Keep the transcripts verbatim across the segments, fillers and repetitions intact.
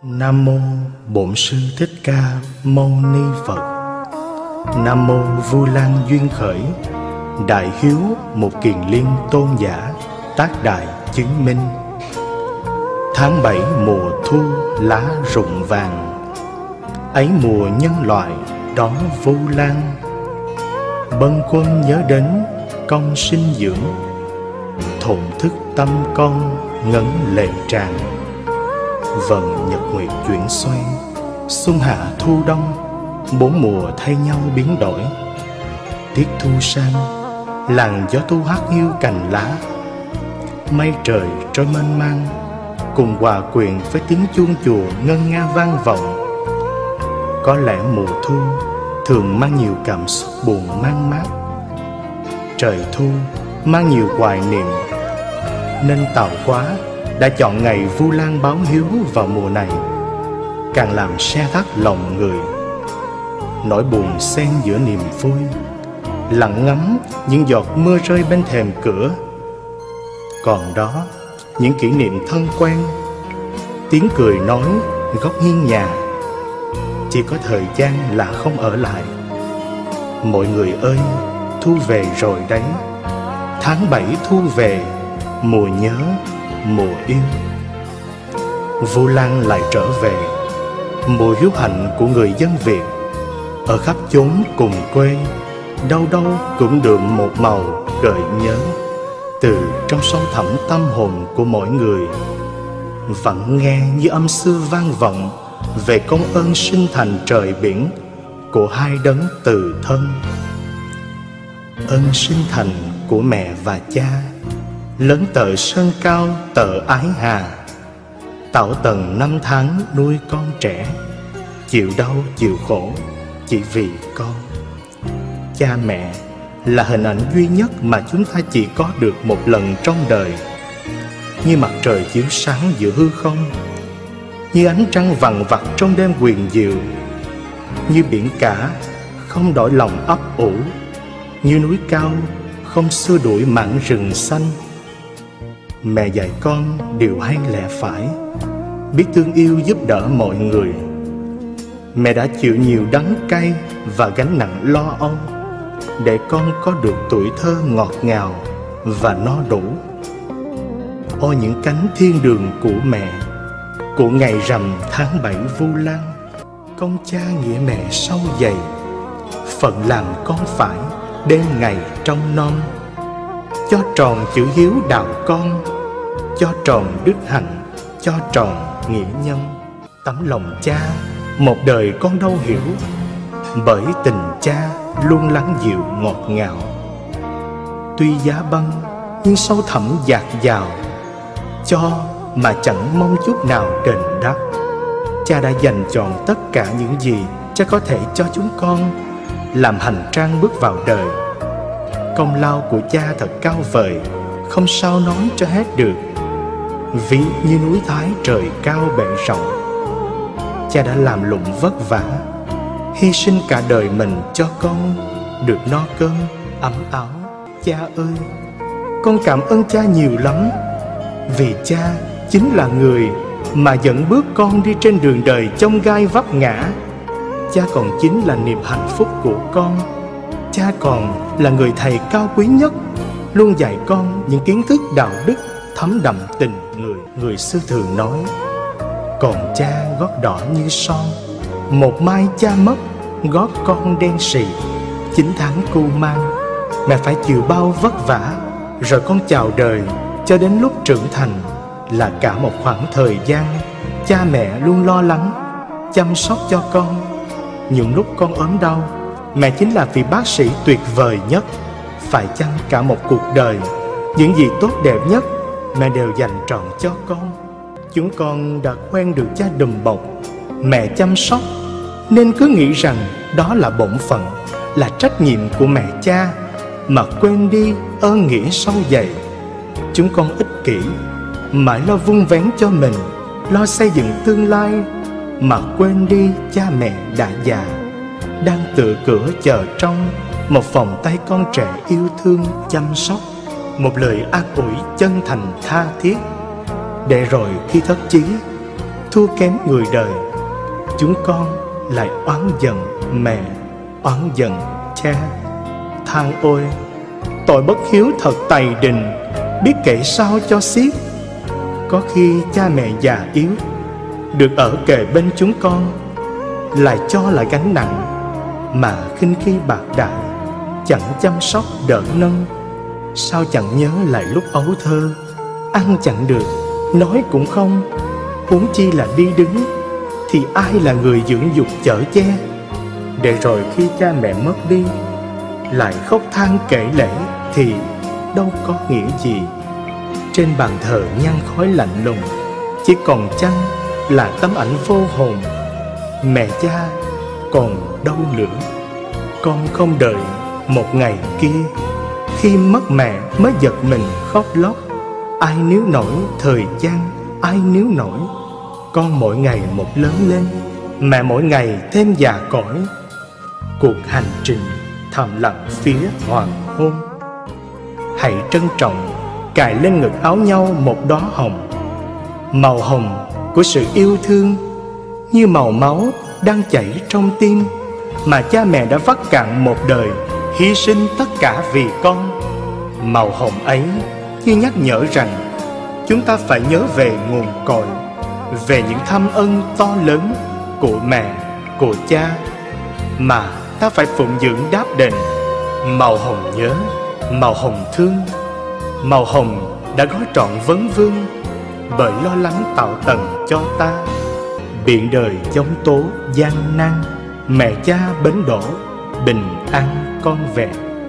Nam mô Bổn Sư Thích Ca Mâu Ni Phật. Nam mô Vu Lan duyên khởi, Đại hiếu một kiền liên tôn giả, tác đại chứng minh. Tháng bảy mùa thu lá rụng vàng, ấy mùa nhân loại đón Vu Lan. Bâng khuâng nhớ đến công sinh dưỡng, thổn thức tâm con ngấn lệ tràn. Vầng nhật nguyệt chuyển xoay, xuân hạ thu đông, bốn mùa thay nhau biến đổi. Tiết thu sang, làn gió thu hắt hiu cành lá. Mây trời trôi mênh mang, cùng hòa quyện với tiếng chuông chùa ngân nga vang vọng. Có lẽ mùa thu thường mang nhiều cảm xúc buồn mang mát. Trời thu mang nhiều hoài niệm, nên Tạo Hóa đã chọn ngày Vu Lan báo hiếu vào mùa này, càng làm se thắt lòng người. Nỗi buồn xen giữa niềm vui, lặng ngắm những giọt mưa rơi bên thềm cửa. Còn đó những kỷ niệm thân quen, tiếng cười nói góc hiên nhà. Chỉ có thời gian là không ở lại. Mọi người ơi, thu về rồi đấy. Tháng bảy thu về, mùa nhớ, mùa yêu. Vu Lan lại trở về, mùa hiếu hạnh của người dân Việt. Ở khắp chốn cùng quê, đâu đâu cũng đượm một màu gợi nhớ, từ trong sâu thẳm tâm hồn của mỗi người. Vẫn nghe như âm xưa vang vọng về công ơn sinh thành trời biển của hai đấng từ thân. Ơn sinh thành của mẹ và cha, lớn tợ sơn cao tợ ái hà. Tạo tần năm tháng nuôi con trẻ, chịu đau chịu khổ chỉ vì con. Cha mẹ là hình ảnh duy nhất mà chúng ta chỉ có được một lần trong đời. Như mặt trời chiếu sáng giữa hư không, như ánh trăng vằn vặt trong đêm huyền diệu, như biển cả không đổi lòng ấp ủ, như núi cao không xua đuổi mảng rừng xanh. Mẹ dạy con điều hay lẽ phải, biết thương yêu giúp đỡ mọi người. Mẹ đã chịu nhiều đắng cay và gánh nặng lo âu, để con có được tuổi thơ ngọt ngào và no đủ. Ôi những cánh thiên đường của mẹ, của ngày rằm tháng bảy Vu Lan. Công cha nghĩa mẹ sâu dày, phận làm con phải đêm ngày trong non. Cho tròn chữ hiếu đạo con, cho tròn đức hạnh, cho tròn nghĩa nhân. Tấm lòng cha một đời con đâu hiểu, bởi tình cha luôn lắng dịu ngọt ngào. Tuy giá băng nhưng sâu thẳm dạt dào, cho mà chẳng mong chút nào đền đáp. Cha đã dành trọn tất cả những gì cha có thể cho chúng con, làm hành trang bước vào đời. Công lao của cha thật cao vời, không sao nói cho hết được. Ví như núi Thái trời cao bệ rộng, cha đã làm lụng vất vả, hy sinh cả đời mình cho con được no cơm ấm áo. Cha ơi, con cảm ơn cha nhiều lắm, vì cha chính là người mà dẫn bước con đi trên đường đời chông gai vấp ngã. Cha còn chính là niềm hạnh phúc của con. Cha còn là người thầy cao quý nhất, luôn dạy con những kiến thức đạo đức thấm đậm tình người. Người xưa thường nói, còn cha gót đỏ như son, một mai cha mất, gót con đen sì. Chín tháng cu mang, mẹ phải chịu bao vất vả, rồi con chào đời cho đến lúc trưởng thành. Là cả một khoảng thời gian, cha mẹ luôn lo lắng, chăm sóc cho con. Những lúc con ốm đau, mẹ chính là vị bác sĩ tuyệt vời nhất. Phải chăng cả một cuộc đời, những gì tốt đẹp nhất mẹ đều dành trọn cho con. Chúng con đã quen được cha đùm bọc, mẹ chăm sóc, nên cứ nghĩ rằng đó là bổn phận, là trách nhiệm của mẹ cha, mà quên đi ơn nghĩa sâu dày. Chúng con ích kỷ, mãi lo vun vén cho mình, lo xây dựng tương lai, mà quên đi cha mẹ đã già, đang tựa cửa chờ trong một vòng tay con trẻ yêu thương chăm sóc, một lời an ủi chân thành tha thiết. Để rồi khi thất chí, thua kém người đời, chúng con lại oán giận mẹ, oán giận cha. Than ôi, tội bất hiếu thật tày đình, biết kể sao cho xiết. Có khi cha mẹ già yếu, được ở kề bên chúng con, lại cho là gánh nặng, mà khinh khi bạc đại, chẳng chăm sóc đỡ nâng. Sao chẳng nhớ lại lúc ấu thơ, ăn chẳng được, nói cũng không, huống chi là đi đứng, thì ai là người dưỡng dục chở che. Để rồi khi cha mẹ mất đi, lại khóc than kể lể, thì đâu có nghĩa gì. Trên bàn thờ nhang khói lạnh lùng, chỉ còn chăng là tấm ảnh vô hồn. Mẹ cha còn đâu nữa. Con không đợi một ngày kia, khi mất mẹ mới giật mình khóc lóc. Ai níu nổi thời gian, ai níu nổi. Con mỗi ngày một lớn lên, mẹ mỗi ngày thêm già cõi. Cuộc hành trình thầm lặng phía hoàng hôn. Hãy trân trọng cài lên ngực áo nhau một đóa hồng, màu hồng của sự yêu thương, như màu máu đang chảy trong tim, mà cha mẹ đã vắt cạn một đời, hy sinh tất cả vì con. Màu hồng ấy như nhắc nhở rằng chúng ta phải nhớ về nguồn cội, về những thâm ân to lớn của mẹ, của cha, mà ta phải phụng dưỡng đáp đền. Màu hồng nhớ, màu hồng thương, màu hồng đã gói trọn vấn vương, bởi lo lắng tạo tầng cho ta. Biển đời giông tố gian nan, mẹ cha bến đỗ, bình an con về.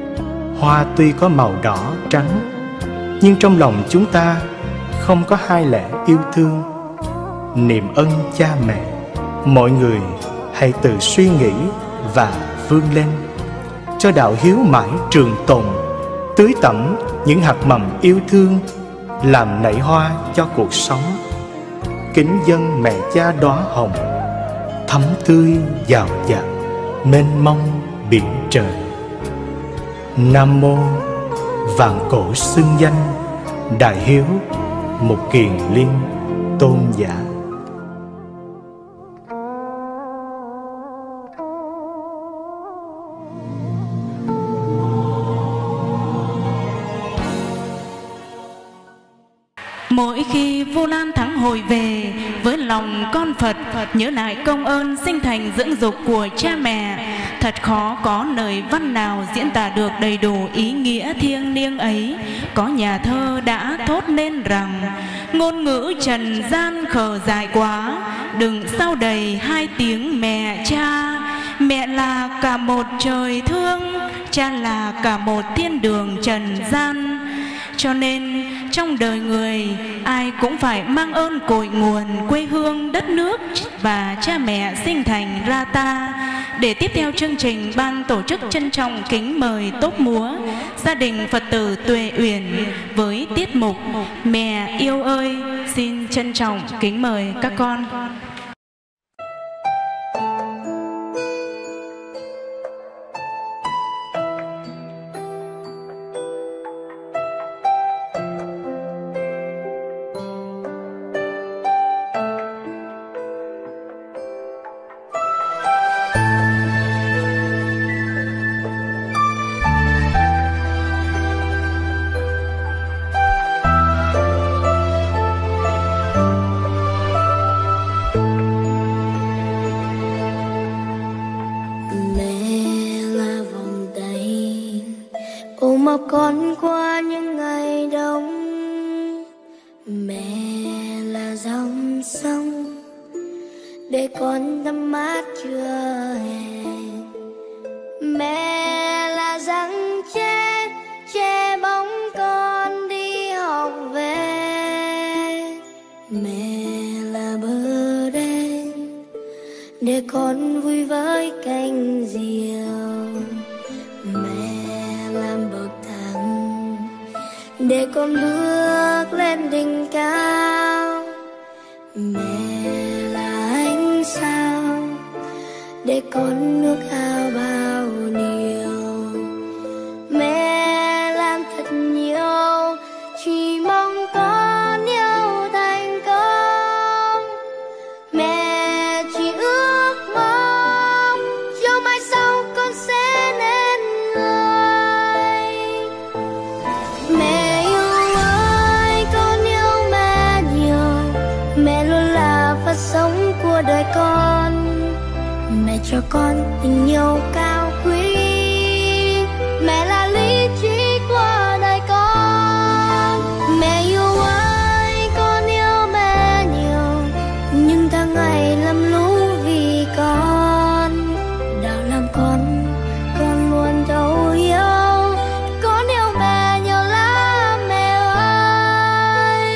Hoa tuy có màu đỏ trắng, nhưng trong lòng chúng ta không có hai lẽ yêu thương. Niềm ân cha mẹ, mọi người hãy tự suy nghĩ và vươn lên, cho đạo hiếu mãi trường tồn, tưới tẩm những hạt mầm yêu thương, làm nảy hoa cho cuộc sống. Kính dâng mẹ cha đóa hồng, thắm tươi dào dạt mênh mông biển trời. Nam mô vạn cổ xưng danh Đại Hiếu Một Kiền Liên Tôn giả. Mỗi khi Vu Lan Thắng hồi về, với lòng con Phật nhớ lại công ơn sinh thành dưỡng dục của cha mẹ, thật khó có lời văn nào diễn tả được đầy đủ ý nghĩa thiêng liêng ấy. Có nhà thơ đã thốt lên rằng: ngôn ngữ trần gian khờ dại quá, đừng sao đầy hai tiếng mẹ cha. Mẹ là cả một trời thương, cha là cả một thiên đường trần gian. Cho nên trong đời người, ai cũng phải mang ơn cội nguồn quê hương đất nước và cha mẹ sinh thành ra ta. Để tiếp theo chương trình, ban tổ chức trân trọng kính mời tốp múa gia đình Phật tử Tuệ Uyển với tiết mục Mẹ Yêu Ơi. Xin trân trọng kính mời các con. Một con qua những ngày đông, mẹ là dòng sông để con tắm mát trưa hè. Mẹ là răng tre che bóng con đi học về. Mẹ là bờ đê để con vui với cành diều. Mẹ làm bậc thang để con bước lên đỉnh cao. Mẹ là ánh sao để con nước ao bao điều. Mẹ làm thật nhiều chỉ mong con yêu thành công. cho con tình yêu cao quý. Mẹ là lý trí của đời con. Mẹ yêu ơi, con yêu mẹ nhiều, nhưng tháng ngày lầm lũ vì con. Đạo làm con, con luôn thấu hiểu. Con yêu mẹ nhiều lắm mẹ ơi.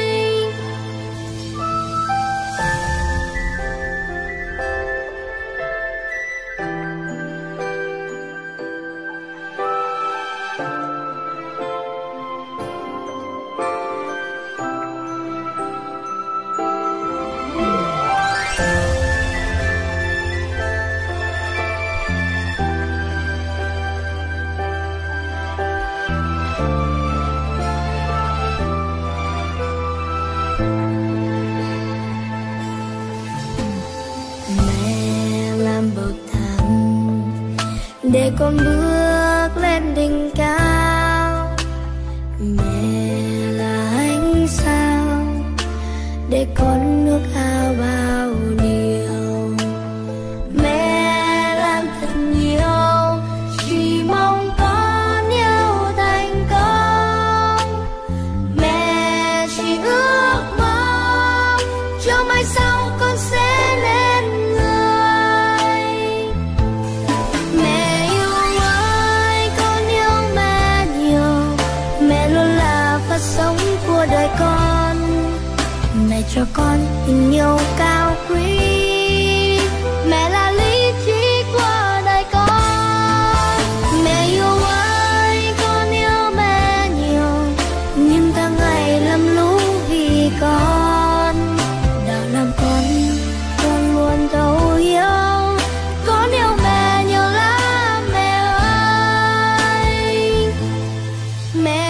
Để con bước lên đỉnh cao. Mẹ là ánh sao để con nước ao bao điều. Mẹ làm thật nhiều, chỉ mong con yêu thành công. Mẹ chỉ ước mong cho mai sau con sẽ lên người. Mẹ sống của đời con. Mẹ cho con tình yêu cao quý. Mẹ là lý trí của đời con. Mẹ yêu ơi, con yêu mẹ nhiều, nhưng tháng ngày lầm lũ vì con. Đạo làm con, con luôn thấu hiểu. Con yêu mẹ nhiều lắm mẹ ơi. Mẹ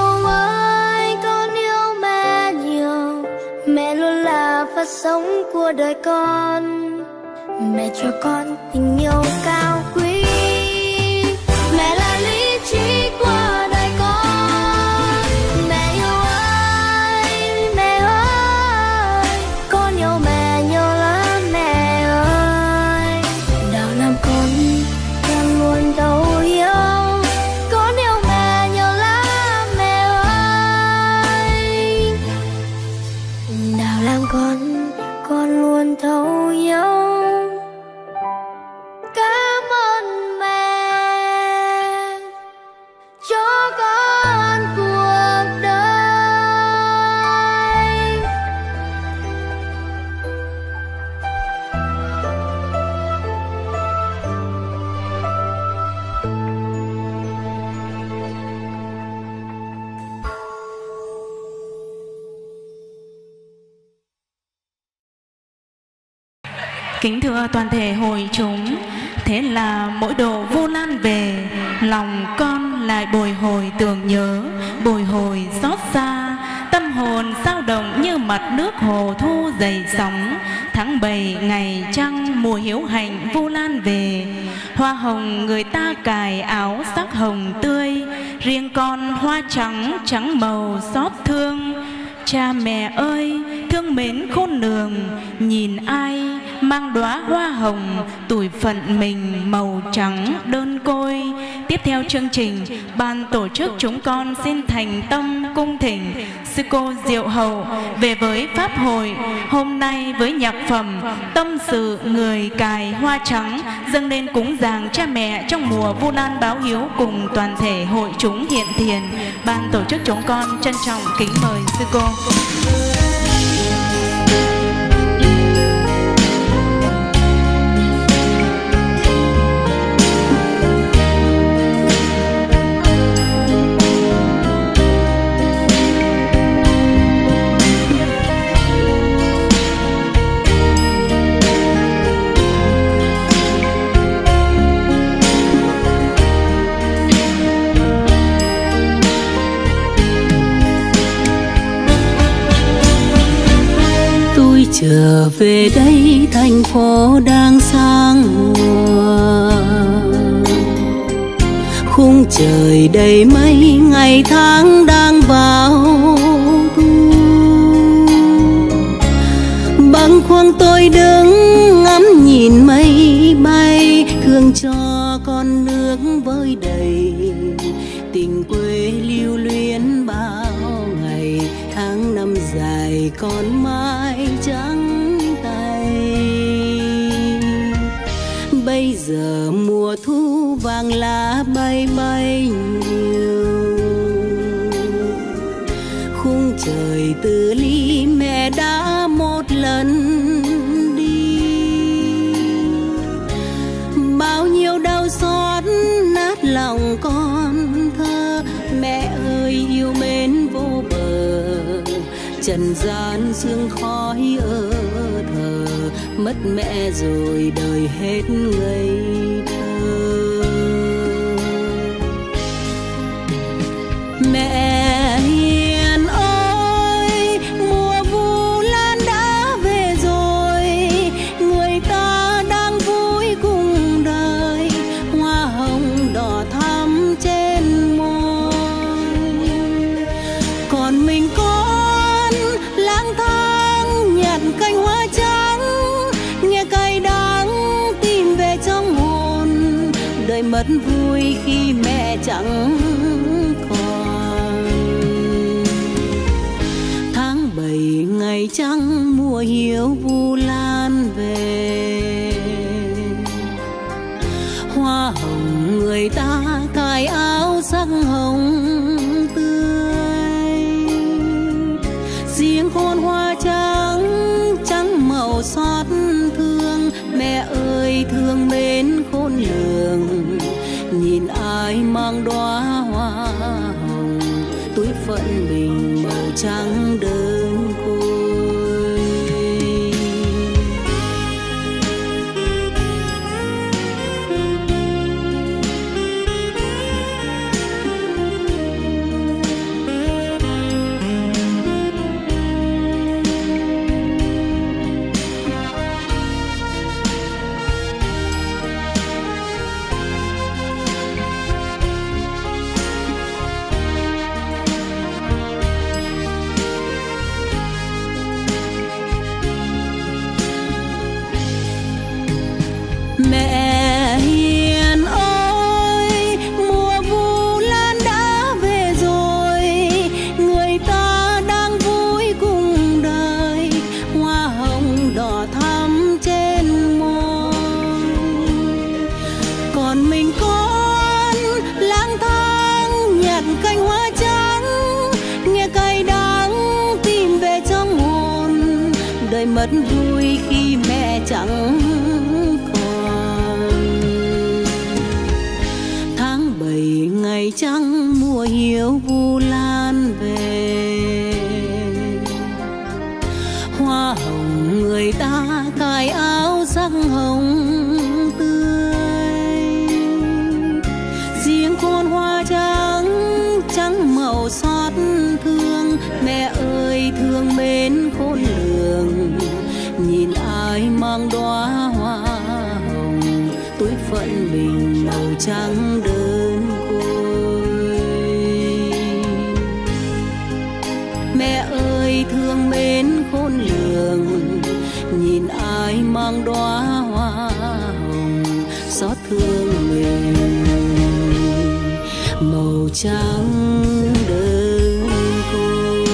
phát sống của đời con. Mẹ cho con tình yêu cao quý. Mẹ là lý trí của đời con. Mẹ yêu ơi, mẹ ơi, con yêu mẹ nhiều lắm mẹ ơi. Đạo làm con, con luôn thấu hiểu. Con yêu mẹ nhiều lắm mẹ ơi. Đạo làm con, con luôn thấu hiểu. Cảm ơn mẹ cho con cuộc đời. Kính thưa toàn thể hội chúng, thế là mỗi độ Vu Lan về, lòng con lại bồi hồi tưởng nhớ, bồi hồi xót xa, tâm hồn dao động như mặt nước hồ thu dày sóng. Tháng bảy ngày trăng mùa hiếu hạnh Vu Lan về, hoa hồng người ta cài áo sắc hồng tươi, riêng con hoa trắng trắng màu xót thương. Cha mẹ ơi, thương mến khôn lường, nhìn ai mang đóa hoa hồng, tuổi phận mình màu trắng đơn côi. Tiếp theo chương trình, ban tổ chức chúng con xin thành tâm cung thỉnh sư cô Diệu Hậu về với pháp hội hôm nay với nhạc phẩm Tâm sự người cài hoa trắng, dâng lên cúng dường cha mẹ trong mùa Vu Lan báo hiếu cùng toàn thể hội chúng hiện thiền. Ban tổ chức chúng con trân trọng kính mời sư cô. Trở về đây thành phố đang sang mùa, khung trời đầy mây ngày tháng đang vào thu. Bâng khuâng tôi đứng ngắm nhìn mây bay, cho con nước vơi đầy, tình quê lưu luyến bao ngày, tháng năm dài con mãi trắng tay. Bây giờ mùa thu vàng lá bay bay nhiều, khung trời từ ly mẹ đã một lần đi. Bao nhiêu đau xót nát lòng con thơ, mẹ ơi yêu mến vô bờ. Trần gian sương khói ơ thờ, mất mẹ rồi đời hết ngây thơ. Mẹ hiền ơi, mùa vu lan đã về rồi, người ta đang vui cùng đời, hoa hồng đỏ thắm trên môi. Còn mình con lang thang nhặt cành hoa trắng, nghe cay đắng tìm về trong hồn, đời mất vui khi mẹ chẳng còn. Tháng bảy ngày trăng mùa hiếu vu lan về, hoa hồng người ta cài áo sắc hồng tươi, riêng khôn hoa trắng trắng màu xót thương. Mẹ ơi thương mến khôn lường, nhìn ai mang đóa hoa hồng, túi phận mình màu trắng đơn côi. Mẹ hiền ơi, mùa vu lan đã về rồi, người ta đang vui cùng đời, hoa hồng đỏ thắm trên môi. Còn mình con lang thang nhặt cành hoa trắng, nghe cay đắng tìm về trong hồn, đời mất vui khi mẹ chẳng ngày trăng mùa hiếu vu lan về. Hoa hồng người ta cài áo sắc hồng tươi, riêng con hoa trắng trắng màu xót thương. Mẹ ơi thương mến khôn lường, nhìn ai mang đóa hoa hồng, túi phận mình màu trắng đơn côi. Mẹ ơi thương mến khôn lường, nhìn ai mang đóa hoa hồng, xót thương mình màu trắng đơn côi.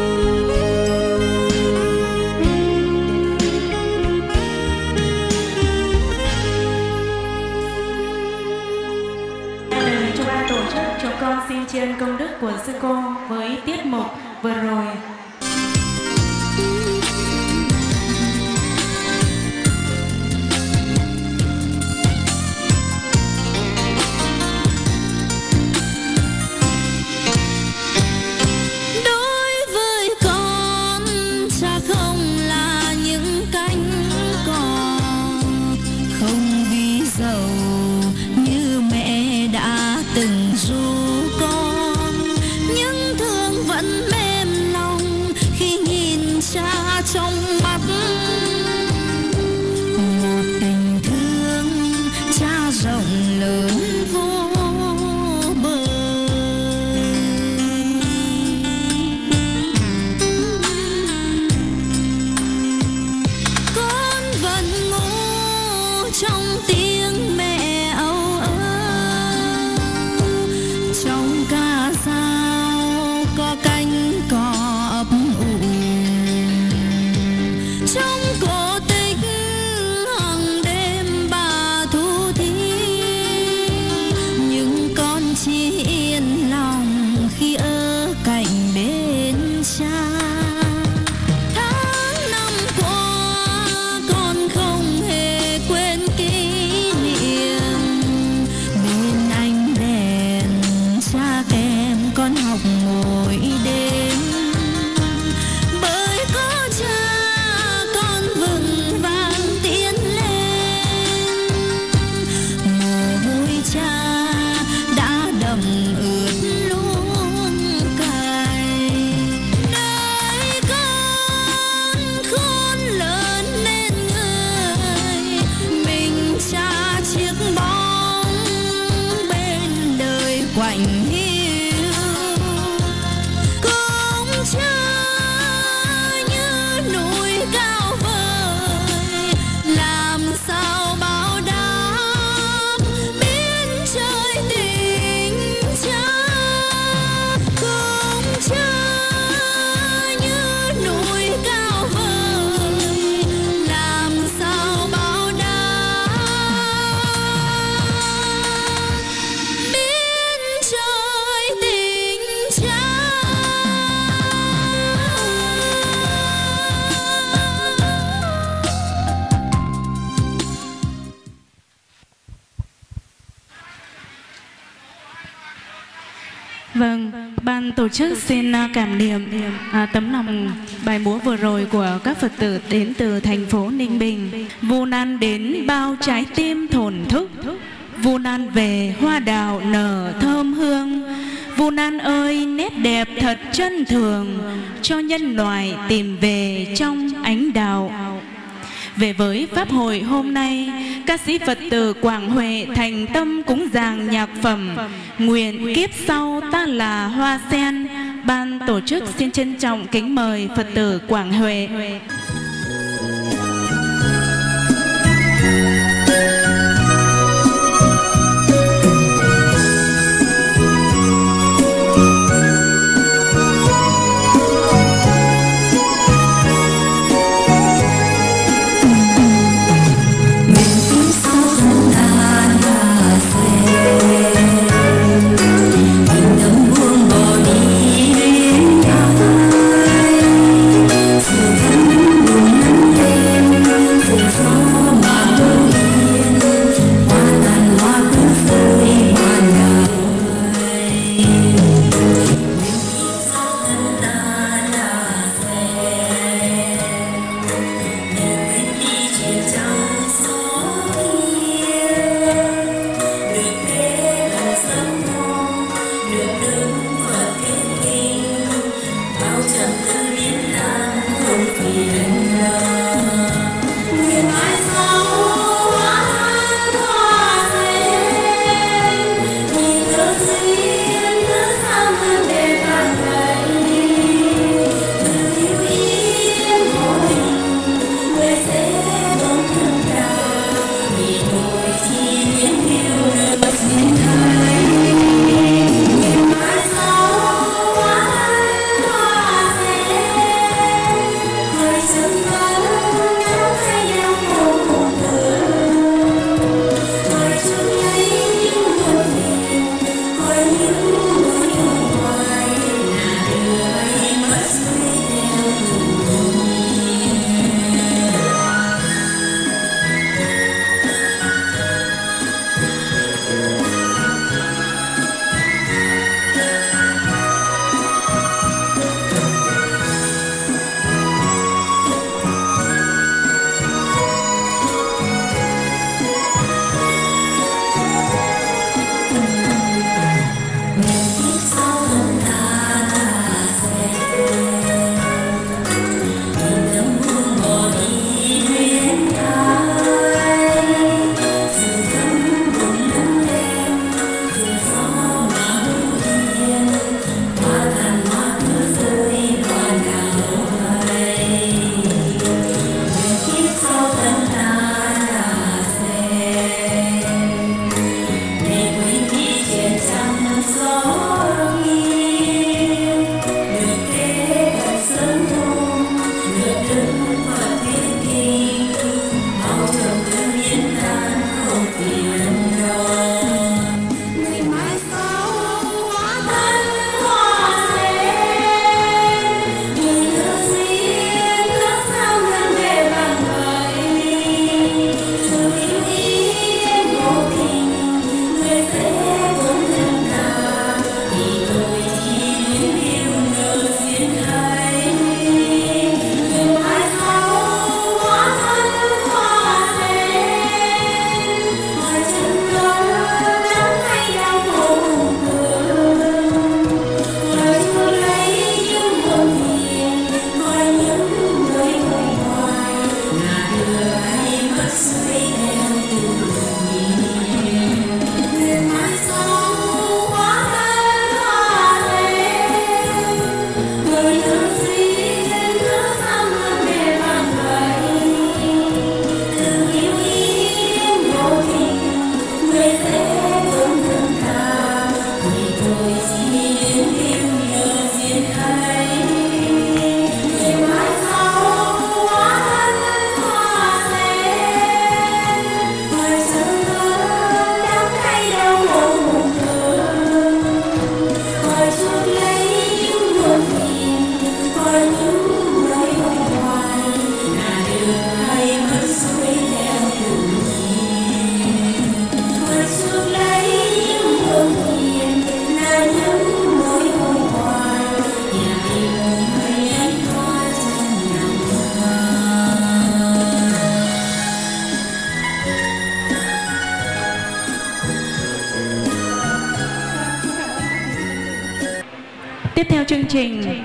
Cho ban tổ chức, chúng con xin tri ân công đức của sư cô với tiết mục vừa rồi. Từng ru con nhưng thương vẫn mềm lòng. quạnh hiu, cũng chưa như núi cao vời, làm sao báo đáp biến trời tình cha, cũng chưa như núi cao vời, làm sao báo đáp biến trời tình cha. Vâng, ban tổ chức xin cảm niệm à, tấm lòng bài múa vừa rồi của các Phật tử đến từ thành phố Ninh Bình. Vu nan đến bao trái tim thổn thức, vu nan về hoa đào nở thơm hương. Vu nan ơi nét đẹp thật chân thường, cho nhân loại tìm về trong ánh đào. Về với pháp hội hôm nay, ca sĩ Phật tử Quảng Huệ thành tâm cúng dường nhạc phẩm Nguyện kiếp sau ta là hoa sen. Ban tổ chức xin trân trọng kính mời Phật tử Quảng Huệ. Tiếp theo chương trình,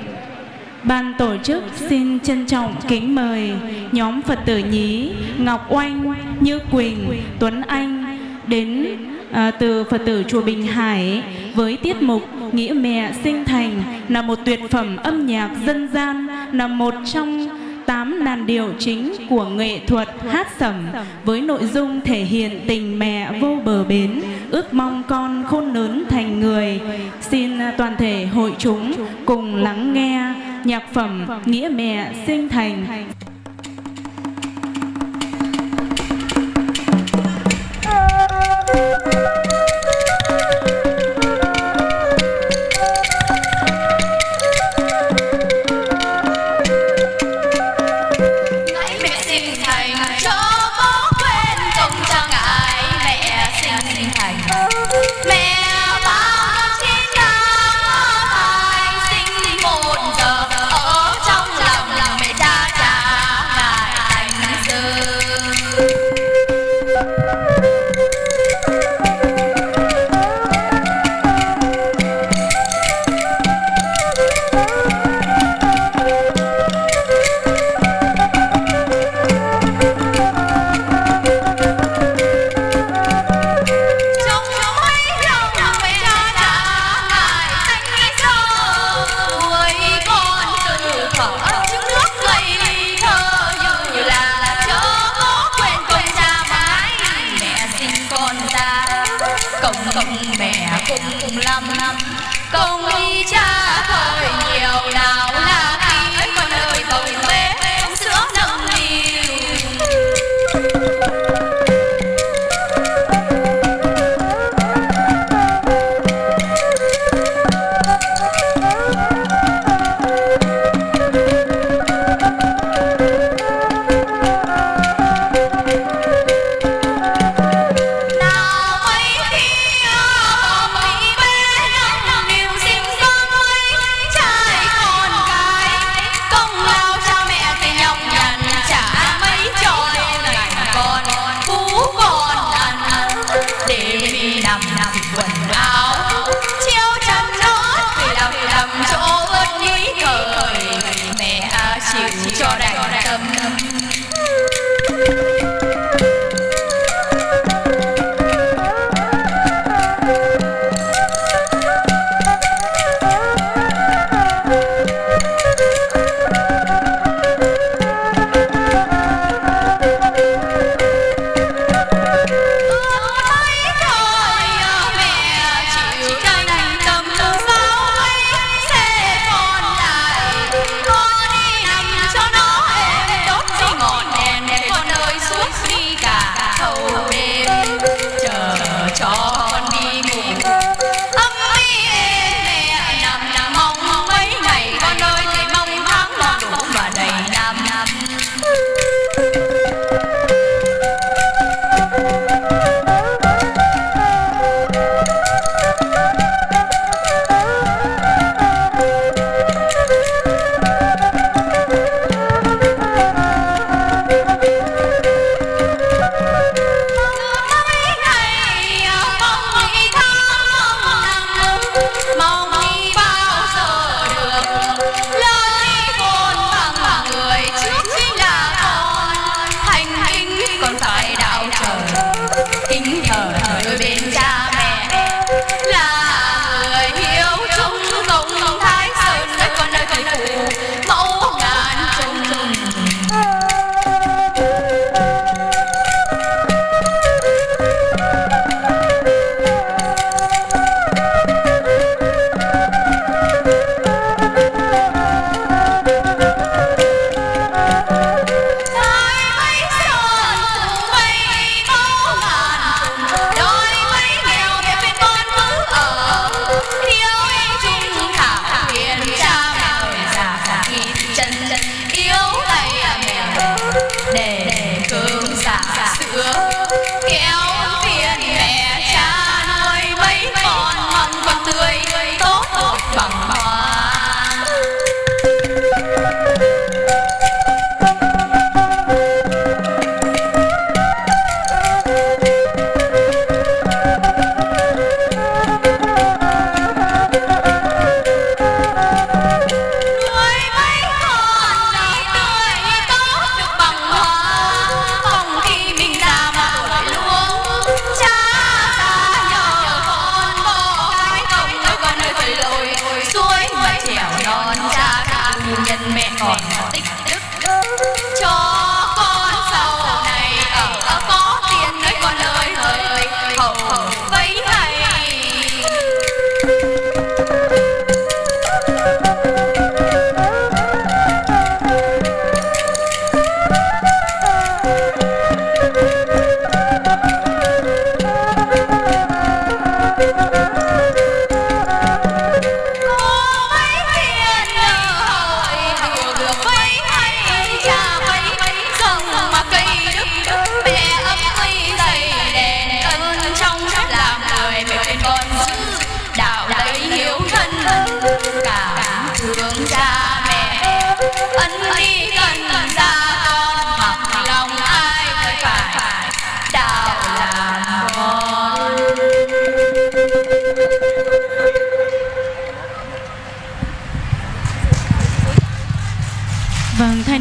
ban tổ chức xin trân trọng kính mời nhóm Phật tử nhí Ngọc Oanh, Như Quỳnh, Tuấn Anh đến à, từ Phật tử chùa Bình Hải với tiết mục Nghĩa Mẹ Sinh Thành, là một tuyệt phẩm âm nhạc dân gian, là một trong tám làn điệu chính của nghệ thuật hát sẩm, với nội dung thể hiện tình mẹ vô bờ bến, ước mong con khôn lớn thành người. Xin toàn thể hội chúng cùng lắng nghe nhạc phẩm Nghĩa Mẹ Sinh Thành. Con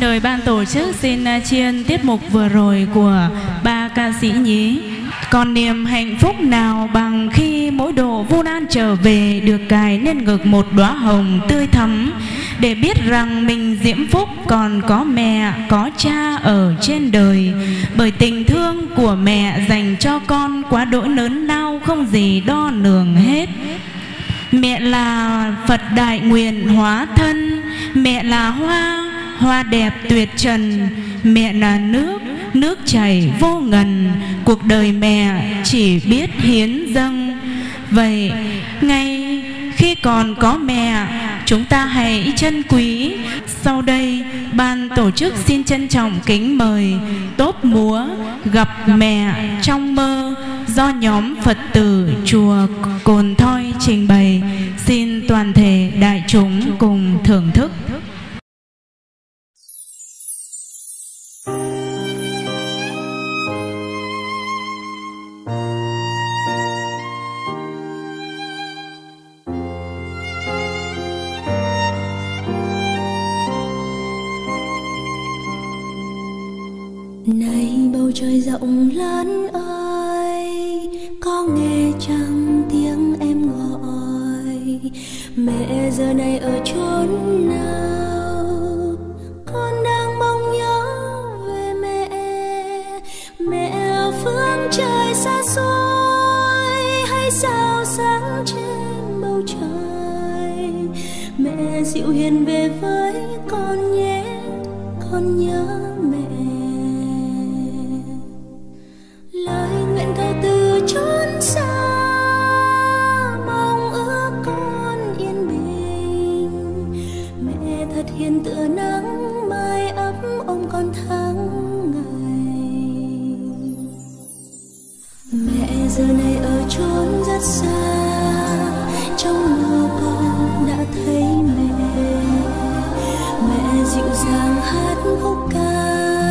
Thời ban tổ chức xin chiên tiết mục vừa rồi của ba ca sĩ nhí. Còn niềm hạnh phúc nào bằng khi mỗi độ Vu Lan trở về được cài lên ngực một đóa hồng tươi thắm, để biết rằng mình diễm phúc còn có mẹ, có cha ở trên đời. Bởi tình thương của mẹ dành cho con quá đỗi lớn lao không gì đo lường hết. Mẹ là Phật đại nguyện hóa thân, mẹ là hoa, hoa đẹp tuyệt trần, mẹ là nước, nước chảy vô ngần, cuộc đời mẹ chỉ biết hiến dâng. Vậy ngay khi còn có mẹ, chúng ta hãy trân quý. Sau đây ban tổ chức xin trân trọng kính mời tốp múa Gặp Mẹ Trong Mơ do nhóm Phật tử chùa Cồn Thoi trình bày. Xin toàn thể đại chúng cùng thưởng thức. Này bầu trời rộng lớn ơi, có nghe chăng tiếng em gọi? Mẹ giờ này ở chốn nào? Con đang mong nhớ về mẹ. Mẹ ở phương trời xa xôi hay sao sáng trên bầu trời? Mẹ dịu hiền về với con nhé, con nhớ mẹ. Lời nguyện cầu từ chốn xa, mong ước con yên bình. Mẹ thật hiền tựa nắng mai ấm ôm con tháng ngày. Mẹ giờ này ở chốn rất xa, trong mơ con đã thấy mẹ. Mẹ dịu dàng hát khúc ca,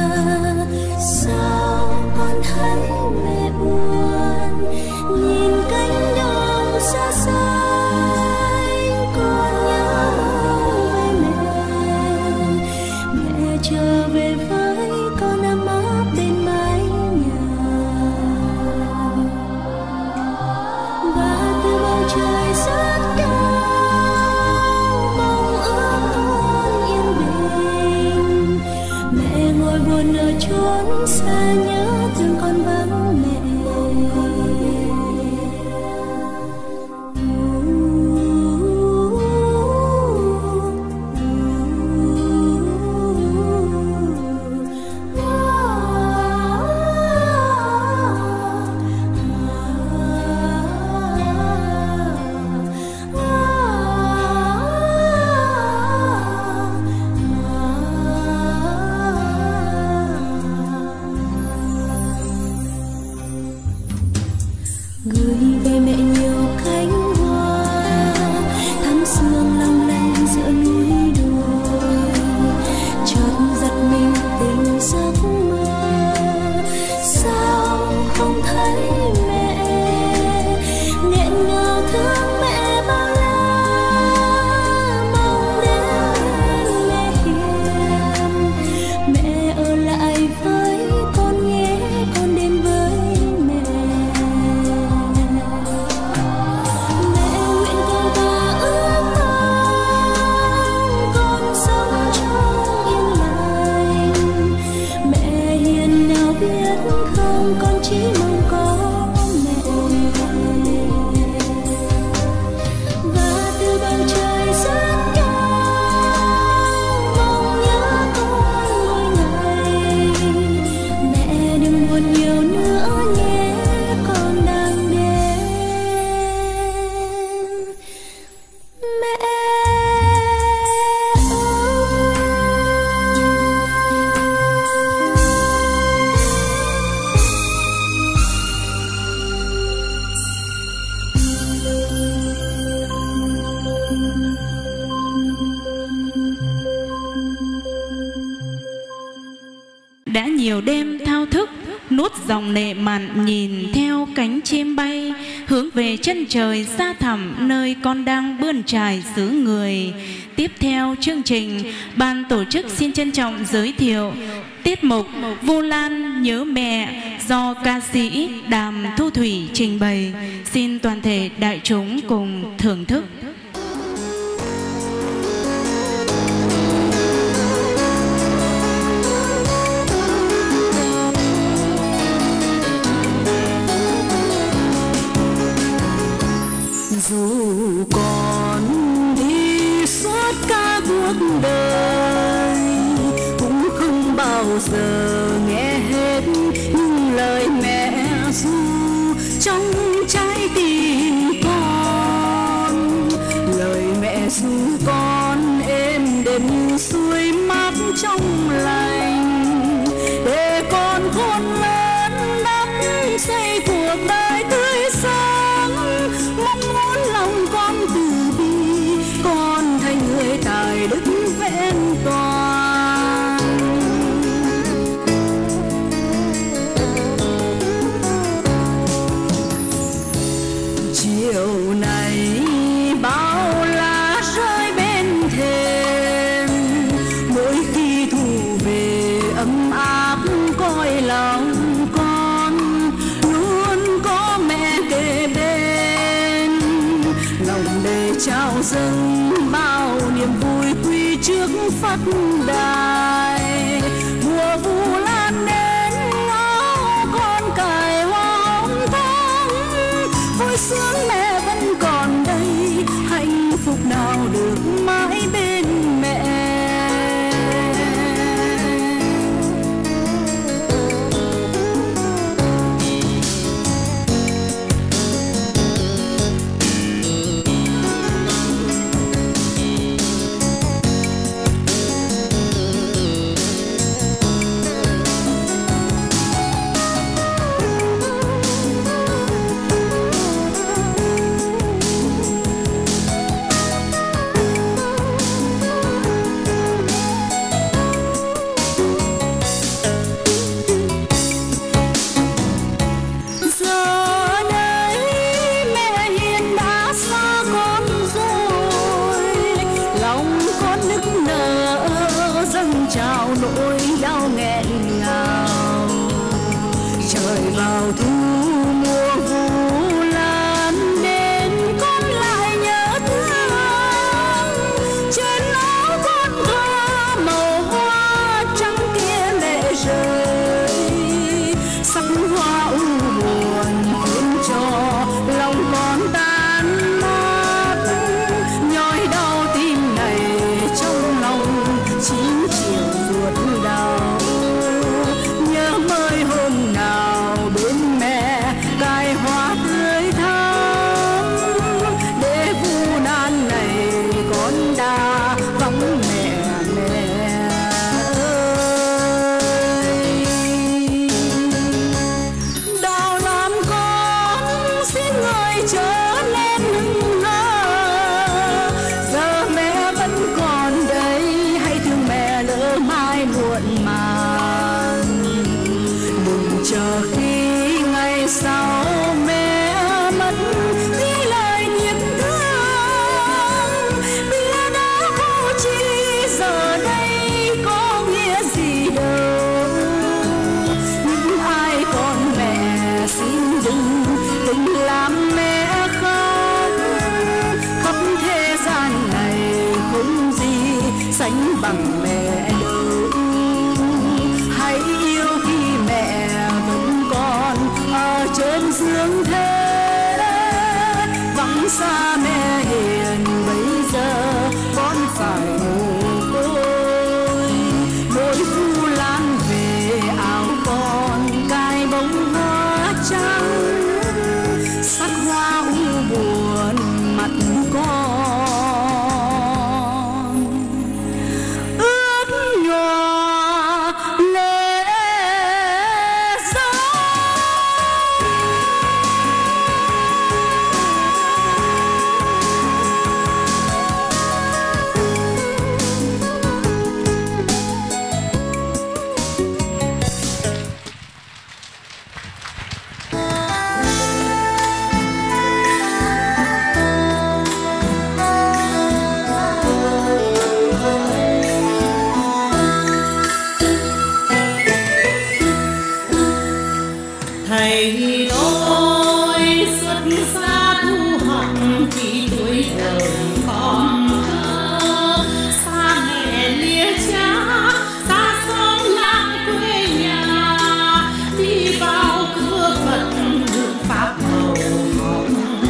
sao con thấy mẹ buồn? Nhìn cánh đồng xa xanh, con nhớ về mẹ. Mẹ trở về với con ấm áp bên mái nhà. Và từ bầu trời rất cao, mong ước con yên bình. Mẹ ngồi buồn ở chốn xa, nhớ thương con vắng mẹ. Gửi về mẹ nhiều cánh hoa, thắm sương long lanh giữa núi đồi. Chợt giật mình tỉnh giấc mơ, sao không thấy mẹ? Nghẹn ngào thương mẹ bao la, mong đến mẹ hiền. Mẹ ở lại với con nhé, con đến với mẹ. Con chỉ mong có mẹ. Và từ bầu trời rất cao, mong nhớ con mỗi ngày. Mẹ đừng buồn nhiều nữa nhé, con đang đến. Mẹ Đã nhiều đêm thao thức nuốt dòng lệ mặn nhìn theo cánh chim bay, hướng về chân trời xa thẳm nơi con đang bươn trải xứ người. Tiếp theo chương trình, ban tổ chức xin trân trọng giới thiệu tiết mục Vu Lan nhớ mẹ do ca sĩ Đàm Thu Thủy trình bày. Xin toàn thể đại chúng cùng thưởng thức. Dù con đi suốt cả cuộc đời cũng không bao giờ nghe hết những lời mẹ ru trong trái tim con. Lời mẹ ru con êm đềm như suối mát trong lành, để con khôn lớn đắp xây cuộc đời tươi sáng. Mong muốn lòng con từ bi, con thành người tài đức vẹn toàn. Chiều này bao lá rơi bên thềm, mỗi khi thu về ấm áp cõi lòng con luôn có mẹ kề bên. Lòng để trao dâng bao niềm vui quy trước Phật đài. Mùa Vu Lan đến áo con cài hoa hồng thắm, vui sướng mẹ vẫn còn đây, hạnh phúc nào được mãi bên mẹ. Trao nỗi đau nghẹn ngào, trời vào thu mùa Vu Lan đến con lại nhớ thương. Trên áo con thơ màu hoa trắng kia lệ rơi, sắc hoa u buồn khiến cho lòng con tan nát. Nhói đau tim này trong lòng chín chiều ruột đau, nhớ mới hôm nào bên mẹ cài hoa tươi thắm. Để Vu Lan này con đã vắng mẹ mẹ ơi. Đau làm con xin người trở nên hững hờ, giờ mẹ vẫn còn đây, hãy thương mẹ lỡ mai muộn màng. Đừng chờ khi ngày sau mẹ mất đi lời nhịp thương, bia đá vô chi giờ đây có nghĩa gì đâu. Nhưng ai còn mẹ xin đừng đừng làm mẹ khóc, khắp thế gian này không gì sánh bằng mẹ đâu. Hãy yêu khi mẹ vẫn còn ở trên dương thế, vắng xa mẹ hiền bây giờ con phải mồ côi. Mỗi Vu Lan về áo con cài bông hoa trắng, sắc hoa u buồn mặt con ướt nhòa lệ rơi. thầy tôi xuất gia tu học khi tuổi đời còn thơ, xa mẹ lìa cha xa xóm làng quê nhà, đi vào cửa Phật được pháp màu học.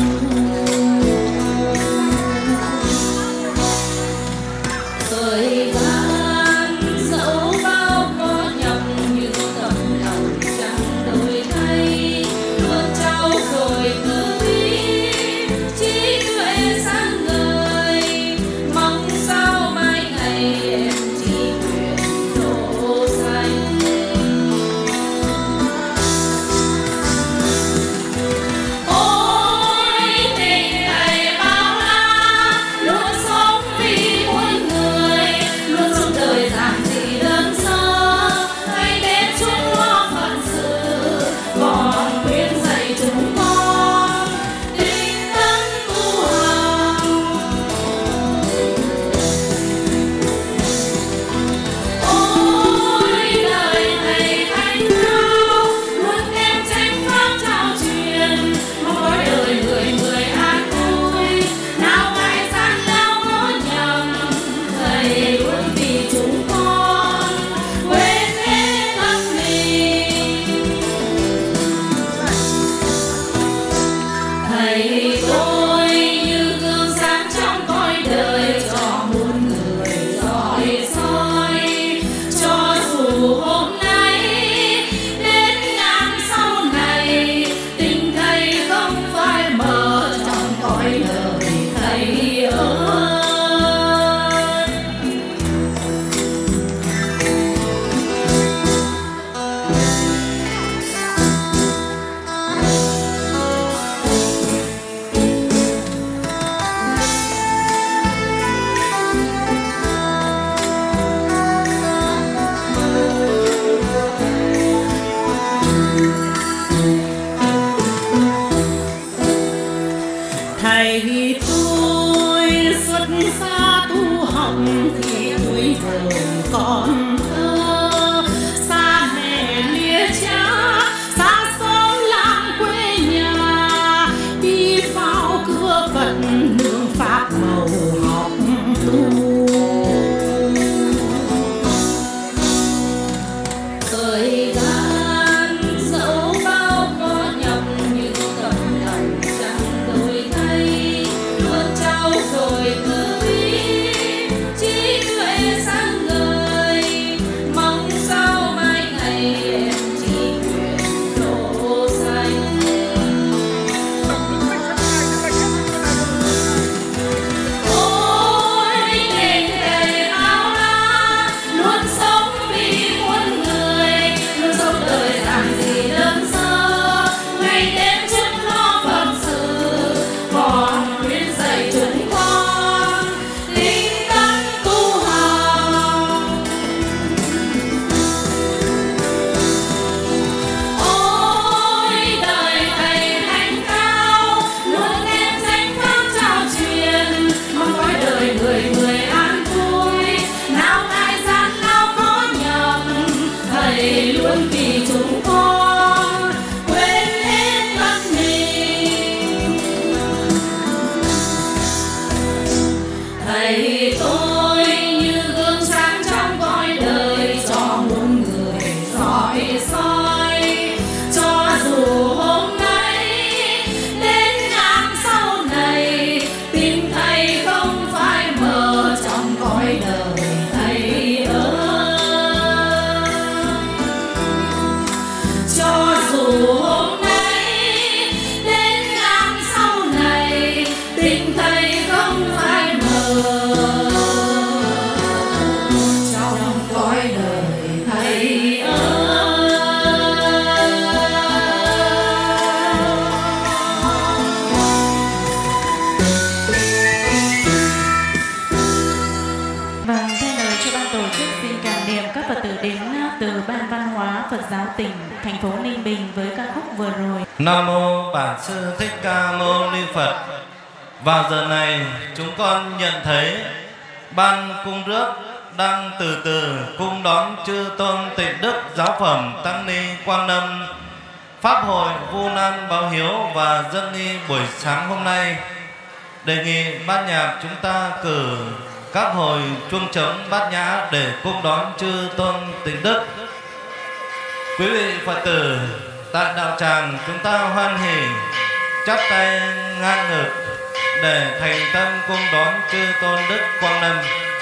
Thời gian dẫu bao có nhọc nhưng tấm lòng chẳng đổi thay, luôn trao dồi từ bi trí tuệ sáng ngời, mong sao mai ngày em chỉ nguyện độ xanh. Ôi tình thầy bao la, luôn sống vì muôn người, luôn trong đời giản dị đơn sơ, ngày đến chúng lo phận sự, còn khuyên dạy chúng con tinh tấn tu học. Ôi đời thầy thanh cao, luôn đem chánh pháp trao truyền, mong cõi đời người người an vui, nào ngại gian lao có nhầm, thầy luôn vì chúng con quên hết thân mình. Thầy tôi như gương sáng trong cõi đời, cho muôn người dõi soi, cho dù hôm nay đến ngàn sau này, tình thầy không phai mờ trong cõi đời thầy ơi. Thầy tôi xuất gia tu học khi tuổi đời còn thơ, xa mẹ lìa cha xa xóm làng quê nhà, đi vào cửa Phật nương pháp màu học tu. Thời gian dẫu bao có nhọc nhưng tấm lòng chẳng đổi thay, luôn trao dồi từ bi trí tuệ sáng ngời, mong sao mai ngày em chỉ nguyện độ xanh. Ôi tình thầy bao la, luôn sống vì muôn người, luôn sống đời giản dị đơn sơ, ngày đêm chút lo phận sự, còn khuyên dạy chúng con tinh tấn tu học. Ôi đời thầy thanh cao, luôn đem chánh pháp trao truyền, mong cõi đời người người an vui, nào ngại gian lao có nhầm, thầy luôn vì chúng con quên hết thân mình. Thầy tôi như gương sáng trong cõi đời, cho muôn người dõi soi, cho dù hôm nay đến ngàn sau này, tình thầy không phai mờ trong cõi đời thầy ơi. Cho dù hôm nay đến ngàn sau này, tình thầy không phai mờ trong cõi đời thầy ơi. Vâng, thay lời cho ban tổ chức xin cảm niệm các Phật tử đến từ Ban Văn hóa Phật giáo tỉnh, thành phố Ninh Bình với ca khúc vừa rồi. Nam mô Bản Sư Thích Ca Mâu Ni Phật. Vào giờ này chúng con nhận thấy ban cung rước đang từ từ cung đón chư tôn tịnh đức giáo phẩm tăng ni Quang Lâm pháp hội Vu Lan báo hiếu và dân nghi buổi sáng hôm nay. Đề nghị ban nhạc chúng ta cử các hồi chuông trống bát nhã để cung đón chư tôn tịnh đức. Quý vị Phật tử tại đạo tràng chúng ta hoan hỉ chắp tay ngang ngực để thành tâm cung đón chư tôn đức Quang Lâm.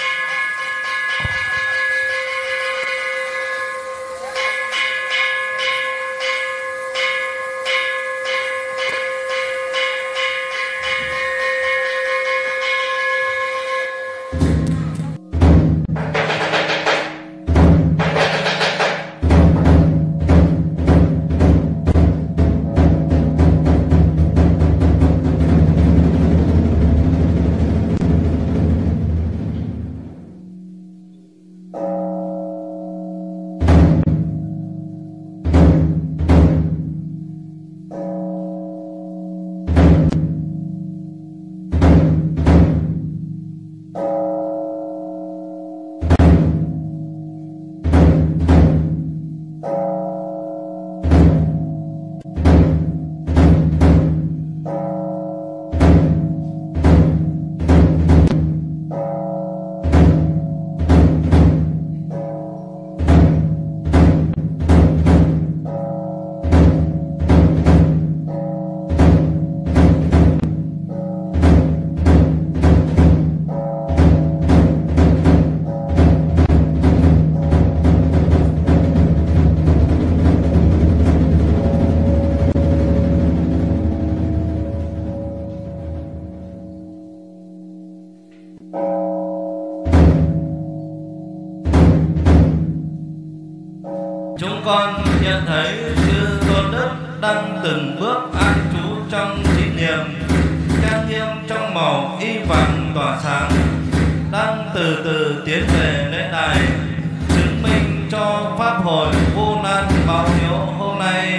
Con nhận thấy chư tôn đức đang từng bước an trú trong trì niệm, trang nghiêm trong màu y vàng tỏa sáng, đang từ từ tiến về lễ đài, chứng minh cho pháp hội Vu Lan báo hiếu hôm nay.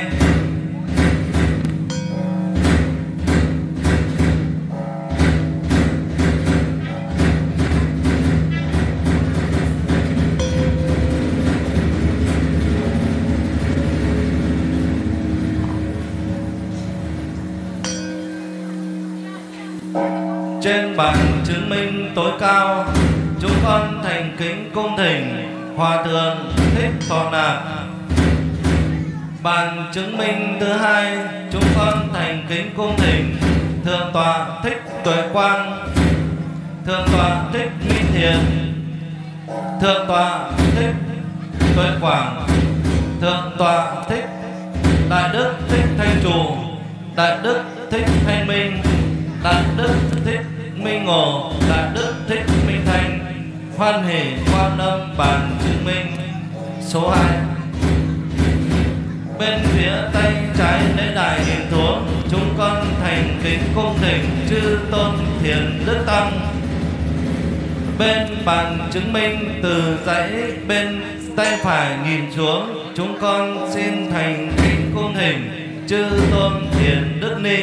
Trên bàn chứng minh tối cao, chúng con thành kính cung thỉnh Hòa thượng Thích Thọ Nạc. Bàn chứng minh thứ hai, chúng con thành kính cung thỉnh Thượng tọa Thích Tuệ Quang, Thượng tọa Thích Minh Thiền, Thượng tọa Thích Tuệ Quảng, Thượng tọa Thích Đại Đức Thích Thanh Chủ, Đại Đức Thích Thanh Minh, Đại Đức Thích Minh Ngộ, Đại Đức Thích Minh Thanh. Hoan hỷ Quan Âm bàn chứng minh số hai. Bên phía tay trái lễ đài nhìn xuống, chúng con thành kính cung thỉnh chư tôn Thiền Đức Tăng. Bên bàn chứng minh từ dãy bên tay phải nhìn xuống, chúng con xin thành kính cung thỉnh chư tôn Thiền Đức Ni.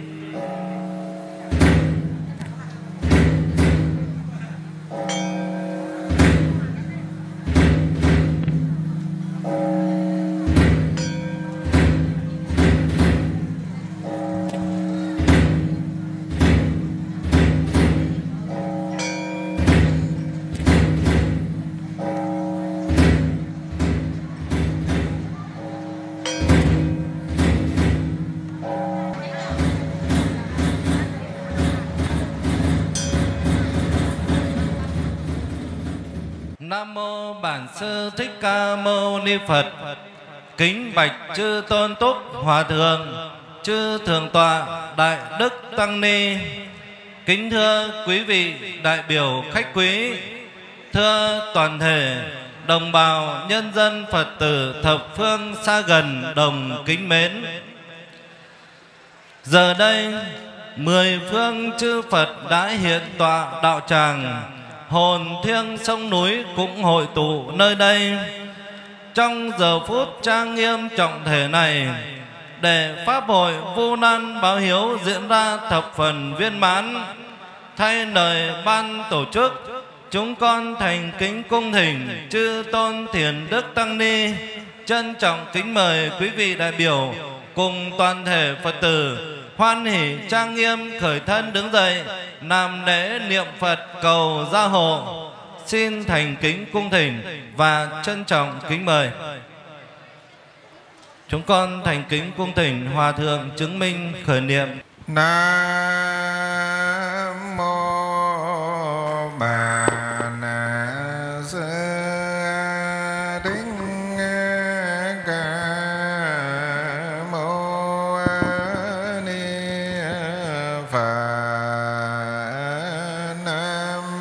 Nam mô Bản Sư Thích Ca Mâu Ni Phật. Kính bạch chư tôn túc hòa thượng, chư thượng tọa Đại Đức Tăng Ni. Kính thưa quý vị đại biểu khách quý, thưa toàn thể đồng bào nhân dân Phật tử thập phương xa gần đồng kính mến. Giờ đây mười phương chư Phật đã hiện tọa đạo tràng, hồn thiêng sông núi cũng hội tụ nơi đây. Trong giờ phút trang nghiêm trọng thể này, để pháp hội Vu Lan báo hiếu diễn ra thập phần viên mãn, thay lời ban tổ chức, chúng con thành kính cung thỉnh chư tôn Thiền Đức Tăng Ni trân trọng kính mời quý vị đại biểu cùng toàn thể Phật tử hoan hỷ trang nghiêm khởi thân đứng dậy làm lễ niệm Phật cầu gia hộ. Xin thành kính cung thỉnh và trân trọng kính mời. Chúng con thành kính cung thỉnh Hòa thượng chứng minh khởi niệm. Nam mô Bà Na Sư Thích Ca Mâu Ni Phật. Nam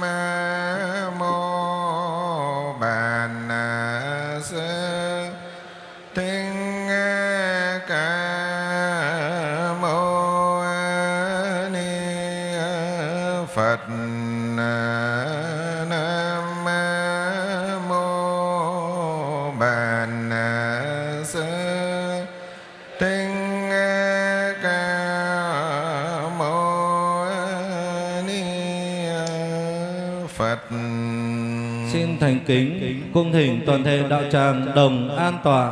mô Bà Na Sư Thích Phật. Nam mô Bà Na Sư Thích Ca Mâu Ni Phật. Xin thành kính cung thỉnh toàn thể đạo tràng đồng an tọa.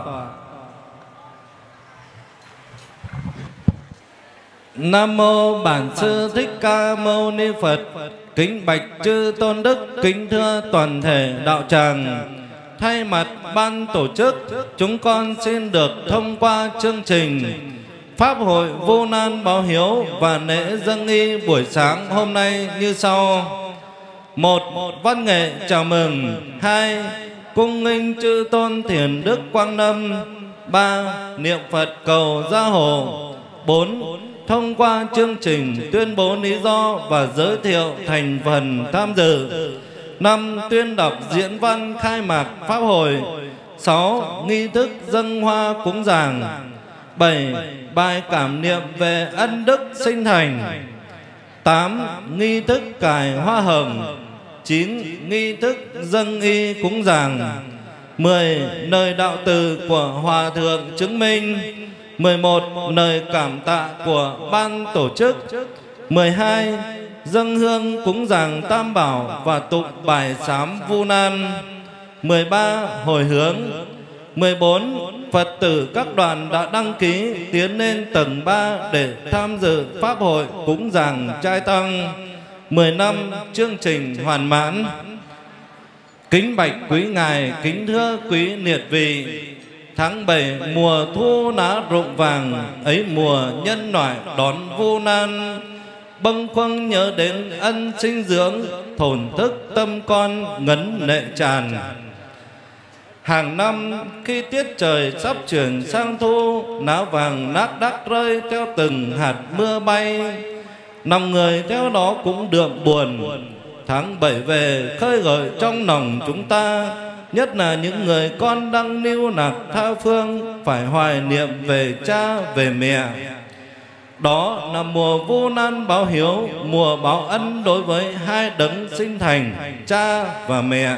Nam mô Bản Sư Thích Ca Mâu Ni Phật. Kính bạch chư tôn đức, kính thưa toàn thể đạo tràng. Thay mặt ban tổ chức, chúng con xin được thông qua chương trình Pháp hội Vu Lan báo hiếu và lễ dâng y buổi sáng hôm nay như sau. Một, văn nghệ chào mừng. Hai, cung nghênh chư tôn thiền đức Quang Lâm. Ba, niệm Phật cầu gia hộ. Bốn, thông qua chương trình tuyên bố lý do và giới thiệu thành phần tham dự. Năm, tuyên đọc diễn văn khai mạc pháp hội. Sáu, nghi thức dâng hoa cúng dường. Bảy, bài cảm niệm về ân đức sinh thành. Tám, nghi thức cài hoa hồng. Chín, nghi thức dâng y cúng dường. Mười, lời đạo từ của Hòa thượng chứng minh. Mười một, lời cảm tạ của ban tổ chức. Mười hai, dâng hương cúng dường Tam Bảo và tụng bài sám Vu Lan. Mười ba, hồi hướng. Mười bốn, Phật tử các đoàn đã đăng ký tiến lên tầng ba để tham dự pháp hội cúng dường trai tăng. Mười năm, chương trình hoàn mãn. Kính bạch quý ngài, kính thưa quý liệt vị. Tháng bảy mùa thu lá rụng vàng, ấy mùa nhân loại đón Vu Lan. Bâng khuâng nhớ đến ân sinh dưỡng, thổn thức tâm con ngấn lệ tràn. Hàng năm khi tiết trời sắp chuyển sang thu, lá vàng lác đác rơi theo từng hạt mưa bay. Lòng người theo đó cũng đượm buồn. Tháng bảy về khơi gợi trong lòng chúng ta, nhất là những người con đang lưu lạc tha phương, phải hoài niệm về cha về mẹ. Đó là mùa Vu Lan báo hiếu, mùa báo ân đối với hai đấng sinh thành, cha và mẹ.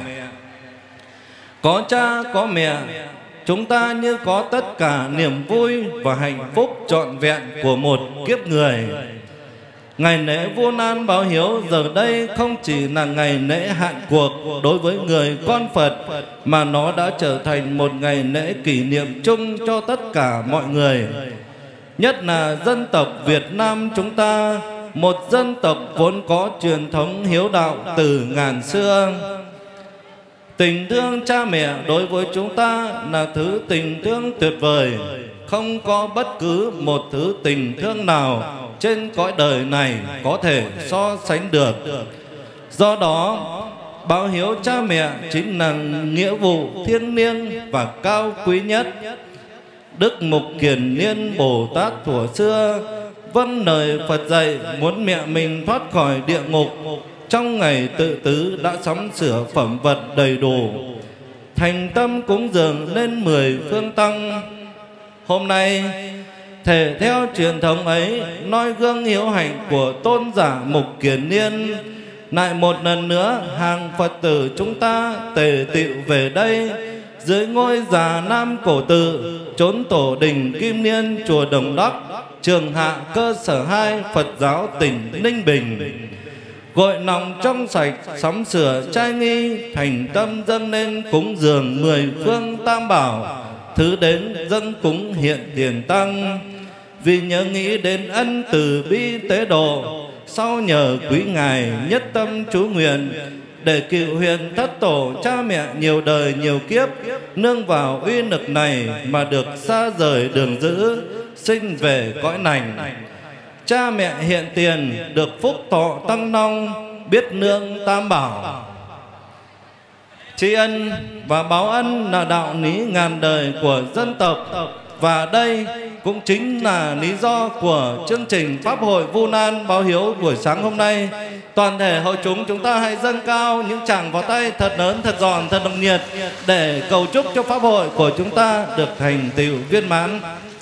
Có cha có mẹ, chúng ta như có tất cả niềm vui và hạnh phúc trọn vẹn của một kiếp người. Ngày lễ Vu Lan báo hiếu giờ đây không chỉ là ngày lễ hạn cuộc đối với người con Phật, mà nó đã trở thành một ngày lễ kỷ niệm chung cho tất cả mọi người. Nhất là dân tộc Việt Nam chúng ta, một dân tộc vốn có truyền thống hiếu đạo từ ngàn xưa. Tình thương cha mẹ đối với chúng ta là thứ tình thương tuyệt vời. Không có bất cứ một thứ tình thương nào trên cõi đời này có thể so sánh được. Do đó, báo hiếu cha mẹ chính là nghĩa vụ thiêng liêng và cao quý nhất. Đức Mục Kiền Liên Bồ Tát thuở xưa vâng lời Phật dạy muốn mẹ mình thoát khỏi địa ngục, trong ngày tự tứ đã sắm sửa phẩm vật đầy đủ, thành tâm cúng dường lên mười phương tăng. Hôm nay thể theo truyền thống ấy, noi gương hiếu hạnh của tôn giả Mục Kiền Liên, lại một lần nữa hàng Phật tử chúng ta tề tựu về đây dưới ngôi Già Nam Cổ Tự, chốn tổ đình Kim Liên, chùa Đồng Đắc, trường hạ cơ sở hai Phật giáo tỉnh Ninh Bình. Gội lòng trong sạch, sắm sửa trai nghi, thành tâm dâng lên cúng dường mười phương tam bảo, thứ đến dâng cúng hiện tiền tăng. vì nhớ nghĩ đến ân từ bi tế độ. Sau nhờ quý ngài nhất tâm chú nguyện, để cựu huyền thất tổ cha mẹ nhiều đời nhiều kiếp, nương vào uy lực này mà được xa rời đường dữ, sinh về cõi lành. Cha mẹ hiện tiền được phúc thọ tăng long, biết nương tam bảo. Tri ân và báo ân là đạo lý ngàn đời của dân tộc. Và đây cũng chính là lý do của chương trình Pháp hội Vu Lan báo hiếu buổi sáng hôm nay. Toàn thể hội chúng chúng ta hãy dâng cao những tràng pháo tay thật lớn, thật giòn, thật nồng nhiệt để cầu chúc cho Pháp hội của chúng ta được thành tựu viên mãn.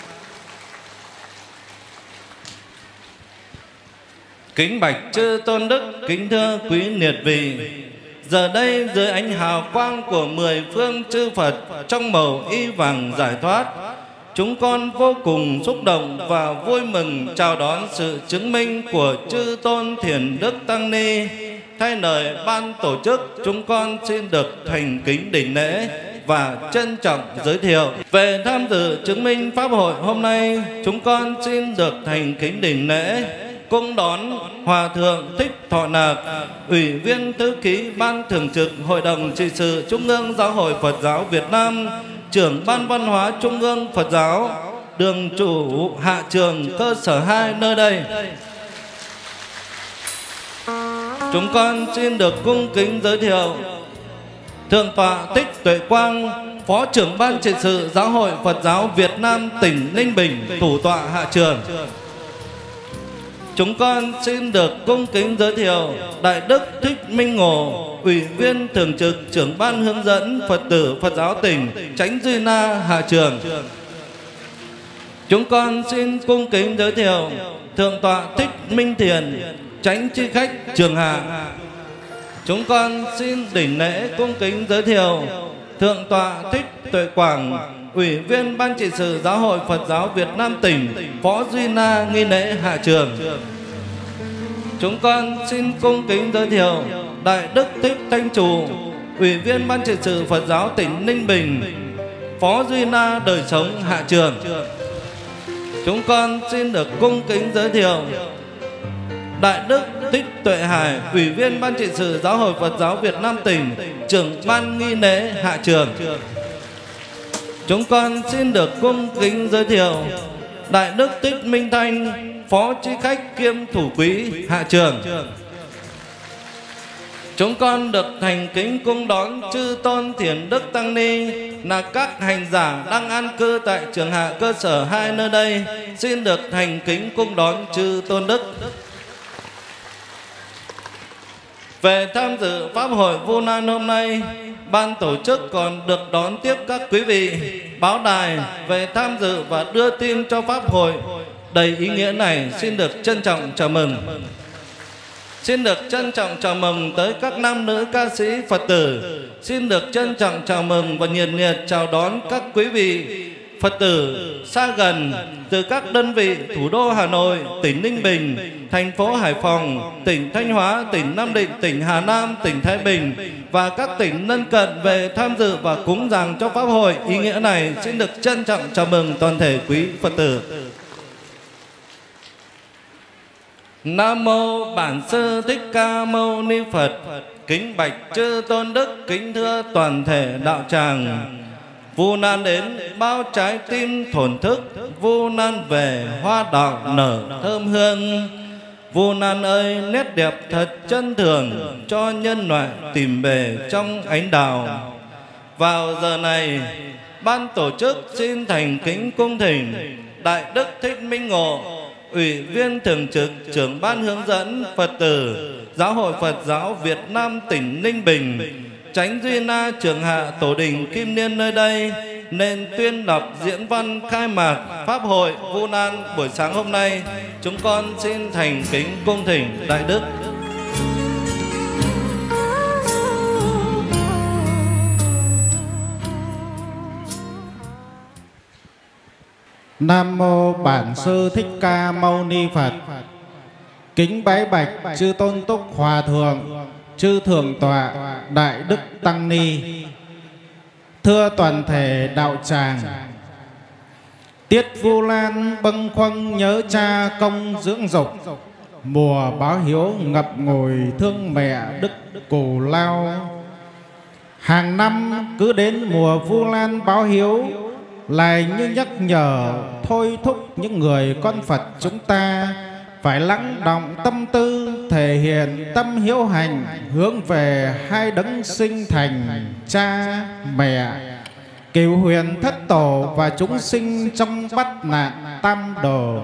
Kính bạch chư tôn đức, kính thưa quý liệt vị. Giờ đây dưới ánh hào quang của mười phương chư Phật trong màu y vàng giải thoát, chúng con vô cùng xúc động và vui mừng chào đón sự chứng minh của chư tôn Thiền Đức Tăng Ni. Thay lời ban tổ chức, chúng con xin được thành kính đảnh lễ và trân trọng giới thiệu. Về tham dự chứng minh Pháp hội hôm nay, chúng con xin được thành kính đảnh lễ cung đón Hòa Thượng Thích Thọ Nạc, Ủy viên Thư ký Ban Thường trực Hội đồng Trị sự Trung ương Giáo hội Phật giáo Việt Nam, Trưởng Ban Văn hóa Trung ương Phật giáo, đường chủ hạ trường cơ sở hai nơi đây. Chúng con xin được cung kính giới thiệu Thượng tọa Thích Tuệ Quang, Phó trưởng Ban Trị sự Giáo hội Phật giáo Việt Nam tỉnh Ninh Bình, thủ tọa hạ trường. Chúng con xin được cung kính giới thiệu Đại Đức Thích Minh Ngộ, Ủy viên Thường trực Trưởng Ban hướng dẫn Phật tử Phật giáo tỉnh Chánh Duy Na hạ trường. Chúng con xin cung kính giới thiệu Thượng tọa Thích Minh Thiền, Chánh Chi khách Trường Hạ. Chúng con xin đảnh lễ cung kính giới thiệu Thượng tọa Thích Tuệ Quảng, Ủy viên Ban Trị sự Giáo hội Phật giáo Việt Nam tỉnh Phó Duy Na nghi lễ hạ trường. Chúng con xin cung kính giới thiệu Đại Đức Thích Thanh Trù, Ủy viên Ban Trị sự Phật giáo tỉnh Ninh Bình Phó Duy Na đời sống hạ trường. Chúng con xin được cung kính giới thiệu Đại Đức Thích Tuệ Hải, Ủy viên Ban Trị sự Giáo hội Phật giáo Việt Nam tỉnh, Trưởng Ban nghi lễ hạ trường. Chúng con xin được cung kính giới thiệu Đại Đức Thích Minh Thanh, Phó Chi khách kiêm thủ quý hạ trường. Chúng con được thành kính cung đón chư tôn Thiền Đức Tăng Ni là các hành giả đang an cư tại trường hạ cơ sở hai nơi đây. Xin được thành kính cung đón chư tôn đức. Về tham dự Pháp hội Vu Lan hôm nay, ban tổ chức còn được đón tiếp các quý vị báo đài về tham dự và đưa tin cho Pháp hội đầy ý nghĩa này. Xin được trân trọng chào mừng. Xin được trân trọng chào mừng tới các nam nữ ca sĩ Phật tử. Xin được trân trọng chào mừng và nhiệt liệt chào đón các quý vị Phật tử xa gần từ các đơn vị thủ đô Hà Nội, tỉnh Ninh Bình, thành phố Hải Phòng, tỉnh Thanh Hóa, tỉnh Nam Định, tỉnh Hà Nam, tỉnh Thái Bình và các tỉnh lân cận về tham dự và cúng dường cho Pháp hội ý nghĩa này. Xin được trân trọng chào mừng toàn thể quý Phật tử. Nam mô Bản Sư Thích Ca Mâu Ni Phật. Kính bạch chư tôn đức, kính thưa toàn thể đạo tràng. Vu Lan đến bao trái tim thổn thức, Vu Lan về hoa đạo nở thơm hương. Vu Lan ơi, nét đẹp thật chân thường, cho nhân loại tìm về trong ánh đào. Vào giờ này, ban tổ chức xin thành kính cung thỉnh Đại Đức Thích Minh Ngộ, Ủy viên Thường trực Trưởng Ban hướng dẫn Phật tử Giáo hội Phật giáo Việt Nam tỉnh Ninh Bình, Chánh Duy Na Trường Hạ Tổ đình Kim Liên nơi đây, nên tuyên đọc diễn văn khai mạc Pháp hội Vu Lan buổi sáng hôm nay. Chúng con xin thành kính cung thỉnh Đại Đức. Nam mô Bản Sư Thích Ca Mâu Ni Phật. Kính bái bạch chư tôn túc hòa thượng, chư thượng tọa Đại Đức Tăng Ni, thưa toàn thể đạo tràng. Tiết Vu Lan bâng khuâng nhớ cha công dưỡng dục, mùa báo hiếu ngập ngùi thương mẹ đức cù lao. Hàng năm cứ đến mùa Vu Lan báo hiếu, lại như nhắc nhở thôi thúc những người con Phật chúng ta phải lắng động tâm tư, thể hiện tâm hiếu hành hướng về hai đấng sinh thành cha mẹ, cửu huyền thất tổ và chúng sinh trong bắt nạn tam đồ.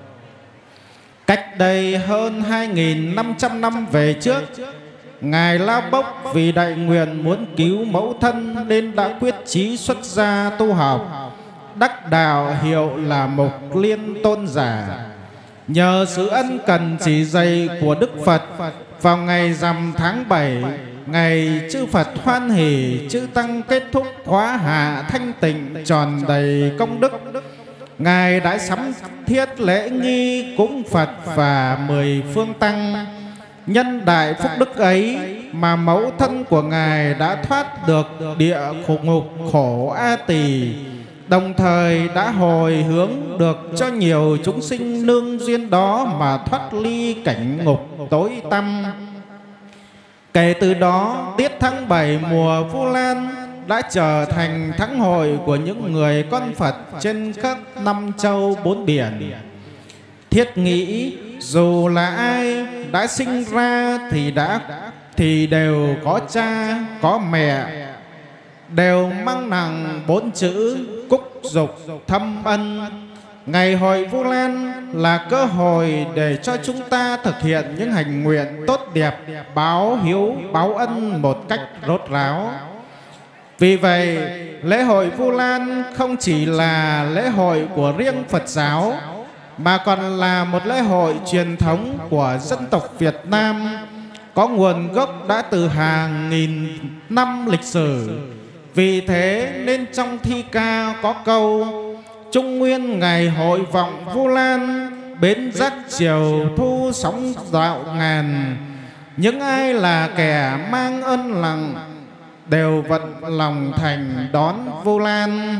Cách đây hơn hai nghìn năm trăm năm về trước, Ngài La Bốc vì đại nguyện muốn cứu mẫu thân nên đã quyết chí xuất gia tu học, đắc đạo hiệu là Mục Liên Tôn giả. Nhờ sự ân cần chỉ dạy của Đức Phật, vào ngày rằm tháng bảy, ngày chư Phật hoan hỷ, chư Tăng kết thúc khóa hạ thanh tịnh tròn đầy công đức, Ngài đã sắm thiết lễ nghi cúng Phật và mười phương tăng. Nhân đại phúc đức ấy mà mẫu thân của Ngài đã thoát được địa ngục khổ A Tỳ, đồng thời đã hồi hướng được cho nhiều chúng sinh nương duyên đó mà thoát ly cảnh ngục tối tăm. Kể từ đó, tiết tháng bảy mùa Vu Lan đã trở thành tháng hội của những người con Phật trên các năm châu bốn biển. Thiết nghĩ dù là ai đã sinh ra thì đã thì đều có cha có mẹ, đều mang nặng bốn chữ cúc dục thâm ân. Ngày hội Vu Lan là cơ hội để cho chúng ta thực hiện những hành nguyện tốt đẹp, báo hiếu báo ân một cách rốt ráo. Vì vậy, lễ hội Vu Lan không chỉ là lễ hội của riêng Phật giáo, mà còn là một lễ hội truyền thống của dân tộc Việt Nam, có nguồn gốc đã từ hàng nghìn năm lịch sử. Vì thế nên trong thi ca có câu: Trung Nguyên ngày hội vọng Vu Lan, bến giác chiều thu sóng dạo ngàn. Những ai là kẻ mang ơn lặng, đều vận lòng thành đón Vu Lan.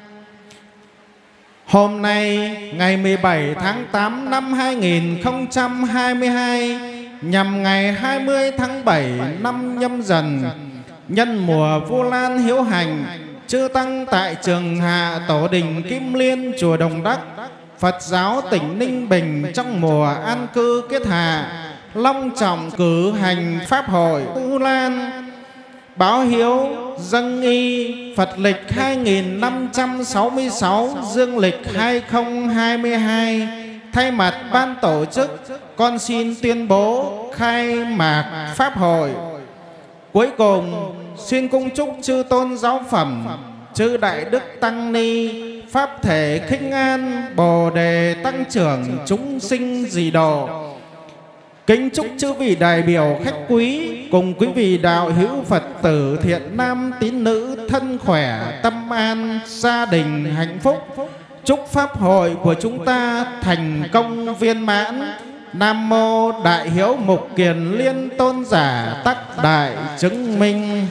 Hôm nay ngày mười bảy tháng tám năm hai nghìn không trăm hai mươi hai, nhằm ngày hai mươi tháng bảy năm Nhâm Dần, nhân mùa Vu Lan hiếu hành, chư Tăng tại trường Hạ Tổ đình Kim Liên chùa Đồng Đắc, Phật giáo tỉnh Ninh Bình trong mùa an cư kết hạ, long trọng cử hành pháp hội Vu Lan, báo hiếu dâng y Phật lịch hai nghìn năm trăm sáu mươi sáu, dương lịch hai nghìn không trăm hai mươi hai. Thay mặt ban tổ chức, con xin tuyên bố khai mạc pháp hội. Cuối cùng, xin cung chúc chư tôn giáo phẩm, chư đại đức tăng ni, pháp thể khinh an, bồ đề tăng trưởng, chúng sinh dị độ. Kính chúc chư vị đại biểu khách quý cùng quý vị đạo hữu Phật tử thiện nam tín nữ thân khỏe, tâm an, gia đình hạnh phúc. Chúc pháp hội của chúng ta thành công viên mãn. Nam mô Đại Hiếu Mục Kiền Liên Tôn giả tác đại chứng minh.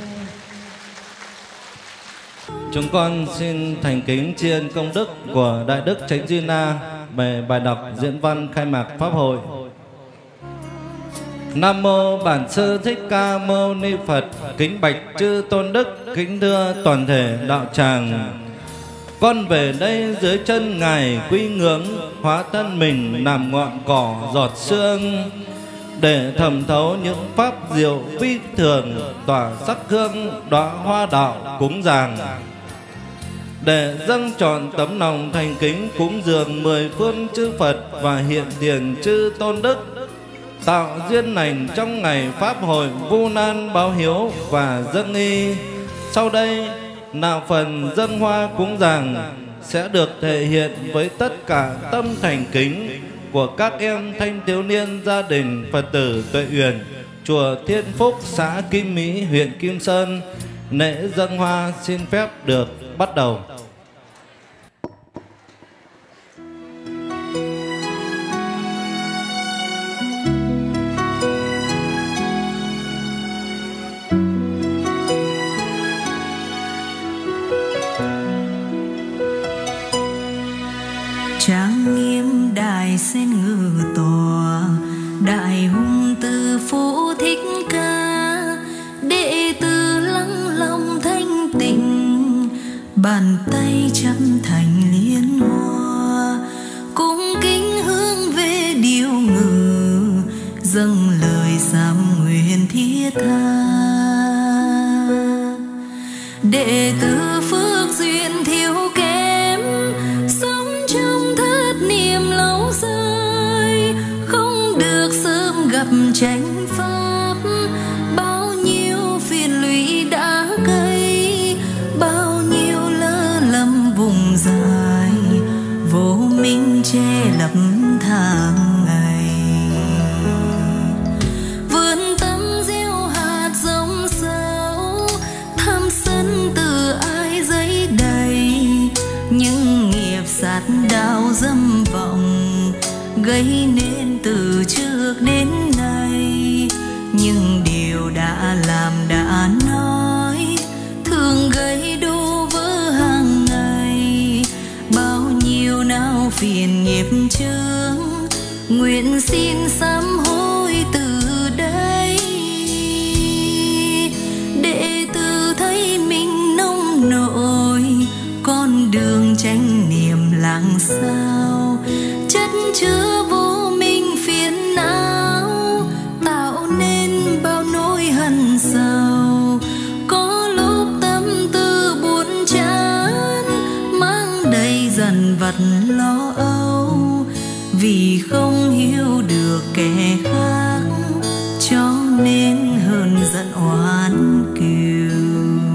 Chúng con xin thành kính tri ân công đức của Đại Đức Chánh Duy Na về bài đọc diễn văn khai mạc pháp hội. Nam mô Bản Sư Thích Ca Mâu Ni Phật. Kính bạch chư tôn đức, kính thưa toàn thể đạo tràng. Con về đây dưới chân Ngài quy ngưỡng, hóa thân mình làm ngọn cỏ giọt sương, để thẩm thấu những pháp diệu vi thường, tỏa sắc hương đóa hoa đạo cúng dường, để dâng trọn tấm lòng thành kính cúng dường mười phương chư Phật và hiện tiền chư tôn đức, tạo duyên lành trong ngày pháp hội Vu Lan báo hiếu và dâng y. Sau đây là phần dâng hoa cúng dường sẽ được thể hiện với tất cả tâm thành kính của các em thanh thiếu niên gia đình Phật tử Tuệ Uyển, chùa Thiên Phúc, xã Kim Mỹ, huyện Kim Sơn. Lễ dâng hoa xin phép được bắt đầu. sen ngự tòa, đại hùng từ phụ thích ca, đệ tử lắng lòng thanh tịnh, bàn tay chắp thành liên hoa, cung kính hướng về điệu ngự, dâng lời sám nguyện thiết tha. Đệ tử phước duyên thiếu kém, sống trong thất niệm lâu dài, không được sớm gặp chánh pháp, bao nhiêu phiền lụy đã gây, bao nhiêu lỡ lầm vùng dài, vô minh che lấp tháng ngày. Vươn tâm gieo hạt giống sâu, tham sân từ ai giấy đầy, những nghiệp sát đạo dâm vọng gây nên từ trước đến nay. Nhưng điều đã làm đã nói, thường gây đổ vỡ hàng ngày, bao nhiêu não phiền nghiệp chướng, nguyện xin sám hối từ đây. Đệ tử thấy mình nông nổi, con đường chánh niệm làng sao, chất chứa vô minh phiền não, tạo nên bao nỗi hận sầu. Có lúc tâm tư buồn chán, mang đầy dần vặt lo âu, vì không hiểu được kẻ khác, cho nên hờn giận oán kiều.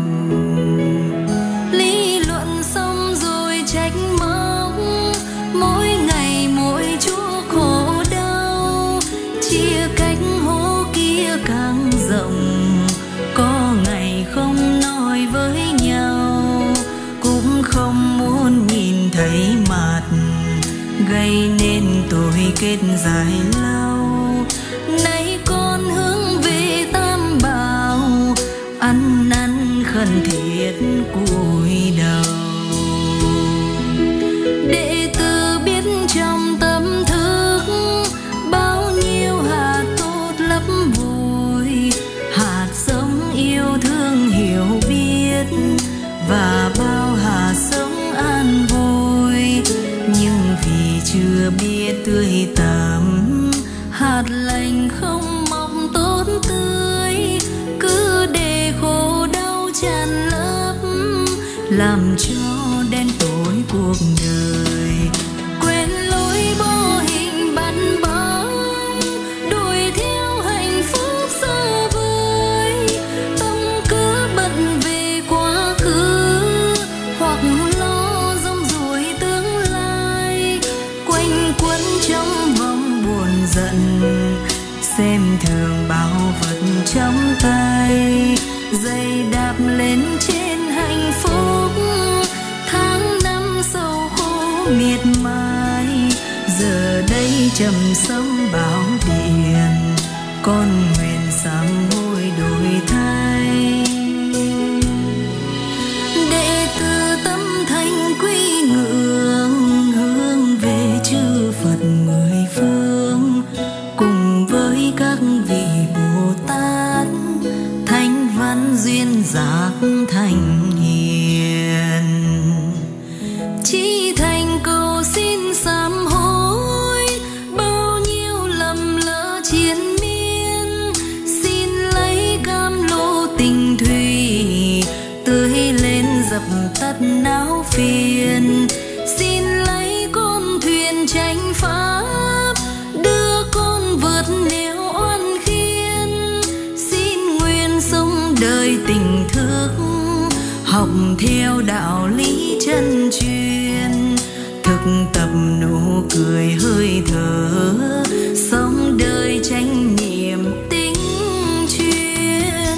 Lý luận xong rồi trách móc, mỗi ngày mỗi chuốc khổ đau, chia cách hố kia càng rộng, có ngày không nói với nhau, cũng không muốn nhìn thấy mặt, gây nên tội kết dài lâu. Nay con hướng về tam bảo, ăn năn khẩn thiết cúi đầu. Đệ tử biết trong tâm thức, bao nhiêu hạt tốt lấp vùi, hạt giống yêu thương hiểu biết, và bao hạt sống an vui. Nhưng vì chưa biết tươi tắm, hạt lành không mọc tốt tươi, cứ để khổ đau tràn lấp, làm cho đen tối cuộc đời. Quên lối vô hình bắn bóng, đuổi theo hạnh phúc xa vời, tâm cứ bận về quá khứ, hoặc lo rong ruổi tương lai, quanh quẩn trong vòng buồn giận, xem thường bao vật trong tay, giày đạp lên trên hạnh phúc. Tháng năm sâu khổ miệt mài, giờ đây trầm sông bão điện, con nguyện sám hối đổi thay. Đệ tử tâm thành quy ngưỡng, hướng về chư Phật mười phương, cùng với các vị Bồ Tát, thánh văn duyên giác thành hiền, chỉ thành cầu xin sám hối, bao nhiêu lầm lỡ triền miên. Xin lấy cam lô tình thủy, tưới lên dập tắt não phiền. Xin lấy con thuyền chánh pháp, đưa con vượt nẻo oan khiên. Xin nguyện sống đời tình thức, học theo đạo lý chân truyền, thực tập nụ cười hơi thở, sống đời chánh niệm tinh chuyên.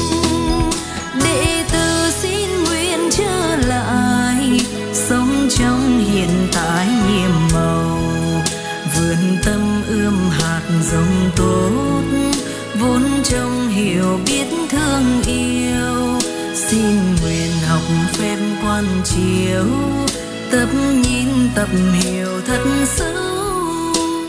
Đệ tử xin nguyện trở lại, sống trong hiện tại nhiệm màu, vườn tâm ươm hạt giống tốt, vốn trong hiểu biết thương yêu. Xin nguyện học phép quan chiếu, tập nhìn tập hiểu thật sâu,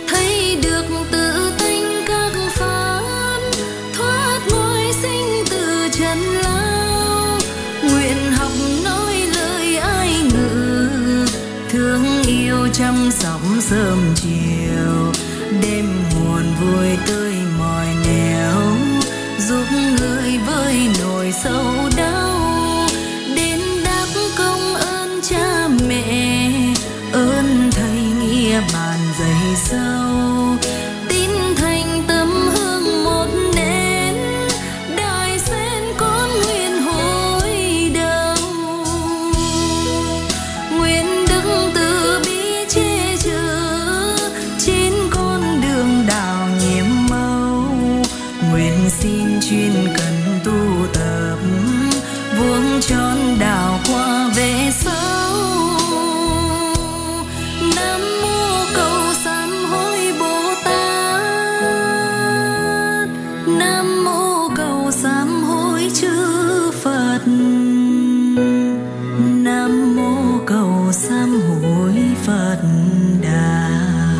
sớm chiều, đêm buồn vui tươi mỏi nẻo, giúp người với nỗi sâu đau, đến đáp công ơn cha mẹ, ơn thầy nghĩa bàn dày sâu, tín thành tấm hương một nén, đài sen con nguyện hồi đầu, nguyện đức từ bi che chở trên con đường đạo nhiệm màu, nguyện xin chuyên cần tu tập vuông tròn đạo qua về sau. Nam mô cầu sám hối Bồ Tát, Nam mô cầu sám hối chư Phật, Nam mô cầu sám hối Phật Đà.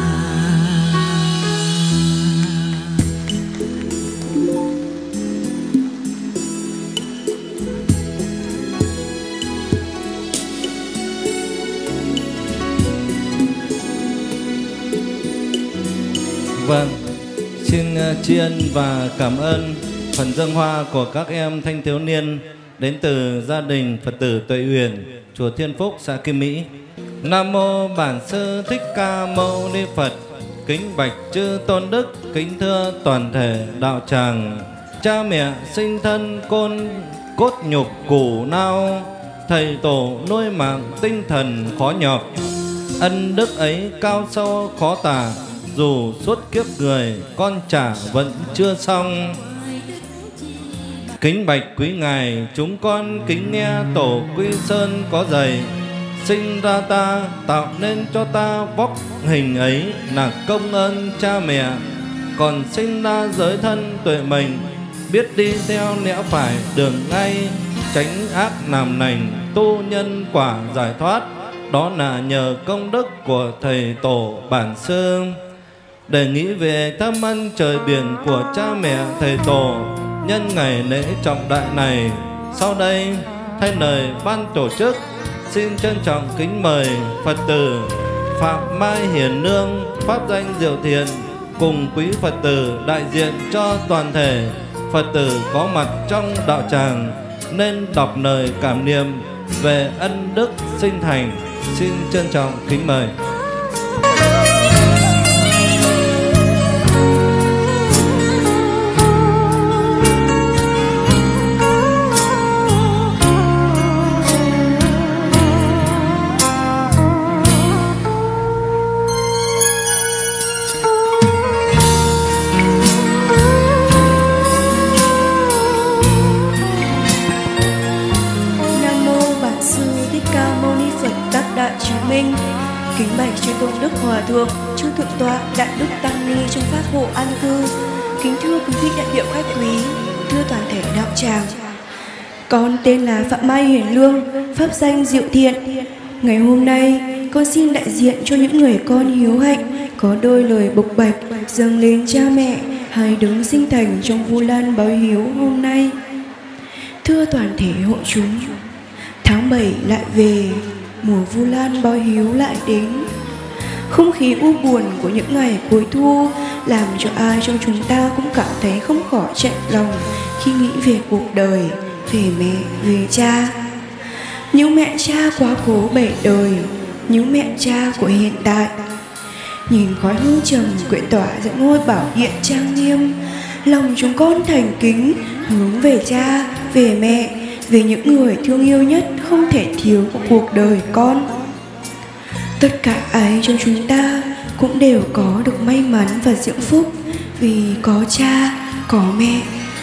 Vâng, xin tri ân và cảm ơn phần dâng hoa của các em thanh thiếu niên đến từ gia đình Phật tử Tuệ Uyển, chùa Thiên Phúc, xã Kim Mỹ. Nam mô Bản Sư Thích Ca Mâu Ni Phật. Kính bạch chư tôn đức, kính thưa toàn thể đạo tràng, cha mẹ sinh thân côn cốt nhục củ nao, thầy tổ nuôi mạng tinh thần khó nhọc. Ân đức ấy cao sâu khó tả, dù suốt kiếp người con trả vẫn chưa xong. Kính bạch quý ngài, chúng con kính nghe tổ Quy Sơn có dạy, sinh ra ta tạo nên cho ta vóc hình ấy là công ơn cha mẹ, còn sinh ra giới thân tuệ mệnh, biết đi theo lẽ phải đường ngay, tránh ác làm lành, tu nhân quả giải thoát, đó là nhờ công đức của thầy tổ Bản Sư. Để nghĩ về thâm ân trời biển của cha mẹ thầy tổ nhân ngày lễ trọng đại này, sau đây thay lời ban tổ chức xin trân trọng kính mời Phật tử Phạm Mai Hiền Nương, pháp danh Diệu Thiện, cùng quý Phật tử đại diện cho toàn thể Phật tử có mặt trong đạo tràng nên đọc lời cảm niệm về ân đức sinh thành. Xin trân trọng kính mời. Kính bạch chư tôn đức hòa thượng, chư thượng tọa, đại đức tăng ni trong pháp hộ an cư. Kính thưa quý vị đại biểu khách quý, thưa toàn thể đạo tràng. Con tên là Phạm Mai Hiền Lương, pháp danh Diệu Thiện. Ngày hôm nay, con xin đại diện cho những người con hiếu hạnh, có đôi lời bộc bạch dâng lên cha mẹ hai đấng sinh thành trong Vu Lan báo hiếu hôm nay. Thưa toàn thể hội chúng, tháng bảy lại về, mùa Vu Lan báo hiếu lại đến. Không khí u buồn của những ngày cuối thu làm cho ai trong chúng ta cũng cảm thấy không khỏi chạnh lòng khi nghĩ về cuộc đời, về mẹ, về cha. Những mẹ cha quá cố bể đời, những mẹ cha của hiện tại. Nhìn khói hương trầm quyện tỏa giữa ngôi bảo điện trang nghiêm, lòng chúng con thành kính hướng về cha, về mẹ, về những người thương yêu nhất không thể thiếu của cuộc đời con. Tất cả ai trong chúng ta cũng đều có được may mắn và diễm phúc vì có cha, có mẹ.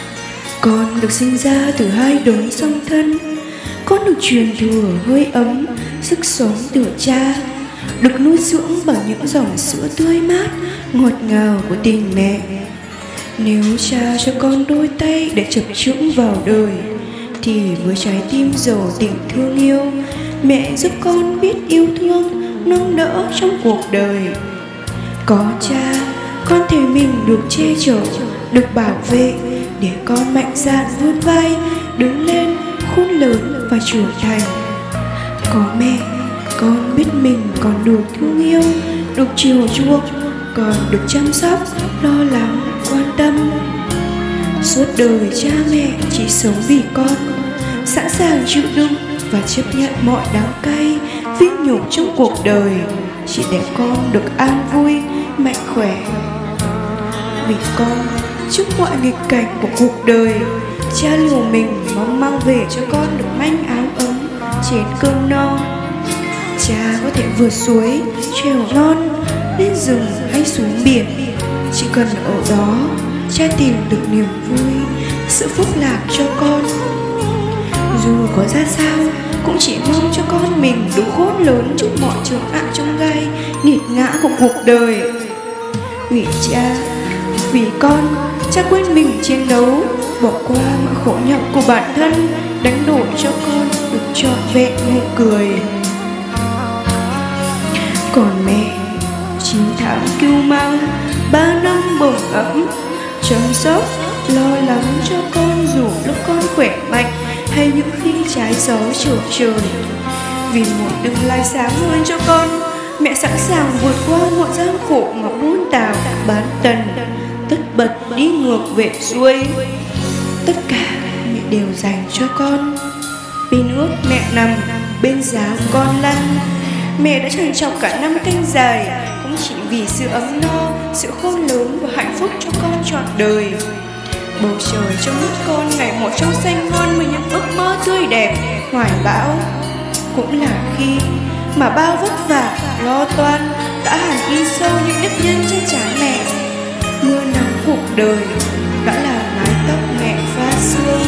Con được sinh ra từ hai đấng song thân, con được truyền thừa hơi ấm, sức sống từ cha, được nuôi dưỡng bằng những dòng sữa tươi mát, ngọt ngào của tình mẹ. Nếu cha cho con đôi tay để chập chững vào đời, thì với trái tim giàu tình thương yêu, mẹ giúp con biết yêu thương, nâng đỡ trong cuộc đời. Có cha, con thấy mình được che chở, được bảo vệ, để con mạnh dạn vươn vai, đứng lên, khôn lớn và trưởng thành. Có mẹ, con biết mình còn được thương yêu, được chiều chuộng, còn được chăm sóc, lo lắng, quan tâm. Suốt đời cha mẹ chỉ sống vì con, sẵn sàng chịu đựng và chấp nhận mọi đắng cay, vinh nhục trong cuộc đời, chỉ để con được an vui, mạnh khỏe. Vì con, trước mọi nghịch cảnh của cuộc đời, cha liều mình mong mang về cho con được manh áo ấm, chén cơm no. Cha có thể vượt suối, trèo non, lên rừng hay xuống biển, chỉ cần ở đó cha tìm được niềm vui, sự phúc lạc cho con. Dù có ra sao, cũng chỉ mong cho con mình đủ khôn lớn trước mọi trở ngại trong gai, nghiệt ngã của cuộc đời. Vì cha, vì con, cha quên mình chiến đấu, bỏ qua mọi khổ nhọc của bản thân, đánh đổi cho con được trọn vẹn nụ cười. Còn mẹ, chín tháng cưu mang, ba năm bồng ấm, chăm sóc, lo lắng cho con dù lúc con khỏe mạnh hay những khi trái gió trở trời. Vì một tương lai sáng hơn cho con, mẹ sẵn sàng vượt qua mọi gian khổ mà buôn tào bán tần, tất bật đi ngược về xuôi. Tất cả mẹ đều dành cho con. Bên ước mẹ nằm, bên giá con lăn, mẹ đã trằn trọc cả năm canh dài, cũng chỉ vì sự ấm no, sự khôn lớn và hạnh phúc cho con trọn đời. Bầu trời trong mắt con ngày một trong xanh hơn với những ước mơ tươi đẹp, hoài bão. Cũng là khi mà bao vất vả, lo toan đã hẳn in sâu những nếp nhăn trên trán mẹ. Mưa nắng cuộc đời đã là mái tóc mẹ pha sương.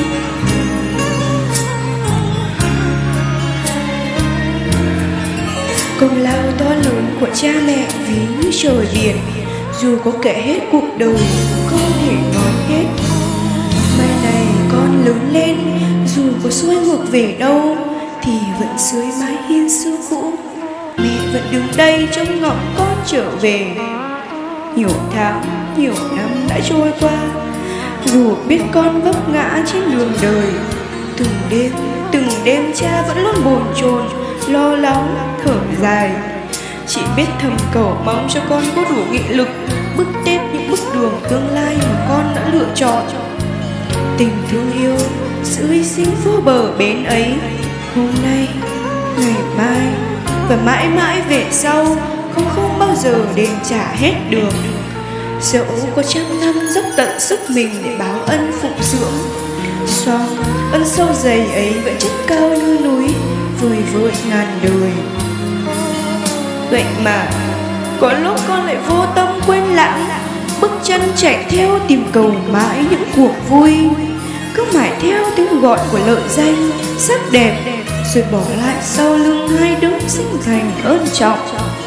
Công lao to lớn của cha mẹ ví như trời biển, dù có kể hết cuộc đời không thể nói hết. Mai này con lớn lên, dù có xuôi ngược về đâu thì vẫn dưới mái hiên xưa cũ, mẹ vẫn đứng đây trông ngóng con trở về. Nhiều tháng, nhiều năm đã trôi qua, dù biết con vấp ngã trên đường đời, từng đêm, từng đêm cha vẫn luôn bồn chồn, lo lắng, thở dài. Chỉ biết thầm cầu mong cho con có đủ nghị lực bước tiếp những bước đường tương lai mà con đã lựa chọn. Tình thương yêu, sự hy sinh vô bờ bến ấy, hôm nay, ngày mai và mãi mãi về sau không không bao giờ đền trả hết được. Dẫu có trăm năm dốc tận sức mình để báo ân phụng dưỡng, song ân sâu dày ấy vẫn chất cao như núi, vời vợi ngàn đời. Vậy mà có lúc con lại vô tâm quên lãng, bước chân chạy theo tìm cầu mãi những cuộc vui, cứ mãi theo tiếng gọi của lợi danh, sắc đẹp, rồi bỏ lại sau lưng hai đứa sinh thành ơn trọng.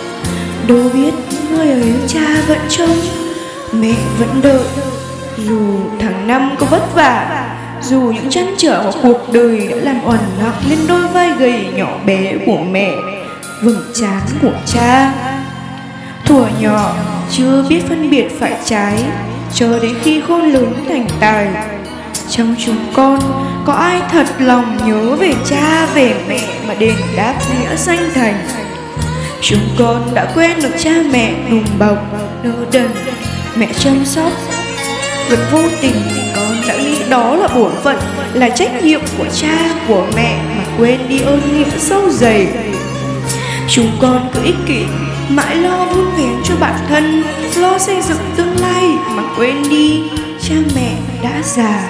Đâu biết người ấy cha vẫn trông, mẹ vẫn đợi, dù tháng năm có vất vả, dù những trăn trở của cuộc đời đã làm oằn nặng lên đôi vai gầy nhỏ bé của mẹ, vầng trán của cha. Thuở nhỏ chưa biết phân biệt phải trái, cho đến khi khôn lớn thành tài, trong chúng con có ai thật lòng nhớ về cha về mẹ mà đền đáp nghĩa sanh thành. Chúng con đã quen được cha mẹ đùm bọc nơ đần, mẹ chăm sóc, vẫn vô tình con đã nghĩ đó là bổn phận, là trách nhiệm của cha của mẹ mà quên đi ơn nghĩa sâu dày. Chúng con cứ ích kỷ, mãi lo vun vén cho bản thân, lo xây dựng tương lai mà quên đi cha mẹ đã già.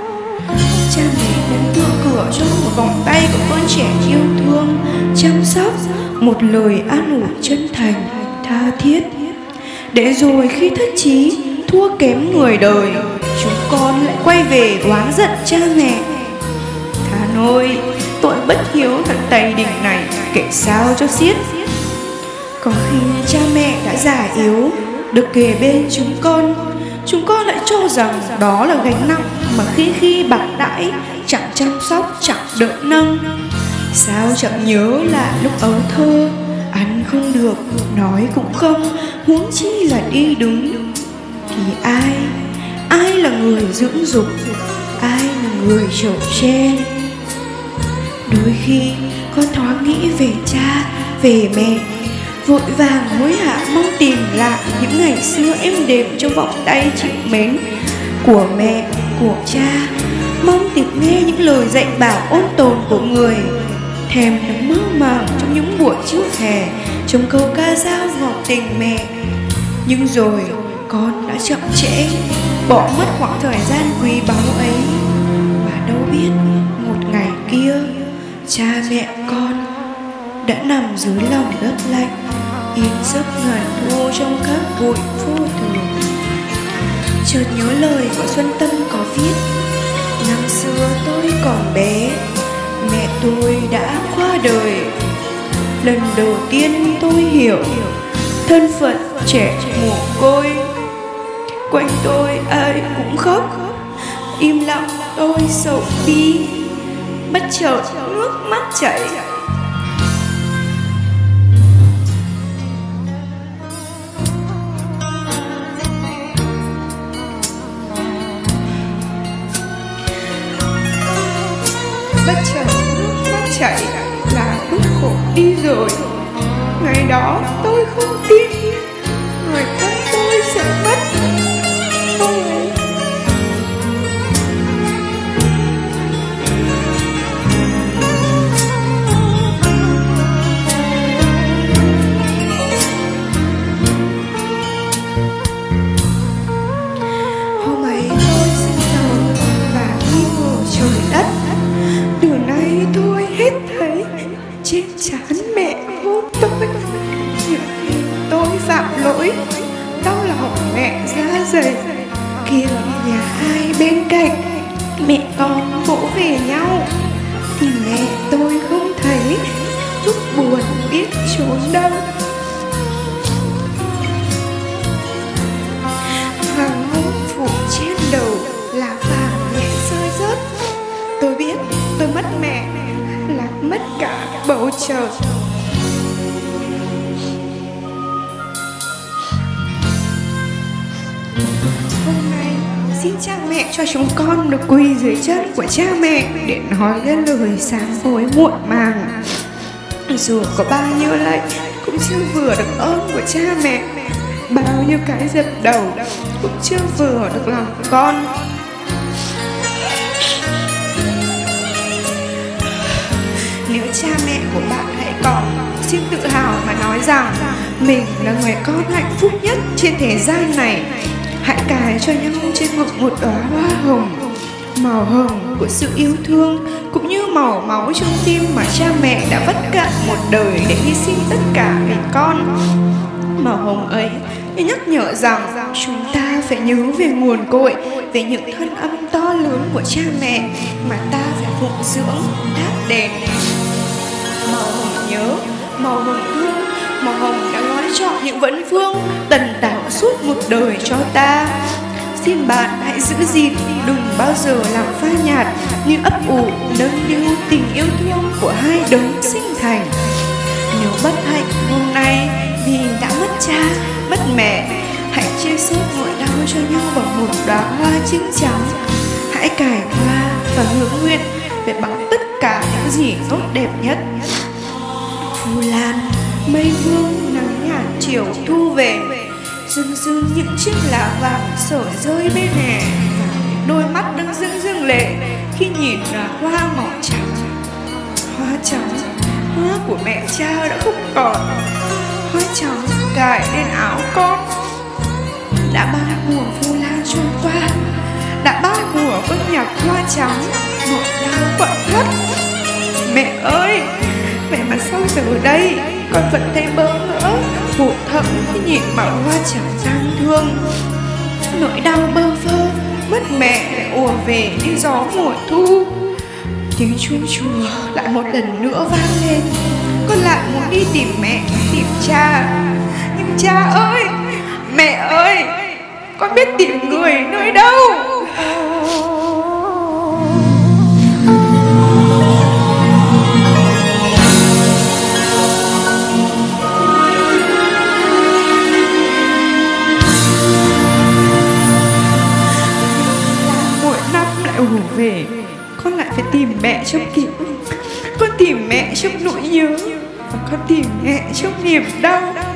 Cha mẹ đang tựa cửa cho một vòng tay của con trẻ yêu thương, chăm sóc, một lời an ủi chân thành, tha thiết. Để rồi khi thất chí, thua kém người đời, chúng con lại quay về oán giận cha mẹ. Thà ôi, tội bất hiếu thằng Tây Đình này kể sao cho xiết. Có khi cha mẹ đã già yếu, được kề bên chúng con, chúng con lại cho rằng đó là gánh nặng mà khi khi bạc đãi, chẳng chăm sóc, chẳng đỡ nâng. Sao chẳng nhớ là lúc ấu thơ, ăn không được, nói cũng không, huống chi là đi đứng. Thì ai, ai là người dưỡng dục, ai là người chở che. Đôi khi con thoáng nghĩ về cha, về mẹ, vội vàng hối hả mong tìm lại những ngày xưa êm đềm trong vòng tay chịu mến của mẹ, của cha, mong được nghe những lời dạy bảo ôn tồn của người, thèm được mơ màng trong những buổi trước hè trong câu ca dao ngọt tình mẹ. Nhưng rồi con đã chậm trễ, bỏ mất khoảng thời gian quý báu ấy, mà đâu biết một ngày kia cha mẹ con đã nằm dưới lòng đất lạnh, yên giấc ngàn thu trong các bụi vô thường. Chợt nhớ lời của Xuân Tâm có viết: năm xưa tôi còn bé, mẹ tôi đã qua đời. Lần đầu tiên tôi hiểu thân phận trẻ mồ côi. Quanh tôi ai cũng khóc, im lặng tôi sầu bi. Bất chợt nước mắt chảy, bất chợt nước mắt chảy là bước khổ đi rồi. Ngày đó tôi không tin người thân tôi sẽ mất. Ông ấy hôm ấy tôi sinh sầu và nghi ngờ trời đất. Từ nay tôi hết thấy trên trán mẹ hôn tôi. Nhiều khi tôi phạm lỗi, đau lòng mẹ ra dày, kia nhà hai bên cạnh mẹ con vỗ về nhau, thì mẹ tôi không thấy, lúc buồn biết trốn đâu. Hoàng hôn phủ trên đầu là vàng nhẹ rơi rớt. Tôi biết tôi mất mẹ là mất cả bầu trời. Hôm nay xin cha mẹ cho chúng con được quỳ dưới chân của cha mẹ để nói lên lời sám hối muộn màng. Dù có bao nhiêu lạy cũng chưa vừa được ơn của cha mẹ, bao nhiêu cái dập đầu cũng chưa vừa được lòng con. Nếu cha mẹ của bạn hãy còn, xin tự hào mà nói rằng mình là người con hạnh phúc nhất trên thế gian này. Hãy cài cho nhau trên ngực một đóa hoa hồng, màu hồng của sự yêu thương, cũng như màu máu trong tim mà cha mẹ đã vất cạn một đời để hy sinh tất cả vì con. Màu hồng ấy nhắc nhở rằng chúng ta phải nhớ về nguồn cội, về những thân âm to lớn của cha mẹ mà ta phải phụng dưỡng, đáp đền. Màu hồng nhớ, màu hồng thương, màu hồng đã gói trọn những vấn vương tần tảo suốt một đời cho ta. Xin bạn hãy giữ gìn, đừng bao giờ làm pha nhạt như ấp ủ nâng niu tình yêu thương của hai đấng sinh thành. Nếu bất hạnh hôm nay vì đã mất cha, mất mẹ, hãy chia sẻ nỗi đau cho nhau bằng một đóa hoa trinh trắng. Hãy cài hoa và hứa nguyện về bằng tất cả những gì tốt đẹp nhất. Phù lan, mây vương, nắng nhạt chiều thu về, rưng rưng những chiếc lá vàng sởi rơi bên hè, và đôi mắt đang rưng rưng lệ khi nhìn là hoa màu trắng. Hoa trắng, hoa của mẹ cha đã không còn. Hoa trắng cài lên áo con. Đã ba mùa Vu Lan trôi qua, đã ba mùa con nhạc hoa trắng, nỗi đau quặn thắt. Mẹ ơi, mẹ mà sao giờ đây con vẫn thấy bỡ ngỡ, hụt thẫn khi nhìn màu hoa trắng tang thương. Nỗi đau bơ vơ mất mẹ lại ùa về như gió mùa thu. Tiếng chuông chùa lại một lần nữa vang lên. Con lại muốn đi tìm mẹ, tìm cha. Nhưng cha ơi, mẹ ơi, con biết tìm người nơi đâu. Ùa về, con lại phải tìm mẹ trong ký ức, con tìm mẹ trong nỗi nhớ, và con tìm mẹ trong niềm đau.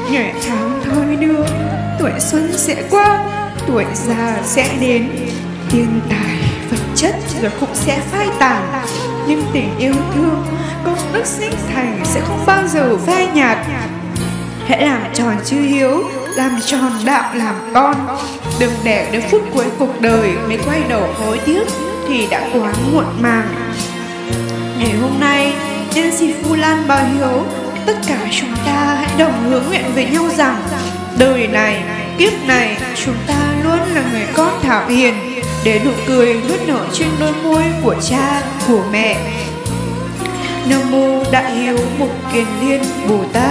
Ngày tháng thôi đưa, tuổi xuân sẽ qua, tuổi già sẽ đến. Tiền tài, vật chất rồi cũng sẽ phai tàn, nhưng tình yêu thương, công đức sinh thành sẽ không bao giờ phai nhạt. Hãy làm tròn chữ hiếu, làm tròn đạo làm con. Đừng để đến phút cuối cuộc đời mới quay đầu hối tiếc thì đã quá muộn màng. Ngày hôm nay, nhân dịp Vu Lan báo hiếu, tất cả chúng ta hãy đồng hứa nguyện với nhau rằng đời này, kiếp này chúng ta luôn là người con thảo hiền, để nụ cười luôn nở trên đôi môi của cha, của mẹ. Nam mô Đại Hiếu Mục Kiền Liên Bồ Tát.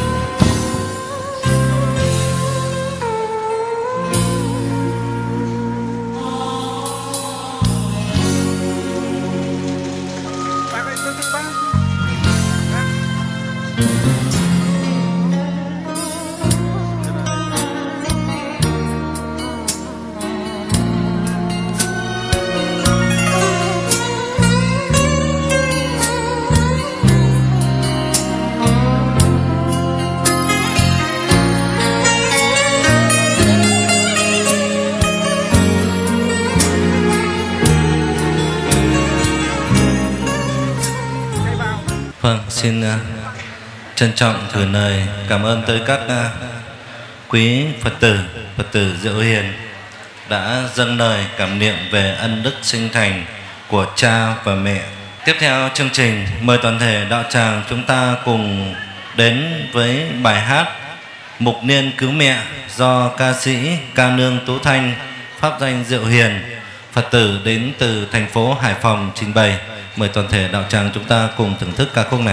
Vâng, xin uh, trân trọng gửi lời cảm ơn tới các uh, quý Phật tử, Phật tử Diệu Hiền đã dâng lời cảm niệm về ân đức sinh thành của cha và mẹ. Tiếp theo chương trình, mời toàn thể đạo tràng chúng ta cùng đến với bài hát Mục Niên Cứu Mẹ do ca sĩ Ca Nương Tú Thanh, pháp danh Diệu Hiền, Phật tử đến từ thành phố Hải Phòng trình bày. Mời toàn thể đạo tràng chúng ta cùng thưởng thức ca khúc này.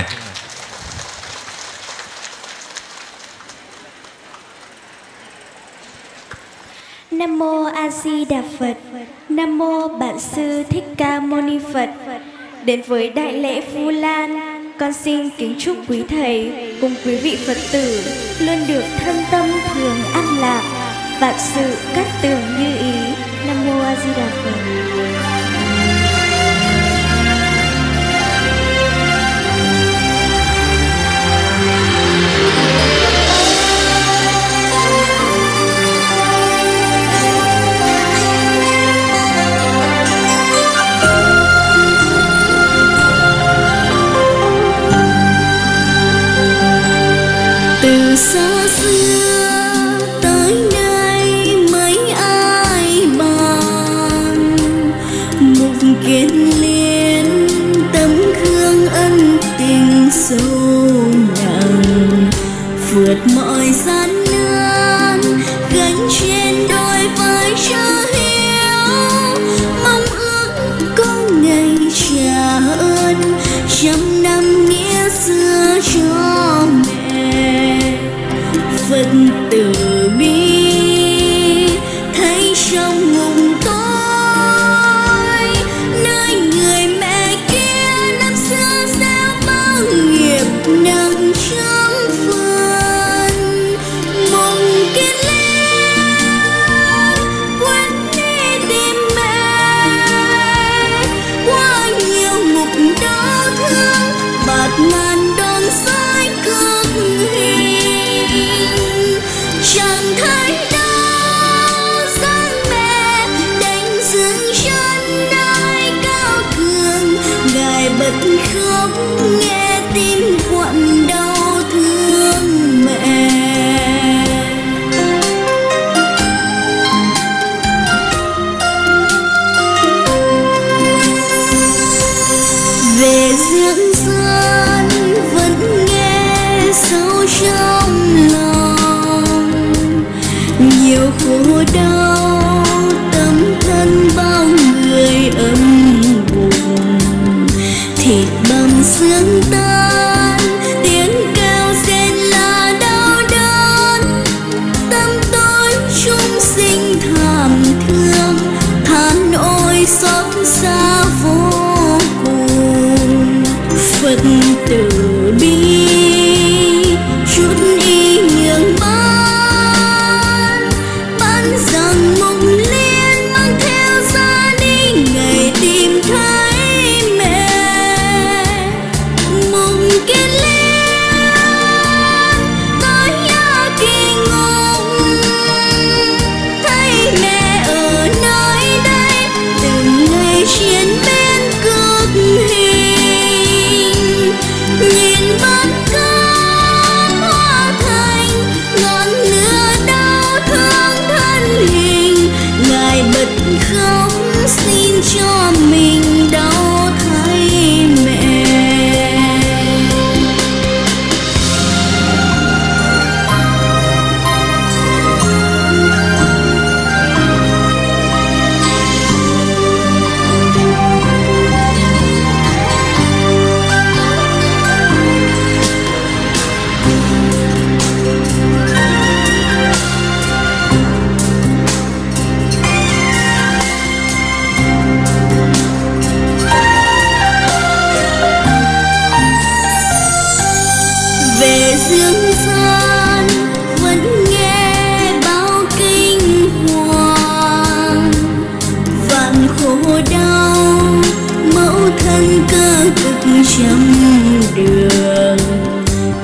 Nam mô A Di Đà Phật. Nam mô Bản Sư Thích Ca Mâu Ni Phật. Đến với đại lễ Vu Lan, con xin kính chúc quý thầy cùng quý vị Phật tử luôn được thân tâm thường an lạc, vạn sự cát tường như ý. Nam mô A Di Đà Phật. Từ xa xưa tới nay mấy ai bàn Mục Kiền Liên tấm gương ân tình sâu nặng, vượt mọi gian nan gánh trên đôi vai cha hiếu, mong ước có ngày trả ơn trăm năm nghĩa xưa cho mẹ. Phật tử bi thấy trong ngùng tôi, nơi người mẹ kia năm xưa gieo bao nghiệp nặng trăm phần. Mong Kiền Liên quên đi tìm mẹ, qua nhiều ngục đau thương bạt ngàn đòn soi cực hình. Chẳng thấy đâu dáng mẹ đánh dừng chân nơi cao cường, ngài bật khóc nghe tim quặn đau thương mẹ. Về dưỡng dân vẫn nghe sâu trong lòng, nhiều khổ đau tâm thân bao người âm bụng. Thịt bằng xương tan tiếng kêu rên là đau đớn, tâm tôi chúng sinh thảm thương, than ôi xót xa vô cùng. Phật tử bi chút y nhường ban, ban rằng Mục Liên mang theo ra đi ngày tìm thấy mẹ.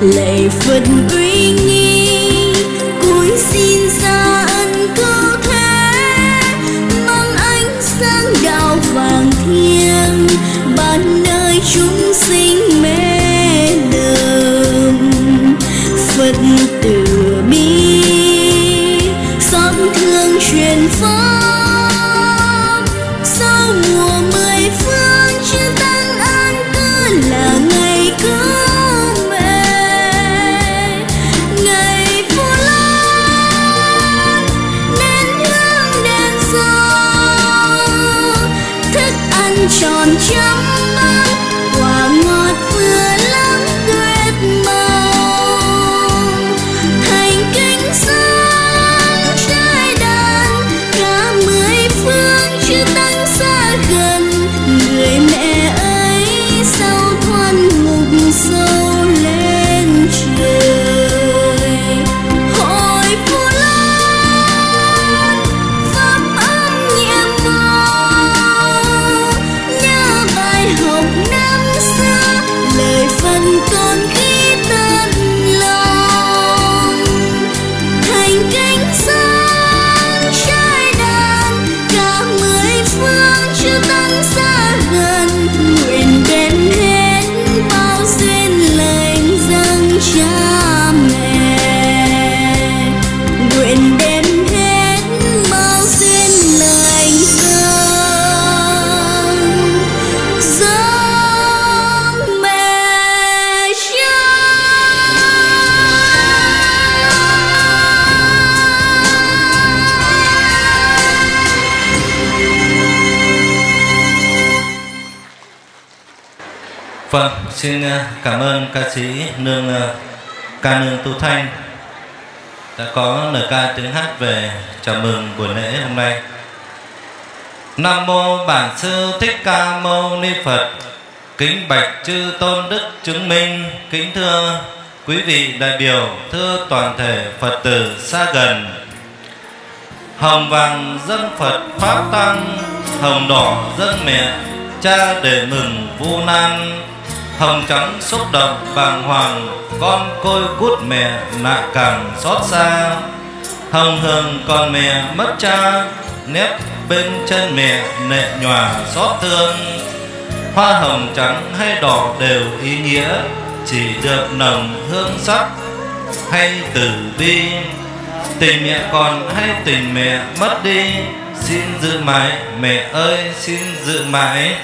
lạy Phật uy nghi cúi xin ra ân cứu thế, mang ánh sáng đạo vàng thiêng ban nơi chúng sinh mê lầm. Phật từ bi xót thương truyền pháp, sau mùa mười phương chư tăng an cư là ngày cứu mẹ. Ngày Vu Lan nén hương đèn dầu, thức ăn tròn trăm mâm, quả ngọt vừa lắm tuyệt màu. Thành kính sáng trái đàn cả mười phương chư tăng xa gần, người mẹ ấy sau thoát ngục sâu lên trời. Hội Vu Lan pháp âm nhiệm màu, nhớ bài học năm xưa lời phân con khi tận lòng. Thành kính sáng trái đàn cả mười phương chư tăng xa gần, nguyện đem hết bao duyên lành dâng cha mẹ. Nguyện đem hết bao duyên lành dâng dâng mẹ cha. Vâng, xin cảm ơn ca sĩ nương ca nương Tu Thanh đã có lời ca tiếng hát về chào mừng buổi lễ hôm nay. Nam mô Bản Sư Thích Ca Mâu Ni Phật. Kính bạch chư tôn đức chứng minh. Kính thưa quý vị đại biểu, thưa toàn thể Phật tử xa gần. Hồng vàng dâng Phật pháp tăng, hồng đỏ dâng mẹ cha để mừng Vu Lan. Hồng trắng xúc động bàng hoàng, con côi cút mẹ lại càng xót xa. Hồng hương còn mẹ mất cha, nếp bên chân mẹ nệ nhòa xót thương. Hoa hồng trắng hay đỏ đều ý nghĩa, chỉ được nồng hương sắc hay từ bi. Tình mẹ còn hay tình mẹ mất đi, xin giữ mãi mẹ ơi xin giữ mãi.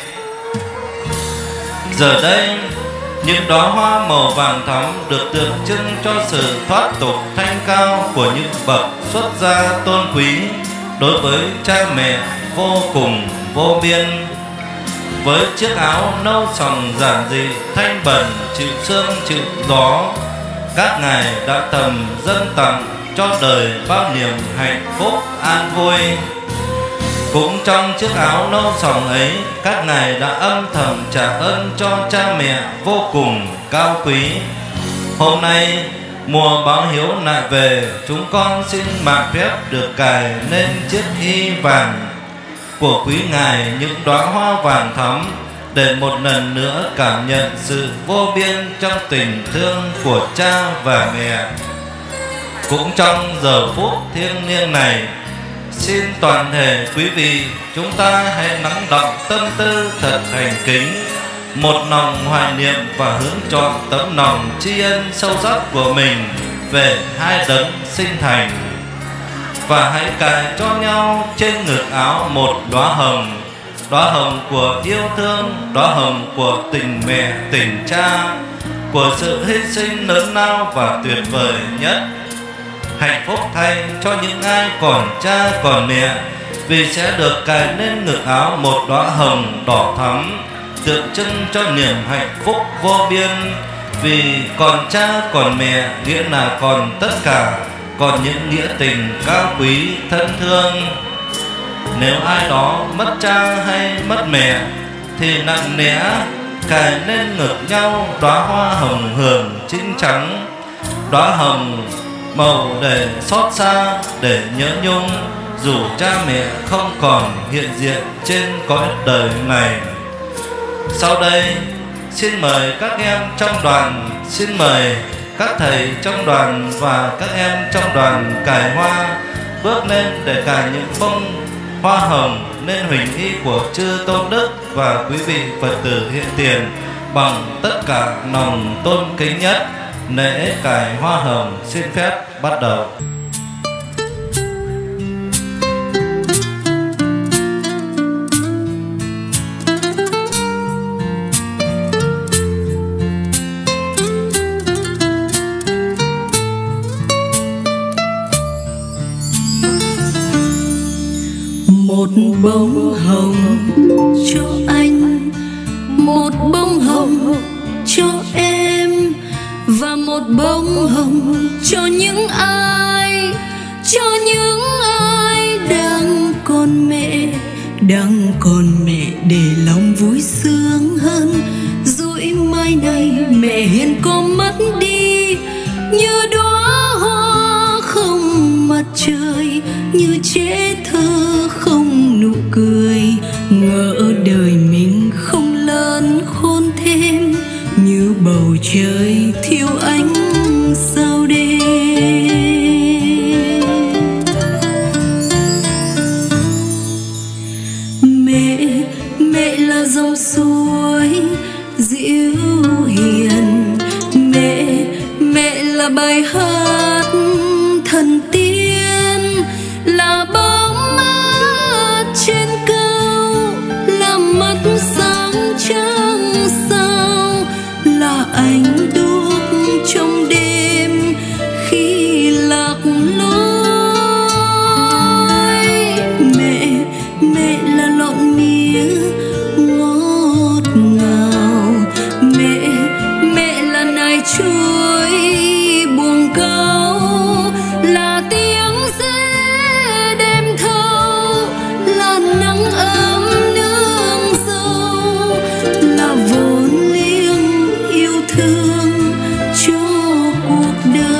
Giờ đây những đóa hoa màu vàng thắm được tượng trưng cho sự thoát tục thanh cao của những bậc xuất gia tôn quý đối với cha mẹ vô cùng vô biên. Với chiếc áo nâu sòng giản dị thanh bẩn chịu sương chịu gió, các ngài đã thầm dâng tặng cho đời bao niềm hạnh phúc an vui. Cũng trong chiếc áo nâu sòng ấy, các ngài đã âm thầm trả ơn cho cha mẹ vô cùng cao quý. Hôm nay mùa báo hiếu lại về, chúng con xin mạn phép được cài lên chiếc y vàng của quý ngài những đóa hoa vàng thắm, để một lần nữa cảm nhận sự vô biên trong tình thương của cha và mẹ. Cũng trong giờ phút thiêng liêng này, xin toàn thể quý vị chúng ta hãy lắng động tâm tư thật thành kính, một lòng hoài niệm và hướng trọn tấm lòng tri ân sâu sắc của mình về hai đấng sinh thành. Và hãy cài cho nhau trên ngực áo một đóa hồng, đóa hồng của yêu thương, đóa hồng của tình mẹ tình cha, của sự hy sinh lớn lao và tuyệt vời nhất. Hạnh phúc thay cho những ai còn cha còn mẹ, vì sẽ được cài lên ngực áo một đóa hồng đỏ thắm, tượng trưng cho niềm hạnh phúc vô biên. Vì còn cha còn mẹ nghĩa là còn tất cả, còn những nghĩa tình cao quý thân thương. Nếu ai đó mất cha hay mất mẹ thì nặng nẽ cài lên ngực nhau đóa hoa hồng hường chín trắng, đóa hồng màu để xót xa, để nhớ nhung, dù cha mẹ không còn hiện diện trên cõi đời này. Sau đây xin mời các em trong đoàn, xin mời các thầy trong đoàn và các em trong đoàn cài hoa, bước lên để cài những bông hoa hồng nên huỳnh y của chư tôn đức và quý vị Phật tử hiện tiền bằng tất cả lòng tôn kính nhất. Lễ cài hoa hồng xin phép bắt đầu. Một bông hồng cho anh, một bông hồng cho em, và một bông hồng cho những ai, cho những ai đang còn mẹ, đang còn mẹ để lòng vui sướng hơn. Rồi mai này mẹ hiền có mất đi như đóa hoa không mặt trời, như trẻ thơ không nụ cười. Ngỡ đời mình không lớn khôn thêm, như bầu trời thiếu ánh sao đêm. Mẹ, mẹ là dòng suối dịu hiền. Mẹ, mẹ là bài hát thần tiên, là bóng mát trên cao, là mắt sáng trăng sao, là ánh đuốc trong đêm khi lạc lối. Mẹ, mẹ là lọn mía ngọt ngào. Mẹ, mẹ là nải chuối buông cao, là tiếng dế đêm thâu, là nắng ấm nương dâu, là vốn liêng yêu thương cho cuộc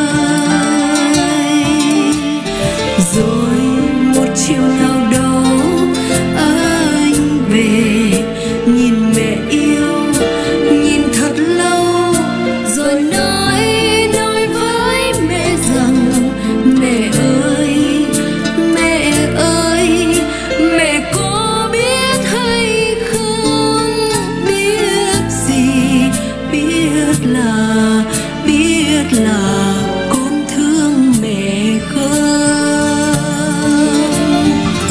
đời. Rồi một chiều nào đó anh về, nhìn mẹ yêu, nhìn thật lâu, rồi nói nói với mẹ rằng: mẹ ơi, mẹ ơi, mẹ có biết hay không? Biết gì? Biết là, biết là con thương mẹ không?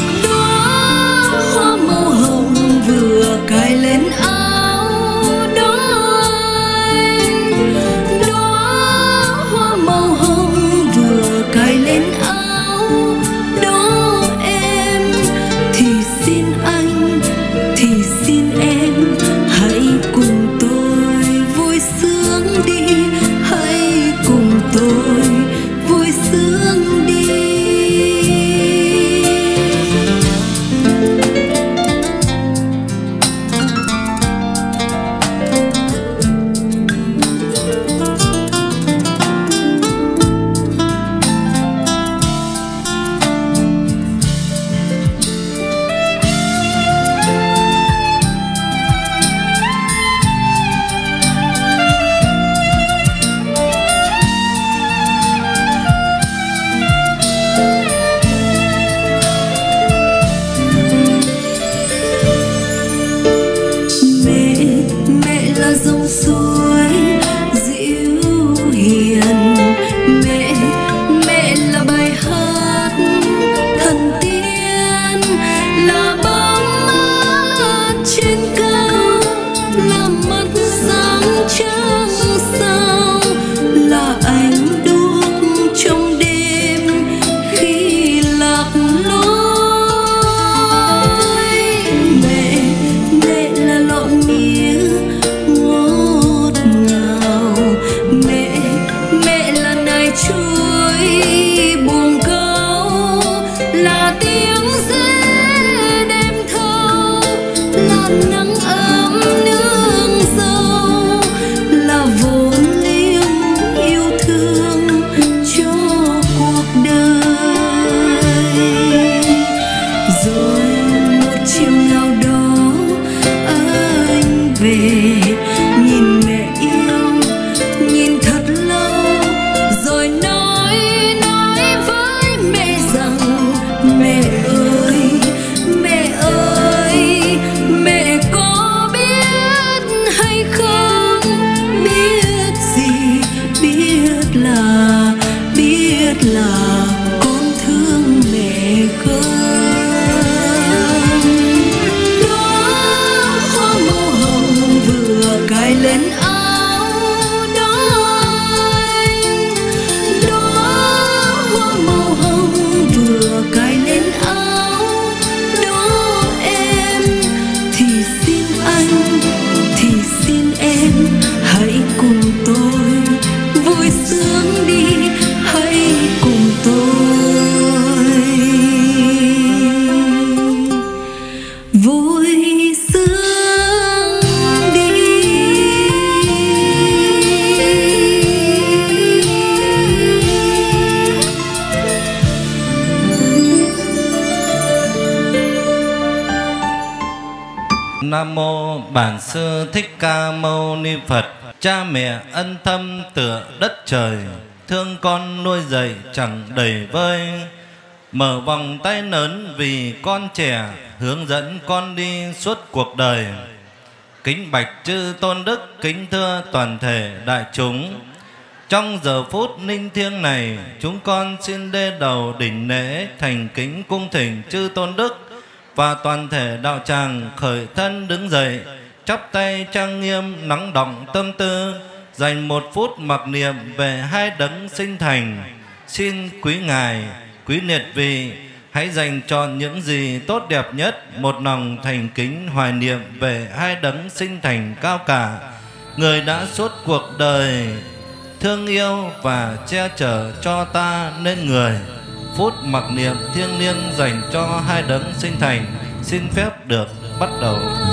Nam mô Bản Sư Thích Ca Mâu Ni Phật. Cha mẹ ân thâm tựa đất trời, thương con nuôi dạy chẳng đầy vơi. Mở vòng tay lớn vì con trẻ, hướng dẫn con đi suốt cuộc đời. Kính bạch chư tôn đức, kính thưa toàn thể đại chúng. Trong giờ phút linh thiêng này, chúng con xin đê đầu đỉnh lễ thành kính cung thỉnh chư tôn đức và toàn thể đạo tràng khởi thân đứng dậy, chắp tay trang nghiêm lắng đọng tâm tư, dành một phút mặc niệm về hai đấng sinh thành. Xin quý ngài, quý liệt vị hãy dành chọn những gì tốt đẹp nhất, một lòng thành kính hoài niệm về hai đấng sinh thành cao cả, người đã suốt cuộc đời thương yêu và che chở cho ta nên người. Phút mặc niệm thiêng liêng dành cho hai đấng sinh thành xin phép được bắt đầu.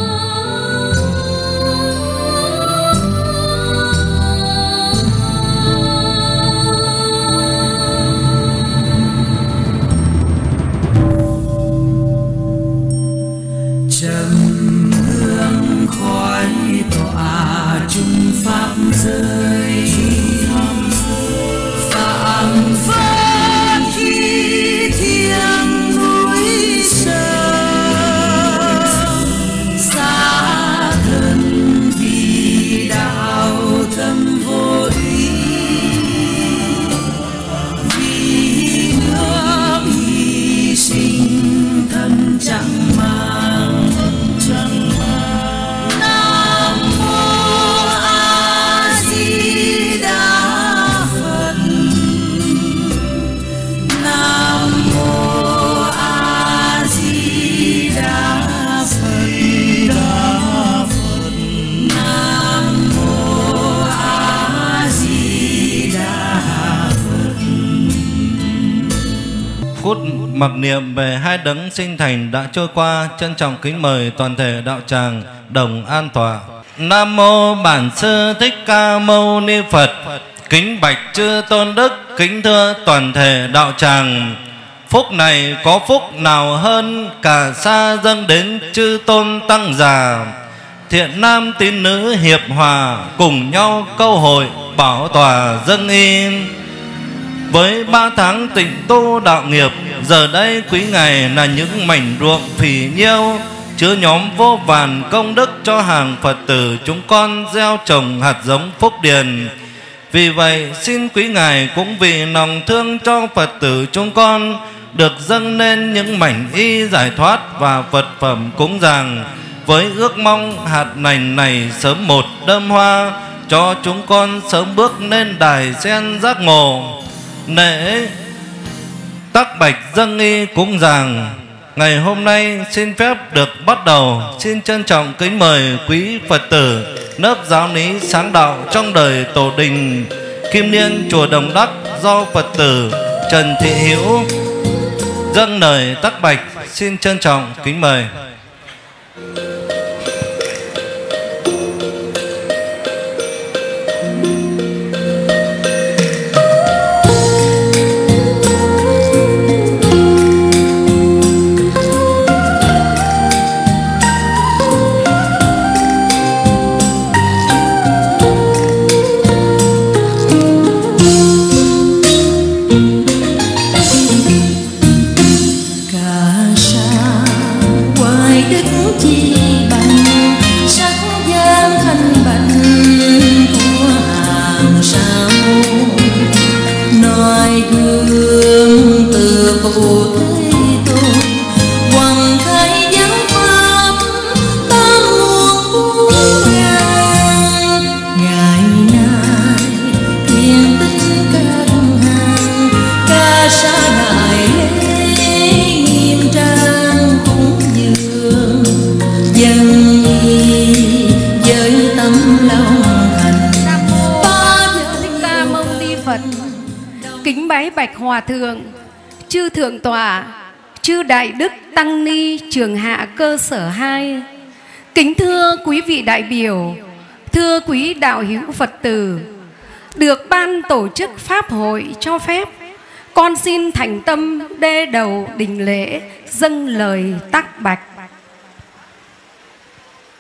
Trầm hương khói tỏa chung pháp giới, phảng phất khi thiêng núi sông, xa thân vì đạo tâm vô ý, vì nước hy sinh thân chẳng mang. Phút mặc niệm về hai đấng sinh thành đã trôi qua, trân trọng kính mời toàn thể đạo tràng đồng an tọa. Nam mô Bản Sư Thích Ca Mâu Ni Phật. Kính bạch chư tôn đức, kính thưa toàn thể đạo tràng. Phúc này có phúc nào hơn cả xa dâng đến chư tôn tăng già, thiện nam tín nữ hiệp hòa, cùng nhau câu hội bảo tòa dâng y. Với ba tháng tịnh tu đạo nghiệp, giờ đây quý ngài là những mảnh ruộng phì nhiêu, chứa nhóm vô vàn công đức cho hàng Phật tử chúng con gieo trồng hạt giống phúc điền. Vì vậy xin quý ngài cũng vì lòng thương cho Phật tử chúng con được dâng lên những mảnh y giải thoát và vật phẩm cúng dường, với ước mong hạt lành này sớm một đơm hoa, cho chúng con sớm bước lên đài sen giác ngộ. Lễ tắc bạch dâng y cúng dường ngày hôm nay xin phép được bắt đầu. Xin trân trọng kính mời quý Phật tử lớp giáo lý sáng đạo trong đời tổ đình Kim Liên chùa Đồng Đắc do Phật tử Trần Thị Hữu dâng lời tắc bạch. Xin trân trọng kính mời. Hòa thượng, chư thượng tọa, chư đại đức tăng ni trường hạ cơ sở hai, kính thưa quý vị đại biểu, thưa quý đạo hữu Phật tử, được ban tổ chức pháp hội cho phép, con xin thành tâm đê đầu đỉnh lễ dâng lời tắc bạch.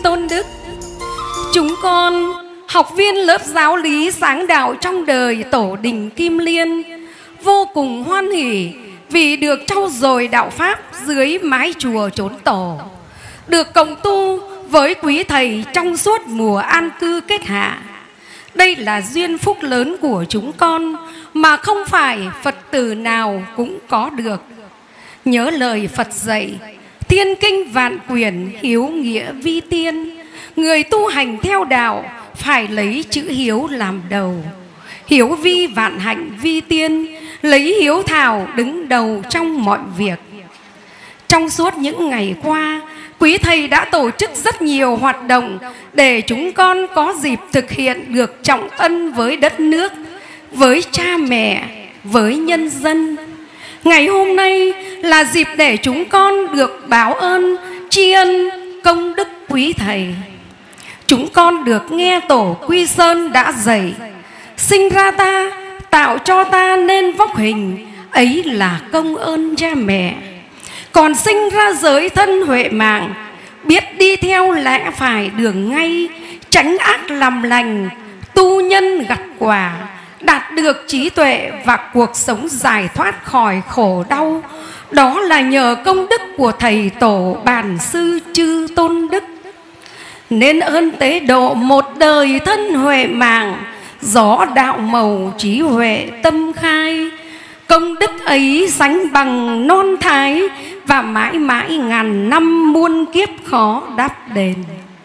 tôn đức. Chúng con, học viên lớp giáo lý sáng đạo trong đời Tổ đình Kim Liên, vô cùng hoan hỉ vì được trau dồi đạo pháp dưới mái chùa Chốn Tổ, được cộng tu với quý thầy trong suốt mùa an cư kết hạ. Đây là duyên phúc lớn của chúng con mà không phải Phật tử nào cũng có được. Nhớ lời Phật dạy, thiên kinh vạn quyển hiếu nghĩa vi tiên. Người tu hành theo đạo phải lấy chữ hiếu làm đầu. Hiếu vi vạn hạnh vi tiên, lấy hiếu thảo đứng đầu trong mọi việc. Trong suốt những ngày qua, quý thầy đã tổ chức rất nhiều hoạt động để chúng con có dịp thực hiện được trọng ân với đất nước, với cha mẹ, với nhân dân. Ngày hôm nay là dịp để chúng con được báo ơn, tri ân công đức quý thầy. Chúng con được nghe Tổ Quy Sơn đã dạy, sinh ra ta, tạo cho ta nên vóc hình, ấy là công ơn cha mẹ. Còn sinh ra giới thân huệ mạng, biết đi theo lẽ phải đường ngay, tránh ác làm lành, tu nhân gặt quả, đạt được trí tuệ và cuộc sống giải thoát khỏi khổ đau. Đó là nhờ công đức của Thầy Tổ Bản Sư Chư Tôn Đức. Nên ơn tế độ một đời thân huệ mạng, gió đạo màu trí huệ tâm khai. Công đức ấy sánh bằng non thái, và mãi mãi ngàn năm muôn kiếp khó đáp đền.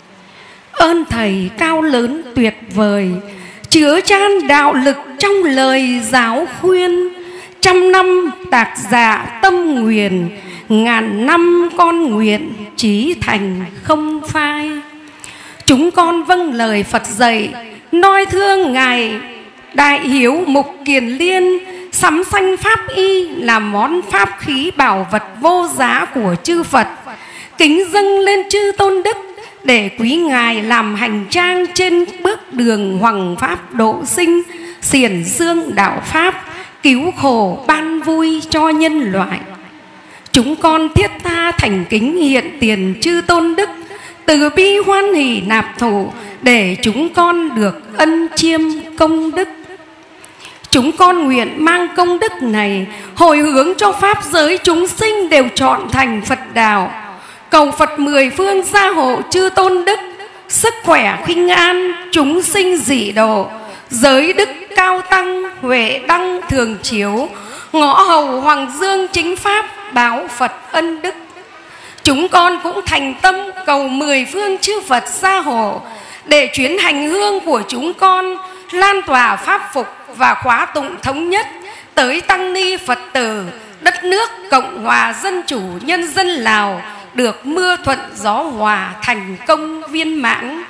Ơn Thầy cao lớn tuyệt vời, chứa chan đạo lực trong lời giáo khuyên. Trăm năm tạc dạ tâm nguyện, ngàn năm con nguyện chí thành không phai. Chúng con vâng lời Phật dạy, noi thương Ngài Đại Hiếu Mục Kiền Liên, sắm sanh pháp y là món pháp khí bảo vật vô giá của chư Phật, kính dâng lên chư Tôn Đức để quý Ngài làm hành trang trên bước đường hoằng pháp độ sinh, xiển dương đạo pháp, cứu khổ ban vui cho nhân loại. Chúng con thiết tha thành kính hiện tiền chư Tôn Đức, từ bi hoan hỷ nạp thụ để chúng con được ân chiêm công đức. Chúng con nguyện mang công đức này hồi hướng cho pháp giới chúng sinh đều trọn thành Phật đạo, cầu Phật mười phương gia hộ chư Tôn Đức, sức khỏe khinh an, chúng sinh dị độ, giới đức cao tăng, huệ đăng thường chiếu, ngõ hầu hoàng dương chính pháp, báo Phật ân đức. Chúng con cũng thành tâm cầu mười phương chư Phật gia hộ để chuyến hành hương của chúng con lan tỏa pháp phục và khóa tụng thống nhất tới tăng ni Phật tử đất nước Cộng hòa Dân chủ Nhân dân Lào được mưa thuận gió hòa, thành công viên mãn.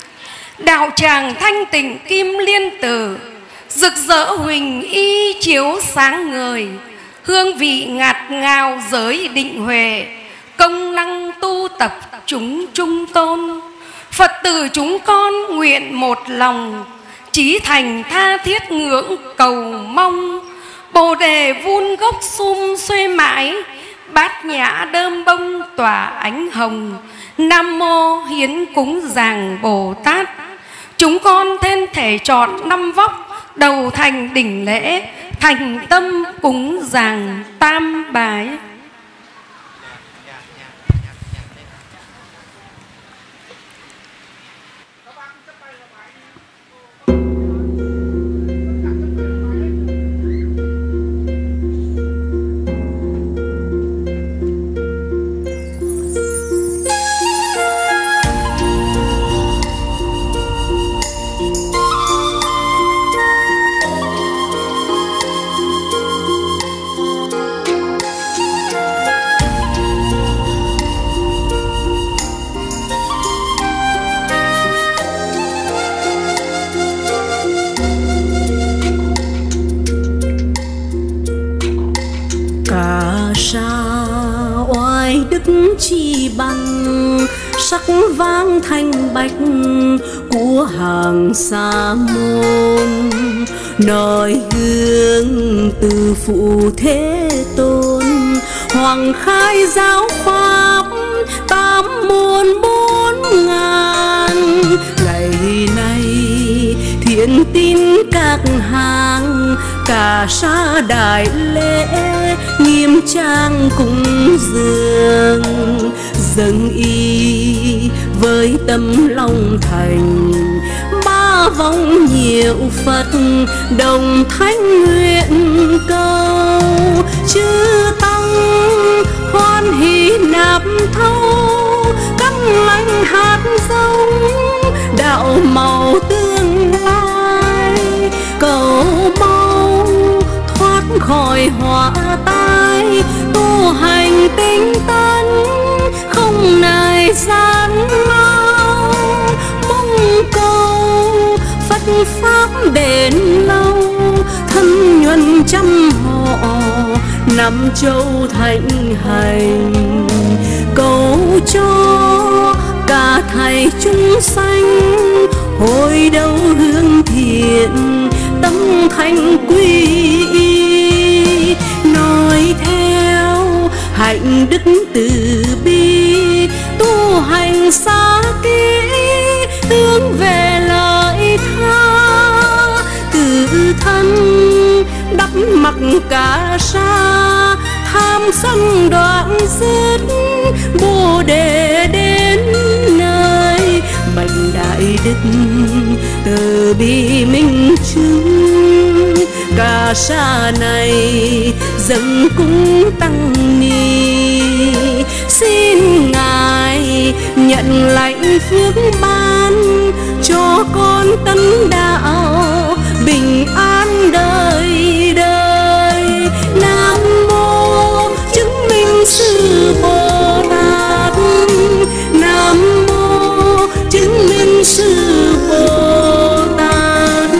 Đạo tràng thanh tịnh Kim Liên Tử, rực rỡ huỳnh y chiếu sáng ngời, hương vị ngạt ngào giới định huệ, công năng tu tập chúng trung tôn. Phật tử chúng con nguyện một lòng, chí thành tha thiết ngưỡng cầu mong, bồ đề vun gốc sum xuê mãi, bát nhã đơm bông tỏa ánh hồng. Nam mô hiến cúng giàng Bồ Tát. Chúng con thêm thể chọn năm vóc, đầu thành đỉnh lễ, thành tâm cúng giàng tam bái. Chi bằng sắc vang thanh bạch của hàng sa môn, noi hương từ phụ thế tôn, hoàng khai giáo pháp tám muôn bốn ngàn. Ngày nay thiện tín các hàng, cả sa đại lễ nghiêm trang cúng dường, dâng y với tấm lòng thành. Ba vong nhiều Phật đồng thánh nguyện cầu, chư tăng hoan hỷ nạp thâu, cắt lành hạt giống đạo màu tương lai. Cầu mau thoát khỏi họa tai, tu hành tinh tấn không nài gian lao. Mong cầu Phật pháp bền lâu, thân nhuần trăm họ năm châu thịnh hành. Cầu cho cả thầy chúng sanh hồi đầu hướng thiện, tâm thành quy y. Nói theo hạnh đức từ bi, tu hành xa kỹ hướng về lợi tha. Từ thân đắp mặc cả sa, tham sân đoạn dứt bồ đề đến nơi. Bạch đại đức từ bi minh chứng, cả sa này dâng cúng tăng ni. Xin ngài nhận lãnh phước ban, cho con tấn đạo bình an đời đời. Nam mô chứng minh sư Bồ Tát, Nam mô chứng minh sư Bồ Tát.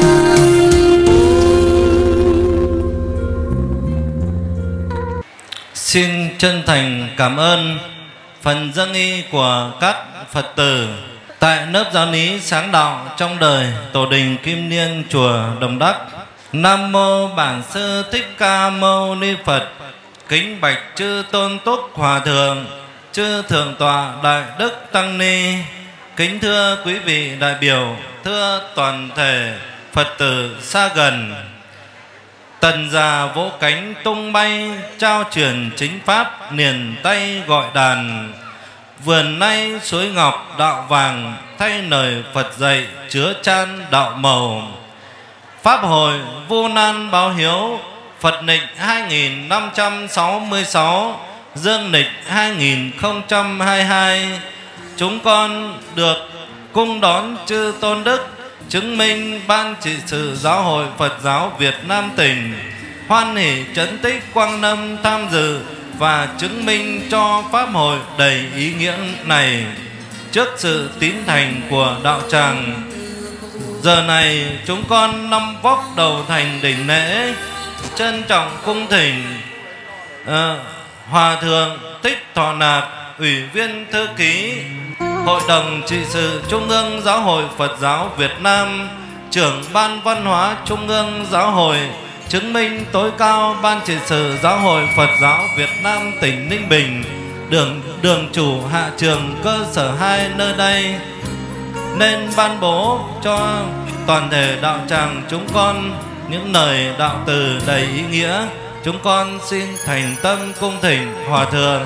Xin chân thành cảm ơn phần dâng y của các Phật tử tại lớp giáo lý sáng đạo trong đời Tổ đình Kim Liên chùa Đồng Đắc. Nam mô Bản Sư Thích Ca Mâu Ni Phật. Kính bạch chư tôn túc hòa thượng, chư thượng tọa đại đức tăng ni. Kính thưa quý vị đại biểu, thưa toàn thể Phật tử xa gần. Tần già vỗ cánh tung bay, trao truyền chính pháp niền tay gọi đàn. Vườn nay suối ngọc đạo vàng, thay lời Phật dạy chứa chan đạo màu. Pháp hội Vu Lan báo hiếu, Phật lịch hai nghìn năm trăm sáu mươi sáu, dương lịch hai nghìn không trăm hai mươi hai. Chúng con được cung đón chư tôn đức, chứng minh Ban trị sự Giáo hội Phật giáo Việt Nam tỉnh, hoan hỷ trấn tích Quang Lâm tham dự và chứng minh cho pháp hội đầy ý nghĩa này. Trước sự tín thành của đạo tràng, giờ này chúng con năm vóc đầu thành đỉnh lễ, trân trọng cung thỉnh uh, Hòa thượng Thích Thọ Nạc, Ủy viên thư ký Hội đồng trị sự Trung ương Giáo hội Phật giáo Việt Nam, trưởng Ban Văn hóa Trung ương Giáo hội, chứng minh tối cao Ban trị sự Giáo hội Phật giáo Việt Nam tỉnh Ninh Bình, đường đường chủ hạ trường cơ sở hai nơi đây, nên ban bố cho toàn thể đạo tràng chúng con những lời đạo từ đầy ý nghĩa. Chúng con xin thành tâm cung thỉnh Hòa thượng.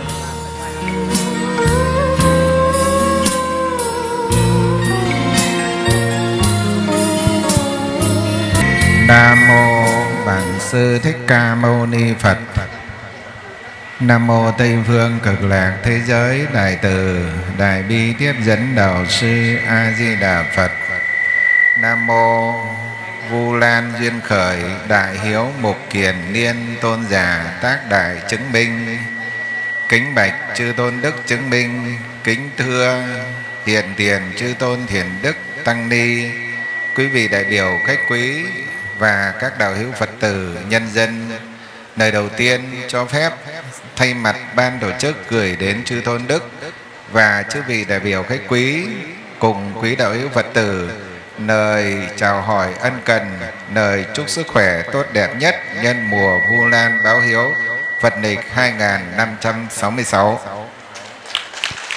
Nam mô Bản Sư Thích Ca Mâu Ni Phật. Nam mô Tây phương cực lạc thế giới đại từ đại bi tiếp dẫn đạo sư A Di Đà Phật. Nam mô Vu Lan duyên khởi đại hiếu mục kiền niên tôn giả tác đại chứng minh. Kính bạch chư tôn đức chứng minh. Kính thưa hiện tiền chư tôn thiền đức tăng ni, quý vị đại biểu khách quý và các đạo hữu Phật tử nhân dân. Lời đầu tiên cho phép thay mặt ban tổ chức gửi đến chư tôn đức và chư vị đại biểu khách quý cùng quý đạo hữu Phật tử lời chào hỏi ân cần, lời chúc sức khỏe tốt đẹp nhất nhân mùa Vu Lan báo hiếu Phật lịch hai nghìn năm trăm sáu mươi sáu.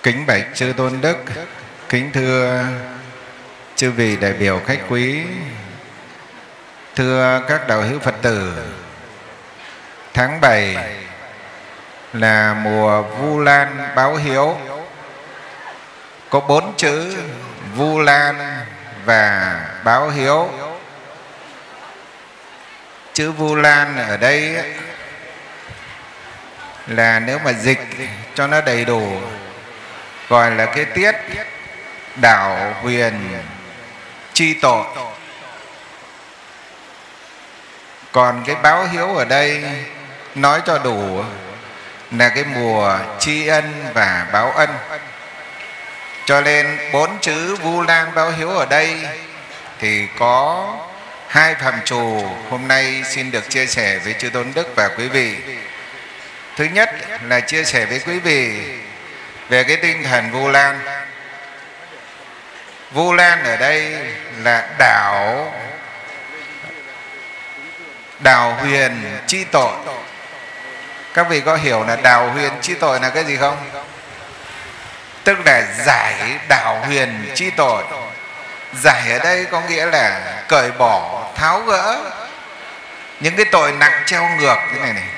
Kính bạch chư tôn đức, kính thưa chư vị đại biểu khách quý, thưa các đạo hữu Phật tử. Tháng bảy là mùa Vu Lan báo hiếu, có bốn chữ Vu Lan và báo hiếu. Chữ Vu Lan ở đây là nếu mà dịch cho nó đầy đủ gọi là cái tiết đảo huyền chi tội. Còn cái báo hiếu ở đây nói cho đủ là cái mùa tri ân và báo ân. Cho nên bốn chữ Vu Lan báo hiếu ở đây thì có hai phạm trù hôm nay xin được chia sẻ với chư tôn đức và quý vị. Thứ nhất là chia sẻ với quý vị về cái tinh thần Vu Lan. Vu Lan ở đây là đảo đảo huyền chi tội. Các vị có hiểu là đảo huyền chi tội là cái gì không? Tức là giải đảo huyền chi tội. Giải ở đây có nghĩa là cởi bỏ, tháo gỡ những cái tội nặng treo ngược thế này này.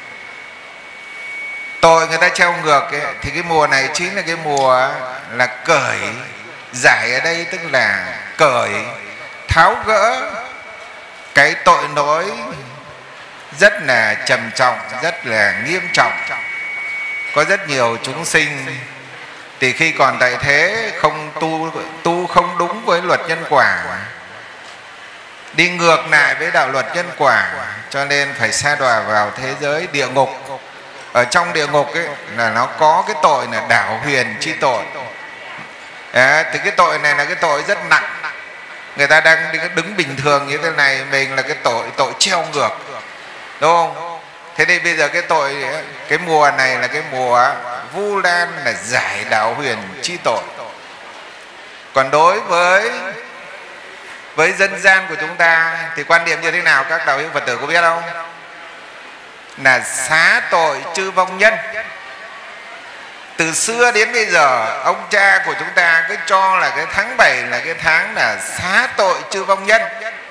Tội người ta treo ngược ấy, thì cái mùa này chính là cái mùa là cởi. Giải ở đây tức là cởi, tháo gỡ cái tội lỗi rất là trầm trọng, rất là nghiêm trọng. Có rất nhiều chúng sinh thì khi còn tại thế không tu tu không đúng với luật nhân quả, đi ngược lại với đạo luật nhân quả, cho nên phải sa đọa vào thế giới địa ngục. Ở trong địa ngục ấy là nó có cái tội là đảo huyền chi tội. À, thì cái tội này là cái tội rất nặng. Người ta đang đứng bình thường như thế này, mình là cái tội tội treo ngược, đúng không? Thế thì bây giờ cái tội, cái mùa này là cái mùa Vu Lan là giải đảo huyền chi tội. Còn đối với với dân gian của chúng ta thì quan điểm như thế nào các đạo hữu Phật tử có biết không? Là xá tội chư vong nhân. Từ xưa đến bây giờ ông cha của chúng ta cứ cho là cái tháng bảy là cái tháng là xá tội chư vong nhân.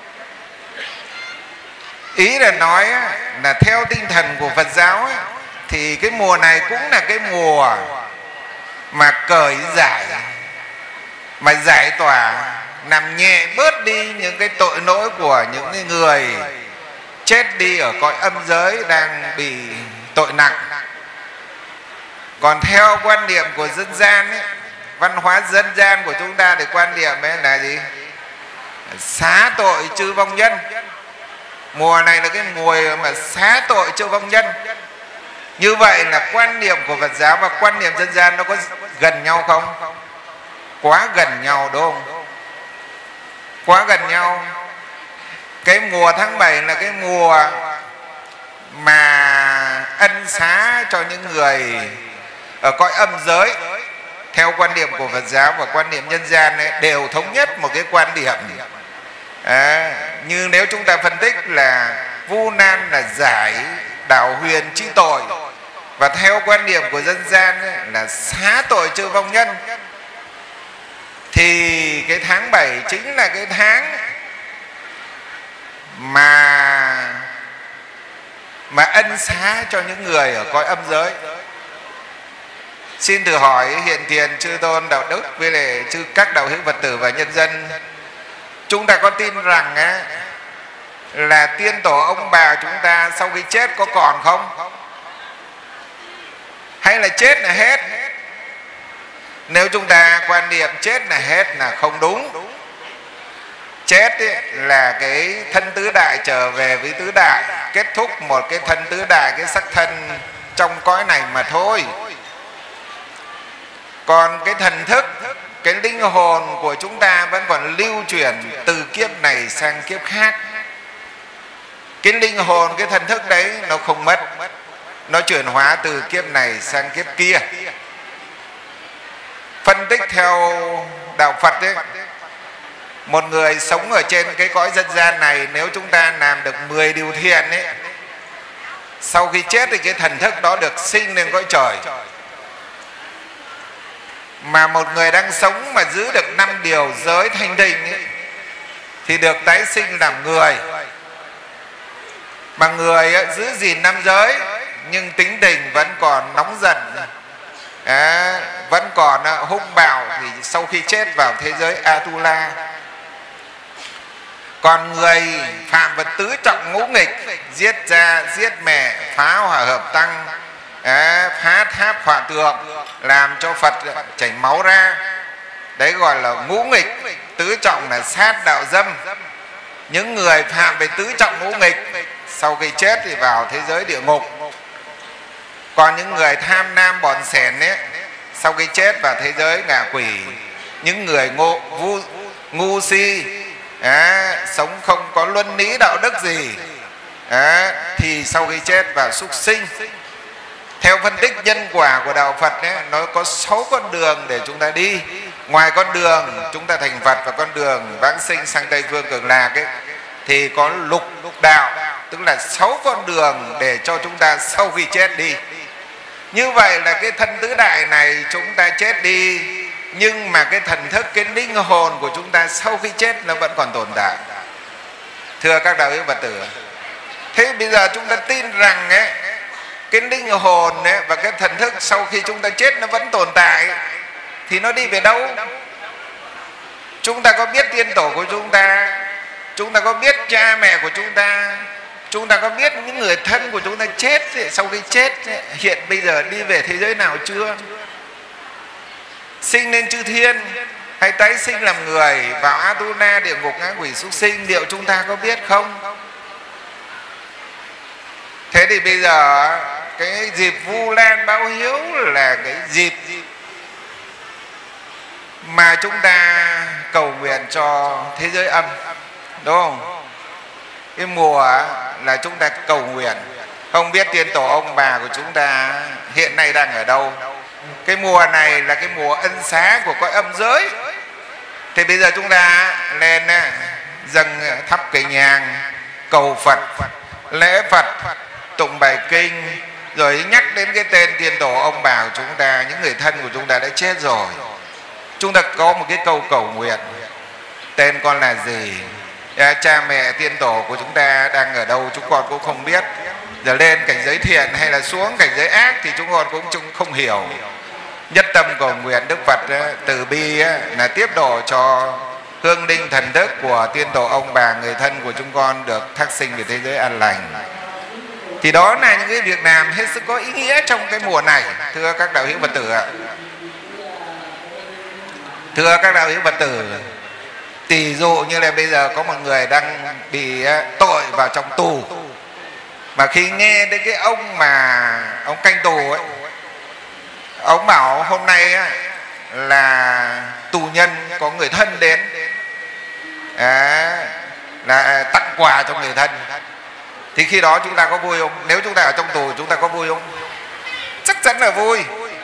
Ý là nói là theo tinh thần của Phật giáo ấy, thì cái mùa này cũng là cái mùa mà cởi giải, mà giải tỏa, làm nhẹ bớt đi những cái tội lỗi của những người chết đi ở cõi âm giới đang bị tội nặng. Còn theo quan điểm của dân gian ấy, văn hóa dân gian của chúng ta thì quan điểm ấy là gì? Xá tội chư vong nhân. Mùa này là cái mùa mà xá tội chư vong nhân. Như vậy là quan điểm của Phật giáo và quan điểm dân gian nó có gần nhau không? Quá gần nhau đúng không? Quá gần nhau. Cái mùa tháng bảy là cái mùa mà ân xá cho những người ở cõi âm giới. Theo quan điểm của Phật giáo và quan điểm nhân gian ấy, đều thống nhất một cái quan điểm. À, như nếu chúng ta phân tích là Vu Lan là giải đảo huyền chi tội, và theo quan điểm của dân gian ấy, là xá tội chư vong nhân, thì cái tháng bảy chính là cái tháng mà mà ân xá cho những người ở cõi âm giới. Xin thử hỏi hiện tiền chư tôn đạo đức với lại chư các đạo hữu Phật tử và nhân dân, chúng ta có tin rằng ấy, là tiên tổ ông bà chúng ta sau khi chết có còn không? Hay là chết là hết? Nếu chúng ta quan niệm chết là hết là không đúng. Chết ấy, là cái thân tứ đại trở về với tứ đại, kết thúc một cái thân tứ đại, cái sắc thân trong cõi này mà thôi. Còn cái thần thức, cái linh hồn của chúng ta vẫn còn lưu chuyển từ kiếp này sang kiếp khác. Cái linh hồn, cái thần thức đấy nó không mất, nó chuyển hóa từ kiếp này sang kiếp kia. Phân tích theo đạo Phật ấy, một người sống ở trên cái cõi dân gian này, nếu chúng ta làm được mười điều thiện ấy, sau khi chết thì cái thần thức đó được sinh lên cõi trời. Mà một người đang sống mà giữ được năm điều giới thanh tịnh ấy, thì được tái sinh làm người. Mà người ấy, giữ gìn năm giới nhưng tính tình vẫn còn nóng giận, à, vẫn còn uh, hung bạo, thì sau khi chết vào thế giới Atula. Còn người phạm vật tứ trọng ngũ nghịch, giết cha, giết mẹ, phá hòa hợp tăng, à, phá tháp hỏa tượng, làm cho Phật chảy máu ra, đấy gọi là ngũ nghịch. Tứ trọng là sát đạo dâm. Những người phạm về tứ trọng ngũ nghịch sau khi chết thì vào thế giới địa ngục. Còn những người tham nam bòn xẻn ấy, sau khi chết vào thế giới ngạ quỷ. Những người ngộ vu, ngu si, à, sống không có luân lý đạo đức gì, à, thì sau khi chết vào súc sinh. Theo phân tích nhân quả của đạo Phật ấy, nó có sáu con đường để chúng ta đi. Ngoài con đường chúng ta thành Phật và con đường vãng sinh sang Tây Phương Cực Lạc ấy, thì có lục đạo, tức là sáu con đường để cho chúng ta sau khi chết đi. Như vậy là cái thân tứ đại này chúng ta chết đi, nhưng mà cái thần thức, cái linh hồn của chúng ta sau khi chết nó vẫn còn tồn tại. Thưa các đạo hữu Phật tử, thế bây giờ chúng ta tin rằng ấy, cái linh hồn ấy, và cái thần thức sau khi chúng ta chết nó vẫn tồn tại, thì nó đi về đâu? Chúng ta có biết tiên tổ của chúng ta, chúng ta có biết cha mẹ của chúng ta, chúng ta có biết những người thân của chúng ta chết ấy, sau khi chết ấy, hiện bây giờ đi về thế giới nào chưa? Sinh lên chư thiên hay tái sinh làm người, vào Atula, địa ngục, ngã quỷ, súc sinh, liệu chúng ta có biết không? Thế thì bây giờ cái dịp Vu Lan báo hiếu là cái dịp mà chúng ta cầu nguyện cho thế giới âm, đúng không? Cái mùa là chúng ta cầu nguyện. Không biết tiên tổ ông bà của chúng ta hiện nay đang ở đâu. Cái mùa này là cái mùa ân xá của cõi âm giới. Thì bây giờ chúng ta lên dâng thắp cây nhang, cầu Phật, lễ Phật, tụng bài kinh, rồi nhắc đến cái tên tiên tổ ông bà của chúng ta, những người thân của chúng ta đã chết rồi. Chúng ta có một cái câu cầu nguyện: tên con là gì, cha mẹ tiên tổ của chúng ta đang ở đâu chúng con cũng không biết. Giờ lên cảnh giới thiện hay là xuống cảnh giới ác thì chúng con cũng không hiểu. Nhất tâm cầu nguyện Đức Phật từ bi là tiếp độ cho hương linh thần thức của tiên tổ ông bà, người thân của chúng con được thác sinh về thế giới an lành. Thì đó là những cái việc làm hết sức có ý nghĩa trong cái mùa này, thưa các đạo hữu Phật tử ạ. Thưa các đạo hữu Phật tử, tỷ dụ như là bây giờ có một người đang bị tội vào trong tù, mà khi nghe đến cái ông mà ông canh tù ấy, ông bảo hôm nay ấy, là tù nhân có người thân đến, à, là tặng quà cho người thân, thì khi đó chúng ta có vui không? Nếu chúng ta ở trong tù chúng ta có vui không? Chắc chắn là vui.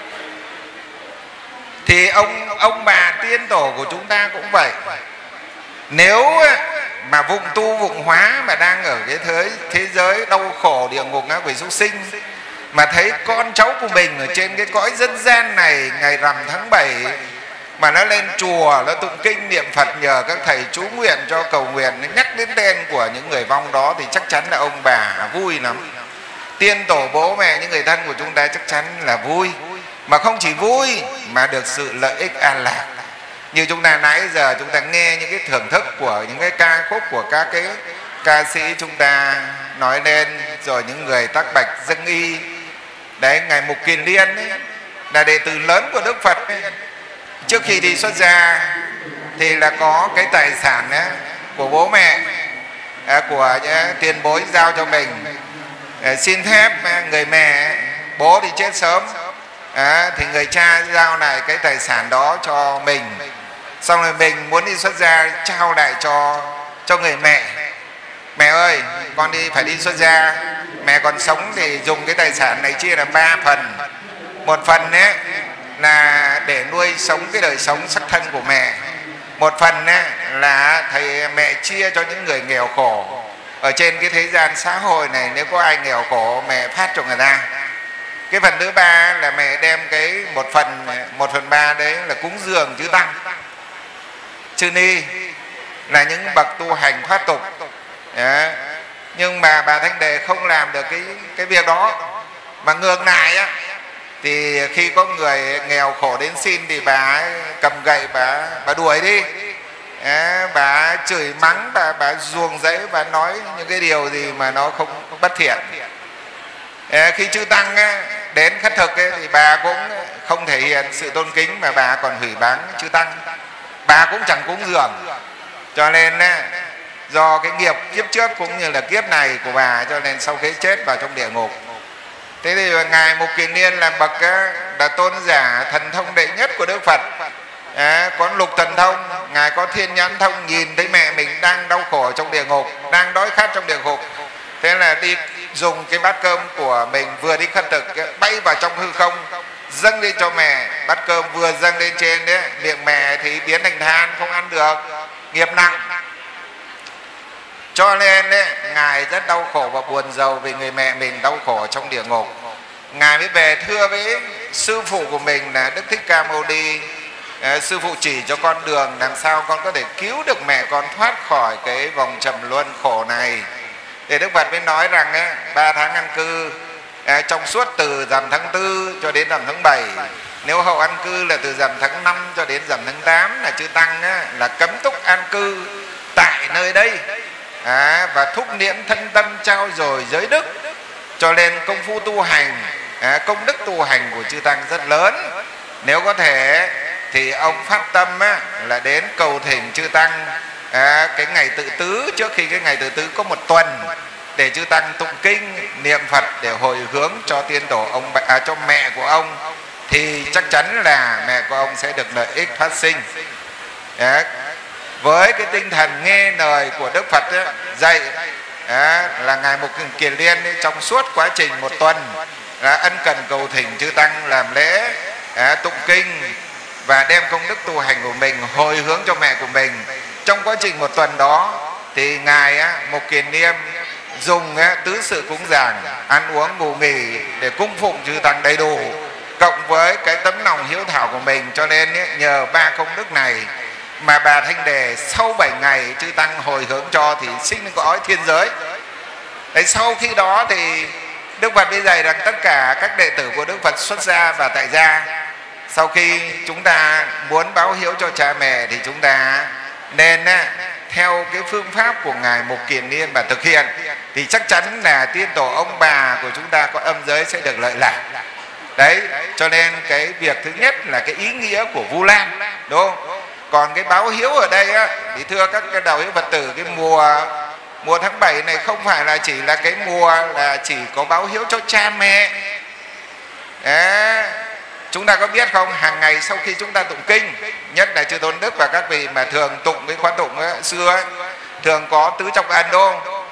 Thì ông ông bà tiên tổ của chúng ta cũng vậy. Nếu mà vụng tu vụng hóa mà đang ở cái thế, thế giới đau khổ, địa ngục, ngã quỷ, súc sinh, mà thấy con cháu của mình ở trên cái cõi dân gian này ngày rằm tháng bảy mà nó lên chùa, nó tụng kinh niệm Phật, nhờ các thầy chú nguyện cho cầu nguyện, nhắc đến tên của những người vong đó, thì chắc chắn là ông bà vui lắm. Tiên tổ bố mẹ, những người thân của chúng ta chắc chắn là vui. Mà không chỉ vui mà được sự lợi ích an lạc. Như chúng ta nãy giờ chúng ta nghe những cái thưởng thức của những cái ca khúc của các cái ca sĩ chúng ta nói lên, rồi những người tác bạch dâng y. Đấy, ngài Mục Kiền Liên ấy, là đệ tử lớn của Đức Phật ấy. Trước khi đi xuất gia thì là có cái tài sản ấy, của bố mẹ, à, của à, tiền bối giao cho mình, à, xin phép à, người mẹ, bố thì chết sớm, à, thì người cha giao lại cái tài sản đó cho mình. Xong rồi mình muốn đi xuất gia trao lại cho cho người mẹ. Mẹ ơi, con đi phải đi xuất gia, mẹ còn sống thì dùng cái tài sản này chia làm ba phần. Một phần ấy là để nuôi sống cái đời sống sắc thân của mẹ. Một phần ấy là thầy mẹ chia cho những người nghèo khổ ở trên cái thế gian xã hội này. Nếu có ai nghèo khổ, mẹ phát cho người ta. Cái phần thứ ba là mẹ đem cái một phần một phần ba đấy là cúng dường chư tăng, chư ni là những bậc tu hành thoát tục. Đấy. Nhưng mà bà Thanh Đề không làm được cái cái việc đó, mà ngược lại á thì khi có người nghèo khổ đến xin thì bà cầm gậy bà bà đuổi đi. Đấy, bà chửi mắng, bà bà ruồng rẫy, bà nói những cái điều gì mà nó không, không bất thiện. Đấy, khi chư tăng ấy, đến khất thực ấy, thì bà cũng không thể hiện sự tôn kính mà bà còn hủy báng chư tăng, bà cũng chẳng cúng dường. Cho nên ấy, do cái nghiệp kiếp trước cũng như là kiếp này của bà, cho nên sau khi chết vào trong địa ngục. Thế thì ngài Mục Kiền Liên là bậc là tôn giả thần thông đệ nhất của Đức Phật. À, có lục thần thông, ngài có thiên nhãn thông, nhìn thấy mẹ mình đang đau khổ trong địa ngục, đang đói khát trong địa ngục. Thế là đi dùng cái bát cơm của mình vừa đi khất thực bay vào trong hư không, dâng lên cho mẹ. Bát cơm vừa dâng lên trên đấy, miệng mẹ thì biến thành than, không ăn được, nghiệp nặng. Cho nên đấy, ngài rất đau khổ và buồn rầu vì người mẹ mình đau khổ trong địa ngục. Ngài mới về thưa với sư phụ của mình là Đức Thích Ca Mâu Ni: sư phụ chỉ cho con đường làm sao con có thể cứu được mẹ con thoát khỏi cái vòng trầm luân khổ này. Thì Đức Phật mới nói rằng ấy, ba tháng ăn cư à, trong suốt từ rằm tháng tư cho đến rằm tháng bảy. Nếu hậu ăn cư là từ rằm tháng năm cho đến rằm tháng tám là chư tăng á, là cấm túc an cư tại nơi đây. À, và thúc niệm thân tâm trao dồi giới đức. Cho nên công phu tu hành, à, công đức tu hành của chư tăng rất lớn. Nếu có thể thì ông phát tâm á, là đến cầu thỉnh chư tăng à, cái ngày tự tứ, trước khi cái ngày tự tứ có một tuần, để chư tăng tụng kinh niệm Phật để hồi hướng cho tiên tổ ông à, cho mẹ của ông, thì chắc chắn là mẹ của ông sẽ được lợi ích phát sinh. Đấy. Với cái tinh thần nghe lời của Đức Phật ấy, dạy à, là ngài Mục Kiền Liên ấy, trong suốt quá trình một tuần là ân cần cầu thỉnh chư tăng làm lễ à, tụng kinh và đem công đức tu hành của mình hồi hướng cho mẹ của mình. Trong quá trình một tuần đó thì ngài á, Mục Kiền Liên dùng á, tứ sự cúng dường, ăn uống ngủ nghỉ để cung phụng chư tăng đầy đủ, cộng với cái tấm lòng hiếu thảo của mình. Cho nên ấy, nhờ ba công đức này mà bà Thanh Đề sau bảy ngày chư tăng hồi hướng cho thì sinh lên cõi thiên giới. Đấy, sau khi đó thì Đức Phật mới dạy rằng tất cả các đệ tử của Đức Phật xuất gia và tại gia, sau khi chúng ta muốn báo hiếu cho cha mẹ thì chúng ta nên theo cái phương pháp của ngài Mục Kiền Liên và thực hiện, thì chắc chắn là tiên tổ ông bà của chúng ta có âm giới sẽ được lợi lạc. Đấy, cho nên cái việc thứ nhất là cái ý nghĩa của Vu Lan, đúng không? Còn cái báo hiếu ở đây á, thì thưa các cái đạo hữu Phật tử, cái mùa mùa tháng bảy này không phải là chỉ là cái mùa là chỉ có báo hiếu cho cha mẹ. Đấy. Chúng ta có biết không, hàng ngày sau khi chúng ta tụng kinh, nhất là chư Tôn Đức và các vị mà thường tụng cái khóa tụng ấy, xưa ấy, thường có tứ trọng ân đúng không?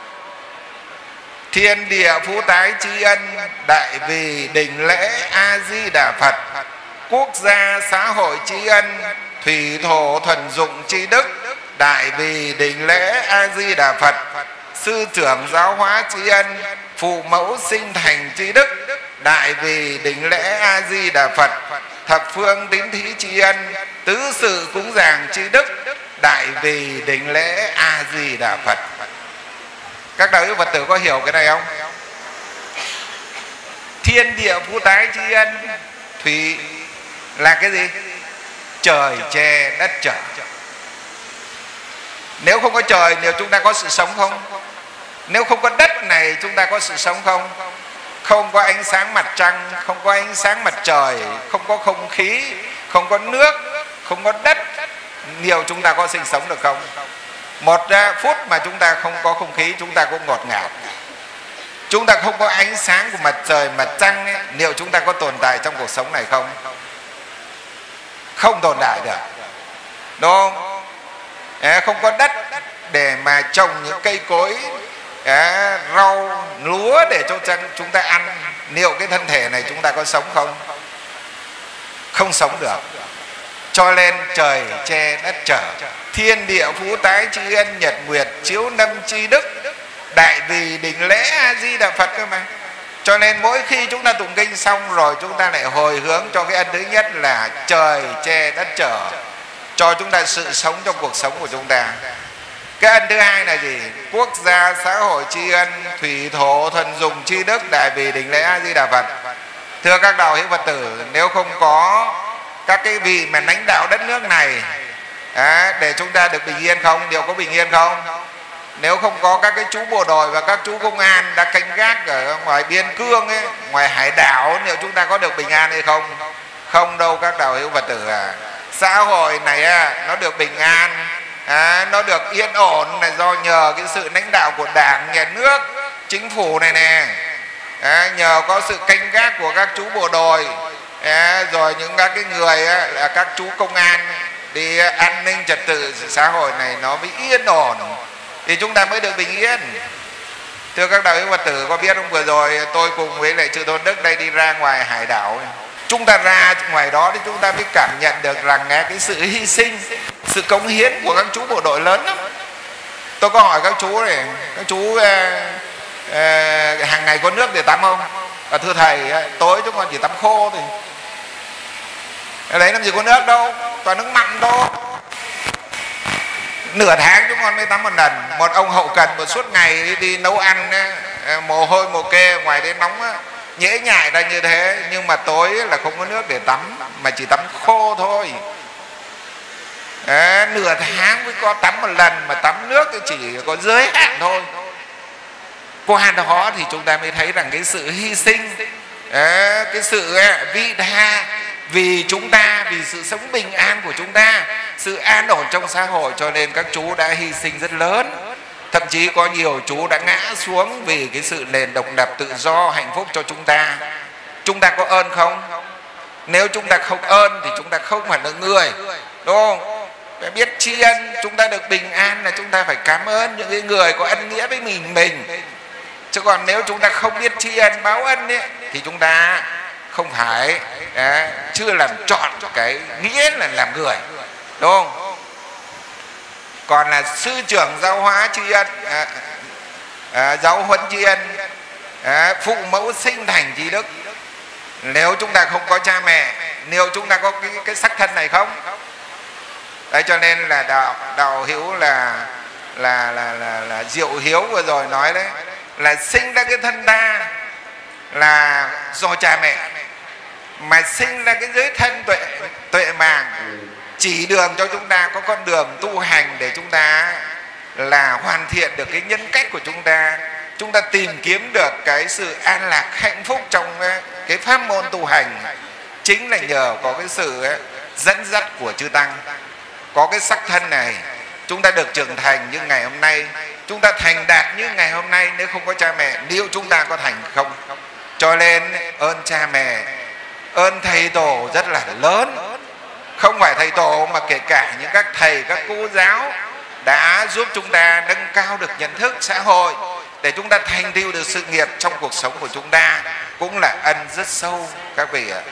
Thiên địa phú tái tri ân, đại vì đình lễ A Di Đà Phật, quốc gia xã hội tri ân, thủy thổ thuần dụng tri đức, đại vì đình lễ A Di Đà Phật, sư trưởng giáo hóa tri ân, phụ mẫu sinh thành tri đức, đại vì đình lễ A Di Đà Phật, thập phương tín thí tri ân, tứ sự cúng dường tri đức, đại vì đình lễ A Di Đà Phật. Các đạo hữu Phật tử có hiểu cái này không? Thiên địa phú tái tri ân, thủy là cái gì? Trời che đất trở. Nếu không có trời, nếu chúng ta có sự sống không? Nếu không có đất này, chúng ta có sự sống không? Không có ánh sáng mặt trăng, không có ánh sáng mặt trời, không có không khí, không có nước, không có đất, nhiều chúng ta có sinh sống được không? Một phút mà chúng ta không có không khí, chúng ta cũng ngọt ngào. Chúng ta không có ánh sáng của mặt trời, mặt trăng ấy, liệu chúng ta có tồn tại trong cuộc sống này không? Không tồn tại được, đúng không? Không có đất để mà trồng những cây cối, rau, lúa để cho chúng ta ăn, liệu cái thân thể này chúng ta có sống không? Không sống được. Cho nên trời che đất trở, thiên địa phú tái tri ân, nhật nguyệt chiếu năm tri đức, đại vì đình lễ A Di Đà Phật cơ mà. Cho nên mỗi khi chúng ta tụng kinh xong rồi, chúng ta lại hồi hướng cho cái ân thứ nhất là trời che đất chở, cho chúng ta sự sống trong cuộc sống của chúng ta. Cái ân thứ hai là gì? Quốc gia xã hội tri ân, thủy thổ thuần dùng tri đức, đại vì đỉnh lễ A Di Đà Phật. Thưa các đạo hữu Phật tử, nếu không có các cái vị mà lãnh đạo đất nước này à, để chúng ta được bình yên không? Liệu có bình yên không? Nếu không có các cái chú bộ đội và các chú công an đã canh gác ở ngoài biên cương ấy, ngoài hải đảo, liệu chúng ta có được bình an hay không? Không đâu các đạo hữu Phật tử à. Xã hội này à, nó được bình an, à, nó được yên ổn là do nhờ cái sự lãnh đạo của Đảng, Nhà nước, chính phủ này nè, à, nhờ có sự canh gác của các chú bộ đội, à, rồi những các cái người à, là các chú công an đi an ninh trật tự xã hội này nó mới yên ổn, thì chúng ta mới được bình yên. Thưa các đạo hữu Phật tử, có biết không, vừa rồi tôi cùng với lại Chư Tôn Đức đây đi ra ngoài hải đảo, chúng ta ra ngoài đó thì chúng ta mới cảm nhận được rằng cái sự hy sinh, sự cống hiến của các chú bộ đội lớn lắm. Tôi có hỏi các chú này, các chú eh, eh, hàng ngày có nước để tắm không? À, thưa thầy, tối chúng con chỉ tắm khô thôi. Đấy làm gì có nước đâu, toàn nước mặn thôi. Nửa tháng chúng con mới tắm một lần. Một ông hậu cần một suốt ngày đi, đi nấu ăn, mồ hôi mồ kê, ngoài đấy nóng nhễ nhại ra như thế, nhưng mà tối là không có nước để tắm, mà chỉ tắm khô thôi. À, nửa tháng mới có tắm một lần, mà tắm nước thì chỉ có giới hạn thôi. Qua đó thì chúng ta mới thấy rằng cái sự hy sinh, à, cái sự vị tha vì chúng ta, vì sự sống bình an của chúng ta, sự an ổn trong xã hội, cho nên các chú đã hy sinh rất lớn. Thậm chí có nhiều chú đã ngã xuống vì cái sự nền độc lập tự do hạnh phúc cho chúng ta. Chúng ta có ơn không? Nếu chúng ta không ơn thì chúng ta không phải là người, đúng không? Phải biết tri ân, chúng ta được bình an là chúng ta phải cảm ơn những cái người có ân nghĩa với mình mình. Chứ còn nếu chúng ta không biết tri ân báo ân ấy, thì chúng ta không phải à, chưa làm trọn cái nghĩa là làm người, đúng không? Còn là sư trưởng giáo hóa tri ân, à, à, giáo huấn tri ân, à, phụ mẫu sinh thành tri đức. Nếu chúng ta không có cha mẹ, nếu chúng ta có cái, cái sắc thân này không? Đấy, cho nên là đạo đạo hữu là là là là, là Diệu Hiếu vừa rồi nói đấy, là sinh ra cái thân ta là do cha mẹ, mà sinh ra cái giới thân tuệ tuệ màng chỉ đường cho chúng ta có con đường tu hành để chúng ta là hoàn thiện được cái nhân cách của chúng ta, chúng ta tìm kiếm được cái sự an lạc hạnh phúc trong cái pháp môn tu hành, chính là nhờ có cái sự dẫn dắt của chư tăng. Có cái sắc thân này chúng ta được trưởng thành như ngày hôm nay, chúng ta thành đạt như ngày hôm nay. Nếu không có cha mẹ, liệu chúng ta có thành không? Cho nên ơn cha mẹ, ơn thầy tổ rất là lớn. Không phải thầy tổ mà kể cả những các thầy, các cô giáo đã giúp chúng ta nâng cao được nhận thức xã hội để chúng ta thành tựu được sự nghiệp trong cuộc sống của chúng ta, cũng là ân rất sâu các vị ạ.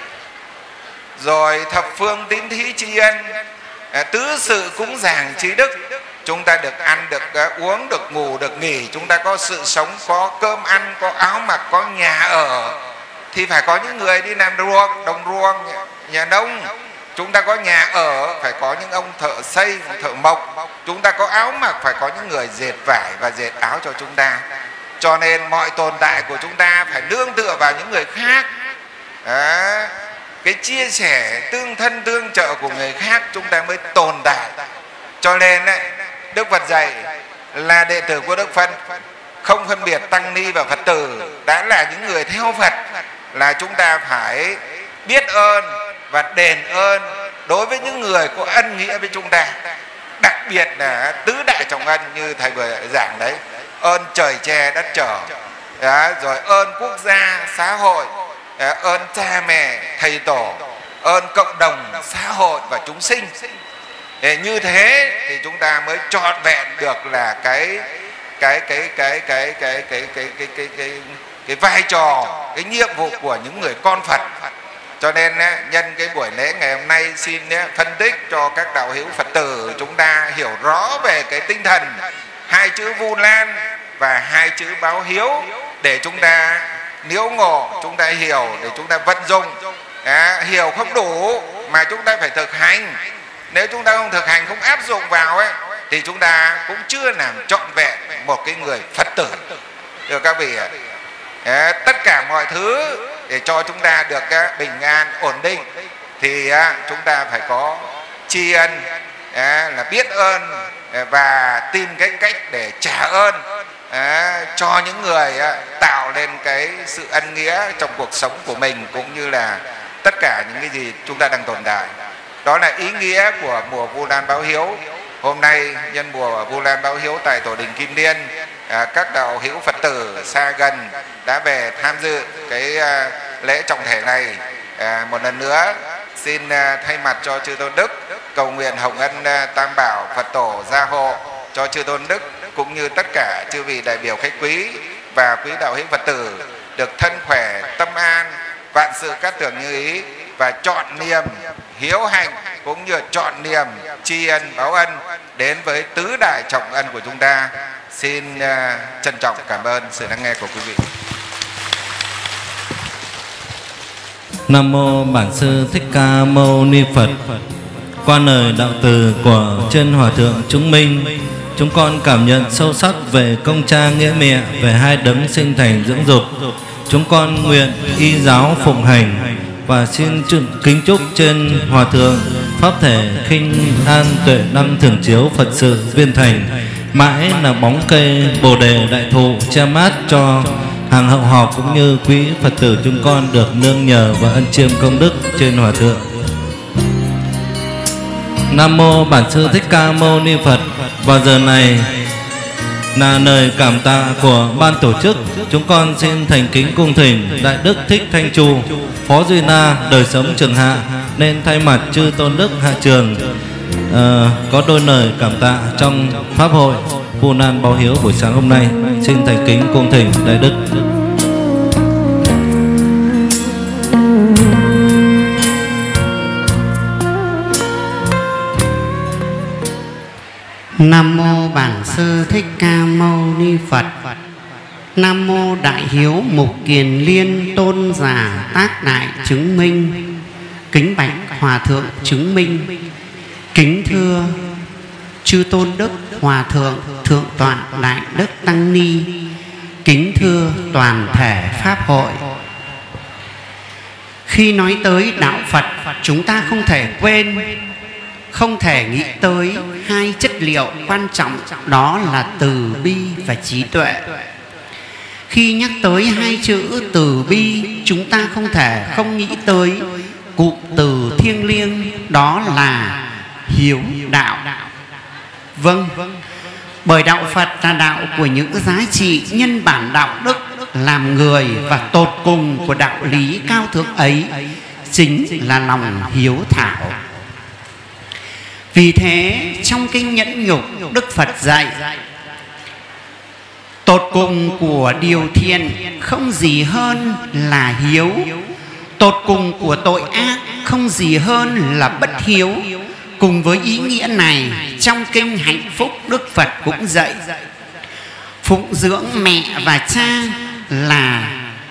Rồi thập phương tín thí tri ân, tứ sự cúng dường trí đức, chúng ta được ăn, được uống, được ngủ, được nghỉ, chúng ta có sự sống, có cơm ăn, có áo mặc, có nhà ở. Thì phải có những người đi làm ruộng, đồng ruộng, nhà nông. Chúng ta có nhà ở, phải có những ông thợ xây, thợ mộc. Chúng ta có áo mặc, phải có những người dệt vải và dệt áo cho chúng ta. Cho nên mọi tồn tại của chúng ta phải nương tựa vào những người khác. Đó. Cái chia sẻ, tương thân tương trợ của người khác chúng ta mới tồn tại. Cho nên Đức Phật dạy là đệ tử của Đức Phật không phân biệt tăng ni và Phật tử, đã là những người theo Phật, là chúng ta phải biết ơn và đền ơn đối với những người có ân nghĩa với chúng ta. Đặc biệt là tứ đại trọng ân như thầy vừa giảng đấy, ơn trời che đất chở, rồi ơn quốc gia xã hội, ơn cha mẹ thầy tổ, ơn cộng đồng xã hội và chúng sinh. Như thế thì chúng ta mới trọn vẹn được là cái cái cái cái cái cái cái cái cái cái cái cái vai trò, cái nhiệm vụ của những người con Phật. Cho nên nhân cái buổi lễ ngày hôm nay xin phân tích cho các đạo hữu Phật tử chúng ta hiểu rõ về cái tinh thần hai chữ Vu Lan và hai chữ báo hiếu, để chúng ta Nếu ngộ chúng ta hiểu để chúng ta vận dụng. À, hiểu không đủ mà chúng ta phải thực hành. Nếu chúng ta không thực hành, không áp dụng vào ấy, thì chúng ta cũng chưa làm trọn vẹn một cái người Phật tử. Được các vị ạ? À, tất cả mọi thứ để cho chúng ta được uh, bình an, ổn định thì uh, chúng ta phải có tri ân, uh, là biết ơn uh, và tìm cái cách để trả ơn uh, cho những người uh, tạo lên cái sự ân nghĩa trong cuộc sống của mình, cũng như là tất cả những cái gì chúng ta đang tồn tại. Đó là ý nghĩa của mùa Vu Lan báo hiếu. Hôm nay nhân mùa Vu Lan báo hiếu tại Tổ đình Kim Liên, à, các đạo hữu Phật tử xa gần đã về tham dự cái à, lễ trọng thể này. À, một lần nữa xin à, thay mặt cho chư Tôn Đức cầu nguyện hồng ân à, Tam Bảo Phật Tổ gia hộ cho chư Tôn Đức cũng như tất cả chư vị đại biểu khách quý và quý đạo hữu Phật tử được thân khỏe, tâm an, vạn sự cát tường như ý, và chọn niềm hiếu hạnh cũng như chọn niềm tri ân báo ân đến với tứ đại trọng ân của chúng ta. Xin uh, trân trọng cảm ơn sự lắng nghe của quý vị. Nam mô Bản Sư Thích Ca Mâu Ni Phật. Qua lời đạo từ của chân Hòa thượng chúng minh, chúng con cảm nhận sâu sắc về công cha nghĩa mẹ, về hai đấng sinh thành dưỡng dục. Chúng con nguyện y giáo phụng hành và xin kính chúc trên Hòa thượng pháp thể khinh an tuệ năm thường chiếu Phật sự viên thành, mãi là bóng cây bồ đề đại thụ che mát cho hàng hậu học cũng như quý Phật tử chúng con được nương nhờ và ân chiêm công đức trên Hòa thượng. Nam mô Bản Sư Thích Ca Mâu Ni Phật. Vào giờ này là lời cảm tạ của ban tổ chức, chúng con xin thành kính cung thỉnh Đại Đức Thích Thanh Trù, Phó Duy Na đời sống Trường Hạ, nên thay mặt chư Tôn Đức Hạ Trường uh, có đôi lời cảm tạ trong pháp hội Vu Lan báo hiếu buổi sáng hôm nay. Xin thành kính cung thỉnh Đại Đức. Nam mô Bản Sư Thích Ca Mâu Ni Phật. Nam mô Đại Hiếu Mục Kiền Liên Tôn giả Tác Đại Chứng Minh. Kính bạch Hòa thượng chứng minh. Kính thưa chư Tôn Đức Hòa thượng Thượng tọa Đại Đức Tăng Ni. Kính thưa toàn thể pháp hội. Khi nói tới đạo Phật, chúng ta không thể quên, không thể nghĩ tới hai chất liệu quan trọng, đó là từ bi và trí tuệ. Khi nhắc tới hai chữ từ bi, chúng ta không thể không nghĩ tới cụm từ thiêng liêng, đó là hiếu đạo. Vâng, bởi đạo Phật là đạo của những giá trị nhân bản đạo đức làm người, và tột cùng của đạo lý cao thượng ấy chính là lòng hiếu thảo. Vì thế trong kinh Nhẫn Nhục, Đức Phật dạy tột cùng của điều thiện không gì hơn là hiếu, tột cùng của tội ác không gì hơn là bất hiếu. Cùng với ý nghĩa này, trong kinh Hạnh Phúc, Đức Phật cũng dạy phụng dưỡng mẹ và cha là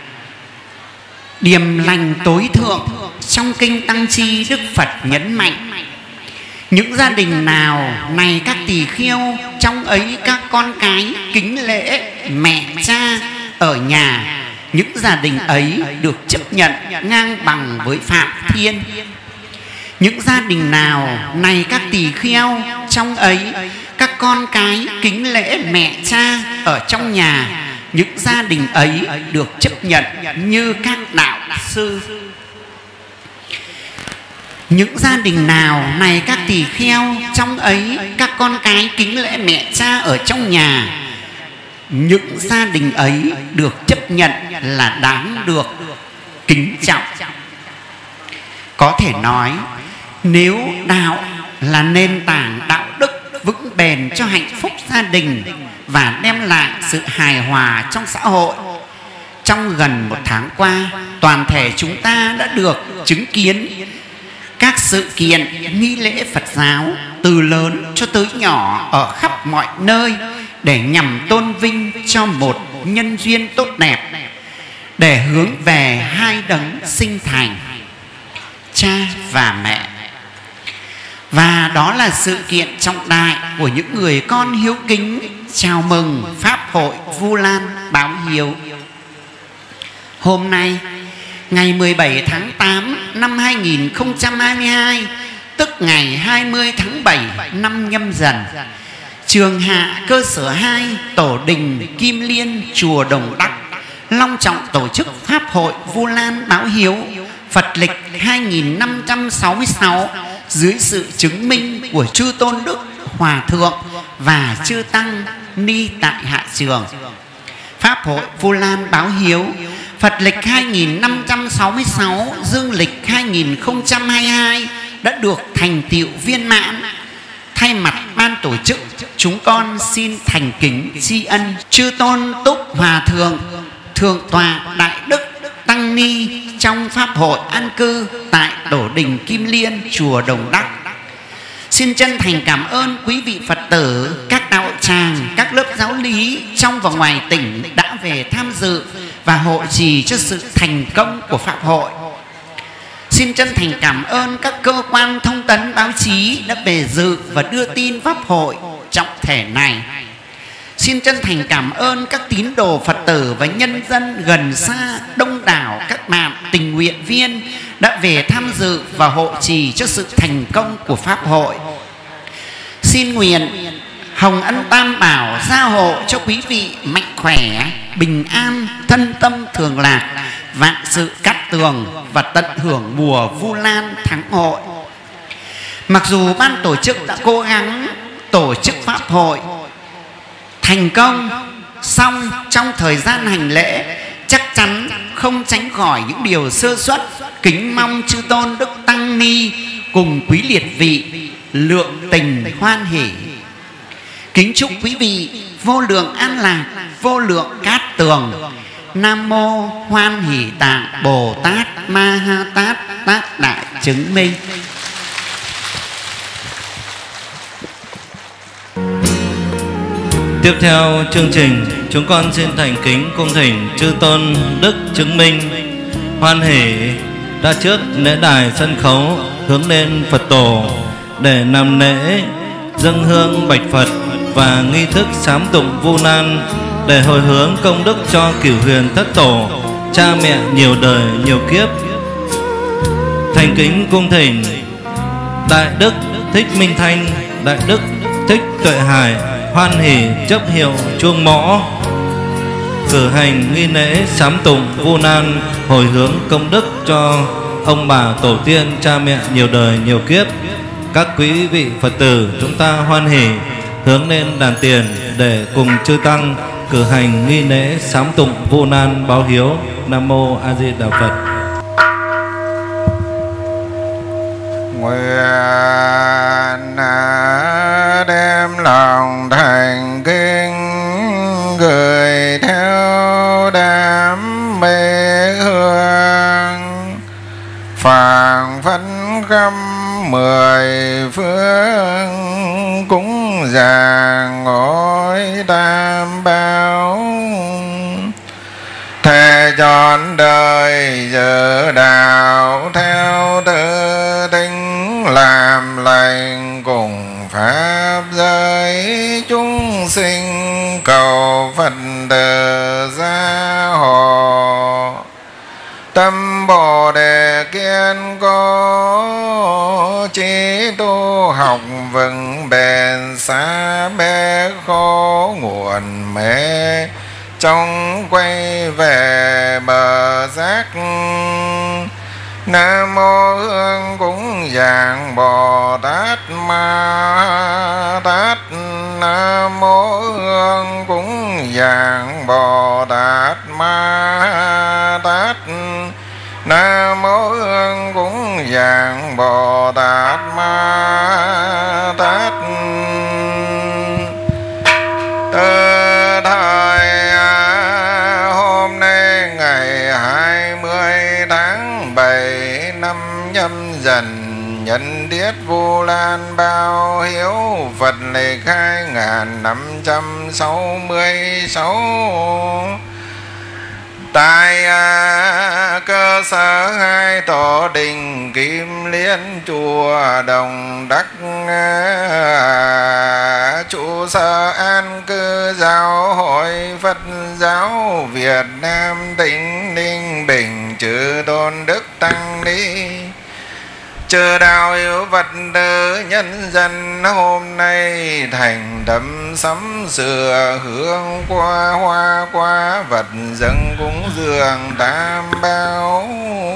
điềm lành tối thượng. Trong kinh Tăng Chi, Đức Phật nhấn mạnh những gia đình nào này các tỳ kheo, trong ấy các con cái kính lễ mẹ cha ở nhà, những gia đình ấy được chấp nhận ngang bằng với Phạm Thiên. Những gia đình nào này các tỳ kheo, trong ấy các con cái kính lễ mẹ cha ở trong nhà, những gia đình ấy được chấp nhận như các đạo sư. Những gia đình nào này các tỳ kheo, trong ấy các con cái kính lễ mẹ cha ở trong nhà, những gia đình ấy được chấp nhận là đáng được kính trọng. Có thể nói, nếu đạo là nền tảng đạo đức vững bền cho hạnh phúc gia đình và đem lại sự hài hòa trong xã hội, trong gần một tháng qua, toàn thể chúng ta đã được chứng kiến các sự kiện nghi lễ Phật giáo từ lớn cho tới nhỏ ở khắp mọi nơi để nhằm tôn vinh cho một nhân duyên tốt đẹp, để hướng về hai đấng sinh thành, cha và mẹ. Và đó là sự kiện trọng đại của những người con hiếu kính chào mừng Pháp hội Vu Lan báo hiếu. Hôm nay, ngày mười bảy tháng tám năm hai nghìn không trăm hai mươi hai, tức ngày hai mươi tháng bảy năm Nhâm Dần, Trường Hạ cơ sở hai, Tổ đình Kim Liên, chùa Đồng Đắc long trọng tổ chức Pháp hội Vu Lan báo hiếu Phật lịch hai nghìn năm trăm sáu mươi sáu dưới sự chứng minh của chư tôn đức, hòa thượng và chư tăng ni tại Hạ Trường. Pháp hội Vu Lan báo hiếu Phật lịch hai nghìn năm trăm sáu mươi sáu, dương lịch hai nghìn không trăm hai mươi hai đã được thành tựu viên mãn. Thay mặt ban tổ chức, chúng con xin thành kính tri ân chư tôn túc hòa thượng, thượng tọa đại đức tăng ni trong pháp hội an cư tại Tổ đình Kim Liên, chùa Đồng Đắc. Xin chân thành cảm ơn quý vị Phật tử, các đạo tràng, các lớp giáo lý trong và ngoài tỉnh đã về tham dự và hộ trì cho sự thành công của pháp hội. Xin chân thành cảm ơn các cơ quan thông tấn báo chí đã về dự và đưa tin pháp hội trọng thể này. Xin chân thành cảm ơn các tín đồ Phật tử và nhân dân gần xa, đông đảo các bạn tình nguyện viên đã về tham dự và hộ trì cho sự thành công của pháp hội. Xin nguyện Hồng Ân Tam Bảo gia hộ cho quý vị mạnh khỏe, bình an, thân tâm thường lạc, vạn sự cát tường và tận hưởng mùa Vu Lan thắng hội. Mặc dù ban tổ chức đã cố gắng tổ chức pháp hội thành công, song trong thời gian hành lễ chắc chắn không tránh khỏi những điều sơ suất. Kính mong chư tôn đức tăng ni cùng quý liệt vị lượng tình hoan hỷ. Kính chúc quý vị vô lượng an lạc, vô lượng cát tường. Nam mô Hoan Hỷ Tạng Bồ Tát Ma Ha Tát Tác Đại Chứng Minh. Tiếp theo chương trình, chúng con xin thành kính cung thỉnh chư tôn đức chứng minh hoan hỷ ra trước lễ đài sân khấu hướng lên Phật tổ để làm lễ dâng hương bạch Phật và nghi thức sám tụng Vu Lan để hồi hướng công đức cho cửu huyền thất tổ, cha mẹ nhiều đời nhiều kiếp. Thành kính cung thỉnh Đại đức Thích Minh Thanh, Đại đức Thích Tuệ Hải hoan hỷ chấp hiệu chuông mõ cử hành nghi lễ sám tụng Vu Lan hồi hướng công đức cho ông bà tổ tiên, cha mẹ nhiều đời nhiều kiếp. Các quý vị Phật tử chúng ta hoan hỷ hướng lên đàn tiền để cùng chư tăng cử hành nghi lễ sám tụng Vu Lan báo hiếu. Nam mô A Di Đà Phật. Nguyện đem lòng thành kính gửi theo đám mê hương phảng phất khắp mười phương cúng dường ngôi tam bảo, thề trọn đời giờ đạo theo tư tính làm lành cùng pháp giới chúng sinh cầu Phật tử gia hộ. Tâm Bồ Đề kiên cố chí tu học vững bền, xa bế khổ nguồn mê trong quay về bờ giác. Nam mô Hương cúng dường Bồ Tát Ma Tát. Nam mô Hương cúng dường Bồ Tát Ma Tát. Nam mô Hương cúng dường Bồ Tát Ma Tát. Từ thời hôm nay ngày hai mươi tháng bảy năm Nhâm Dần, nhân tiết Vu Lan báo hiếu Phật lịch hai nghìn năm trăm sáu mươi sáu, tại à, cơ sở hai tổ đình Kim Liên chùa Đồng Đắc, à, trụ sở an cư giáo hội Phật giáo Việt Nam tỉnh Ninh Bình, chư tôn đức tăng ni chư đạo hữu Phật tử nhân dân hôm nay thành tâm sắm sửa hương qua hoa qua vật dâng cúng dường tam bảo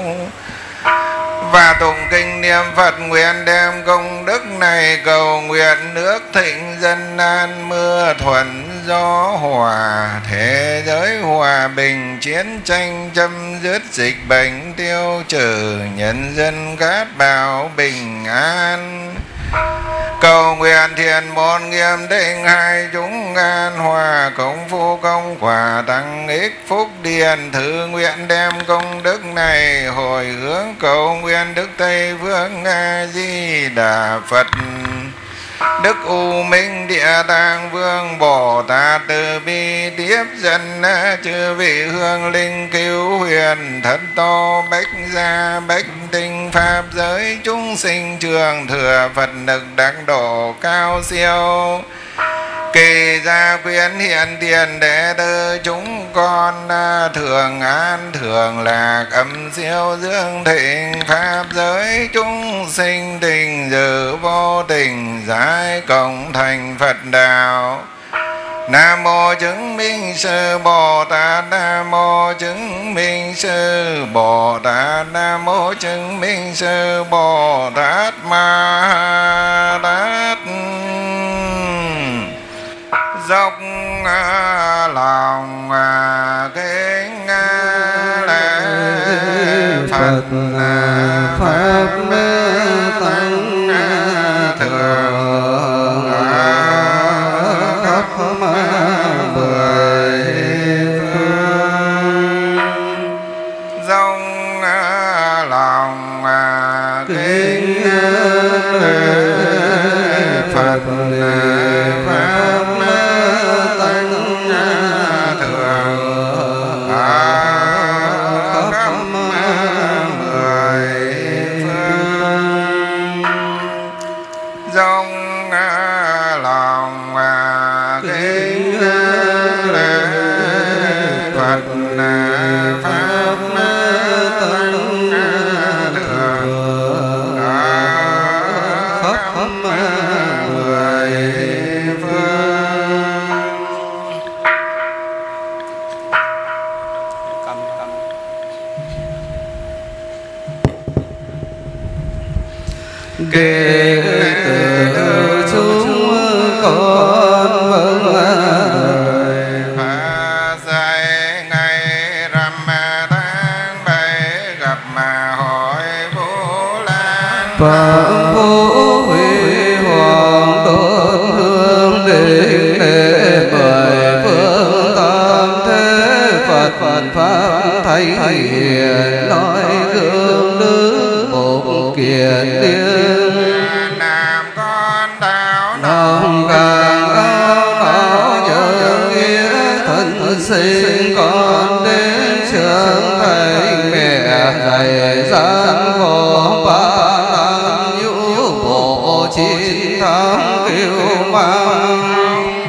và tụng kinh niệm Phật, nguyện đem công đức này cầu nguyện nước thịnh dân an mưa thuận gió hòa, thế giới hòa bình, chiến tranh chấm dứt, dịch bệnh tiêu trừ, nhân dân cát bảo bình an. Cầu nguyện thiền môn nghiêm định hai chúng an hòa, công phu công quả tăng ích phúc điền. Thứ nguyện đem công đức này hồi hướng cầu nguyện Đức Tây Phương A Di Đà Phật, Đức U Minh Địa Tạng Vương Bồ Tát từ bi tiếp dẫn chư vị hương linh cứu huyền thất tô bách gia bách tinh pháp giới chúng sinh trường thừa Phật lực đắc độ cao siêu. Kỳ gia quyến hiện tiền đệ tử chúng con thường an thường lạc âm siêu dương thịnh pháp giới chúng sinh tình dự vô tình giải cộng thành Phật đạo. Nam mô chứng minh sư Bồ Tát, Nam mô chứng minh sư Bồ Tát, Nam mô chứng minh sư Bồ Tát Ma Tát. Dốc lòng kính lễ Phật Pháp tăng thường khắp mười phương. Dông lòng kính lễ Phật Pháp kể từ chúng con vâng lời phá dạy ngày rằm tháng bảy gặp mà hỏi Vũ Lan Phạm Vũ Huy Hoàng đốt hương đỉnh lễ mời phương tam thế Phật Phật pháp thầy hiền nói gương đức một kiền liên sinh con đến trưởng thành mẹ dạy gian khổ ba năm nhũ bộ chín tháng kêu mang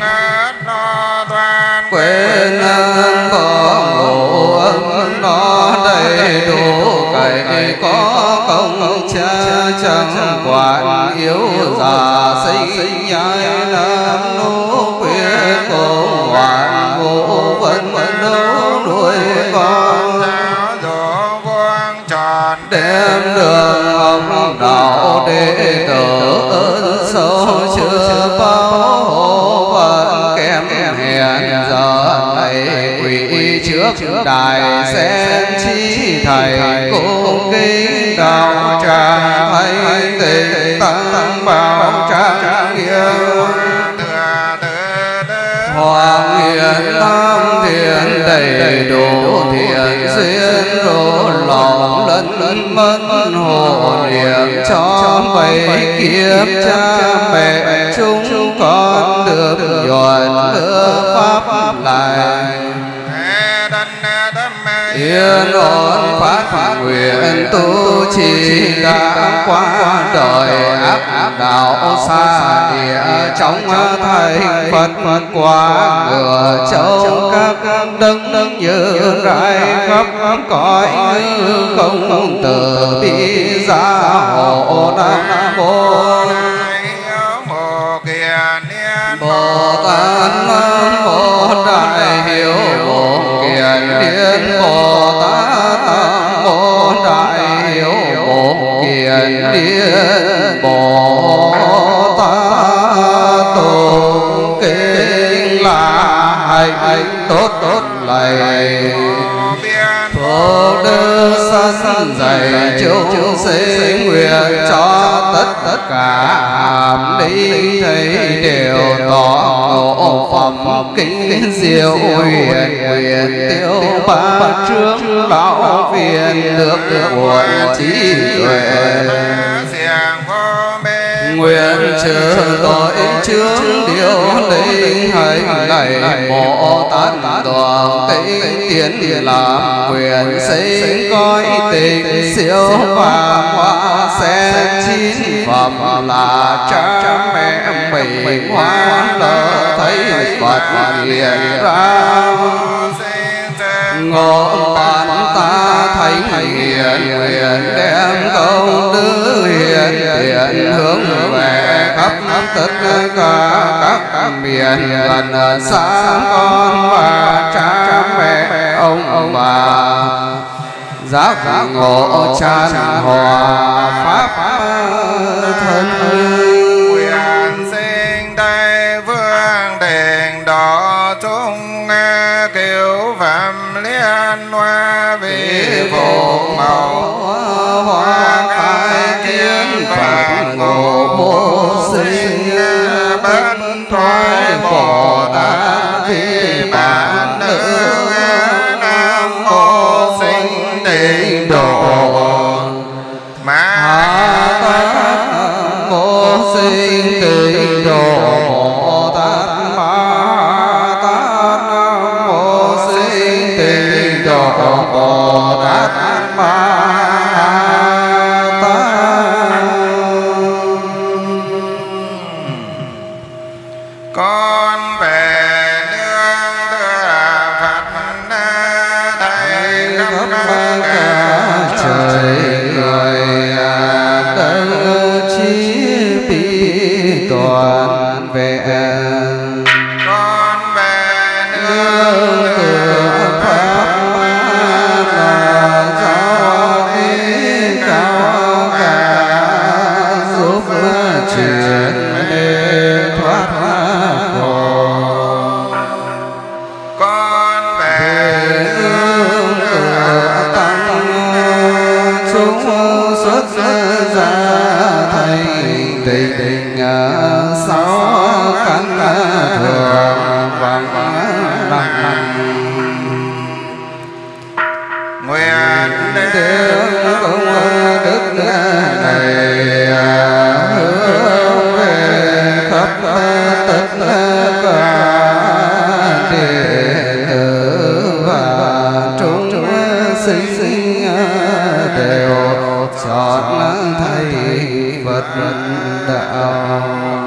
quên ăn bỏ ngủ ấm nó đầy đủ cày có công cha chẳng quản yếu già sinh nhai nam nô quyết cùng hoàng vũ vẫn vẫn đấu đuổi con giáo dỗ quang tròn đem đường ông đạo đệ tử ơn sâu chưa bao hộ vẫn kém hèn giờ này quỷ trước đài sen chi thầy cung kính đạo tràng thầy tịnh tăng bảo trang nghiêm hoàng hiền tham thiện đầy đủ thiện duyên rô lòng lẫn lẫn mất hộ niệm cho bảy kiếp cha mẹ chúng con được nhuận nước pháp lại Yên ổn phát nguyện tu trì đã qua đời áp đạo xa địa trong thành Phật qua ngựa châu các đấng đấng như rải khắp cõi không từ bi gia hộ nam mô Bồ Tát Nam Mô Đại Hiếu Bồ Kiền Liên Bồ Tát Nam Mô Đại Hiếu Bồ Kiền Liên Bồ Tát tụng kinh lại tốt tốt lạy Phổ Đức sanh dạy chúng sinh nguyện cho tất tất cả hàm lý thấy đều tỏ ngộ phẩm kính diệu huyền huyền tiêu ba trước lão viên được nguồn trí tuệ nguyện trừ tội trước điều linh hành này Bồ Tát đoàn tĩnh tiến làm nguyện xây cõi tình siêu phàm hoa sen chín phẩm là cha mẹ mình hoa lỡ thấy Phật hiện ra ngộ bàn ta thấy hiền nguyện đem công đức hiền tiền hướng về khắp tất cả các miền gần xa con và cha mẹ ông bà giác ngộ chan hòa pháp thân nguyện sinh Tây Phương Đền Đỏ chúng cứu phạm liên hoa vì phụ mẫu hoa khai kiến Phật ngộ mô sinh bất thoái Bồ Tát vì bản nữ Nam Mô sinh tịnh độ Ma Tát Mô sinh tịnh độ Bồ Tát Ma Tát Nam Mô sinh tịnh độ Bồ Tát Ma con về nương tựa Phật thầy khắp cả trời người đấng trí bi toàn vẹn con về nương tựa Pháp là giáo ý cao cả giúp chuyển để thoát con về nương tựa tăng chúng xuất gia thành tình tình sáu căn thường vàng lặng nguyện đến công đức này hướng về khắp tất cả đệ tử và chúng sinh sinh đều chọn thầy Phật đạo.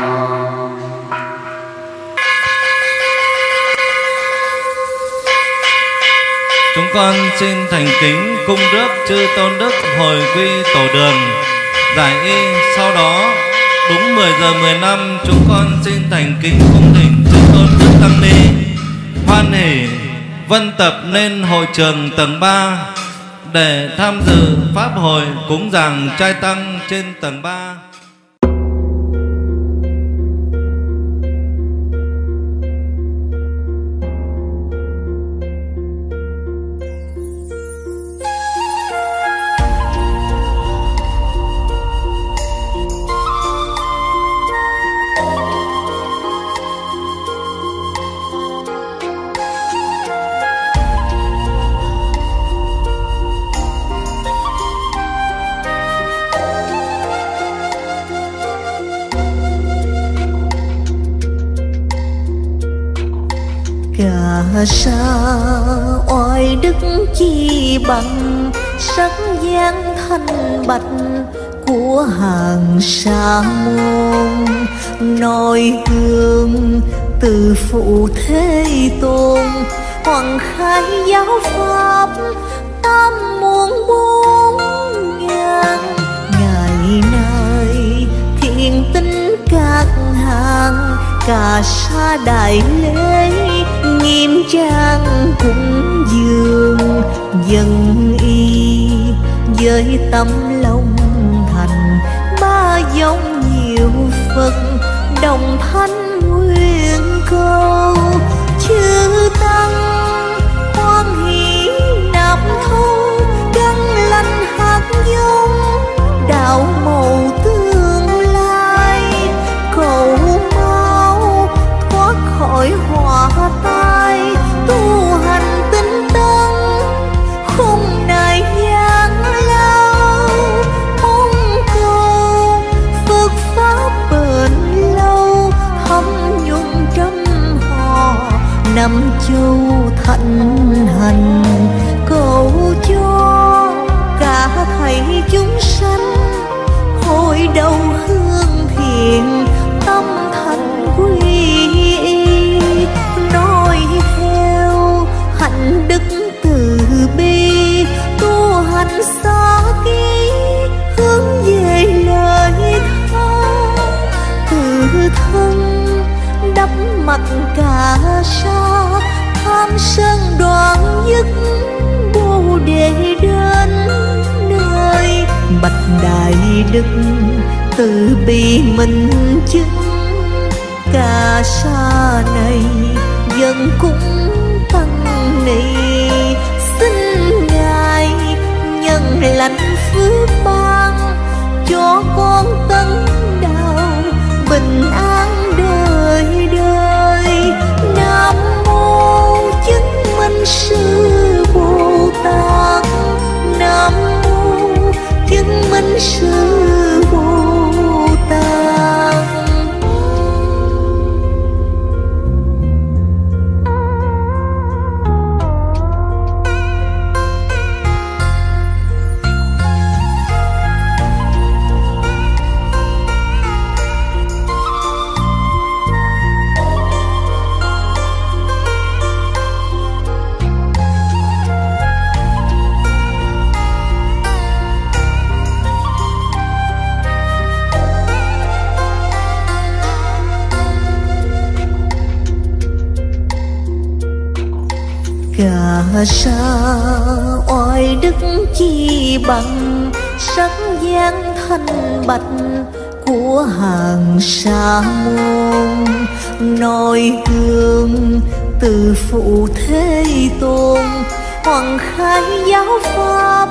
Chúng con xin thành kính cung rước chư tôn đức hồi quy tổ đường giải y. Sau đó đúng mười giờ mười lăm chúng con xin thành kính cung thỉnh chư tôn đức tăng ni hoan hỷ vân tập lên hội trường tầng ba để tham dự pháp hội cúng dường trai tăng trên tầng ba. sa oai đức chi bằng sắc dáng thanh bạch của hàng sa môn, noi gương từ phụ thế tôn, hoàng khai giáo pháp tam muôn bốn ngàn. Ngày nay thiện tinh các hàng cả sa đại lễ, nghiêm trang cúng dường dân y với tấm lòng thành. Ba dòng nhiều Phật đồng thanh nguyện cầu, chư tăng hoan hỷ nạp thu căn lành hạt giống đạo màu tương lai. Cầu mau thoát khỏi họa tai, tu hành tinh tấn không nài gian lao. Mong cầu Phật pháp bền lâu, thấm nhuận trăm họ năm châu thạnh hành. Cầu cho cả thầy chúng sanh hội đầu hương thiện, tâm thành quy y. Nói theo hạnh đức từ bi, tu hành xa ký hướng về lời tha. Từ thân đắp mặt cả sa, tham sân đoạn dứt bồ đề đến nơi. Bạch đại đức từ bi minh chứng, cả sa này dân cũng tăng ni. Xin ngài nhân lành phước ban, cho con tấn đạo bình an đời đời. Nam mô chứng minh sư Bồ Tát, Nam mô chứng minh sư Bồ Tát. Cả sa oai đức chi bằng sắc dáng thanh bạch của hàng sa môn, noi gương từ phụ thế tôn, hoàng khai giáo pháp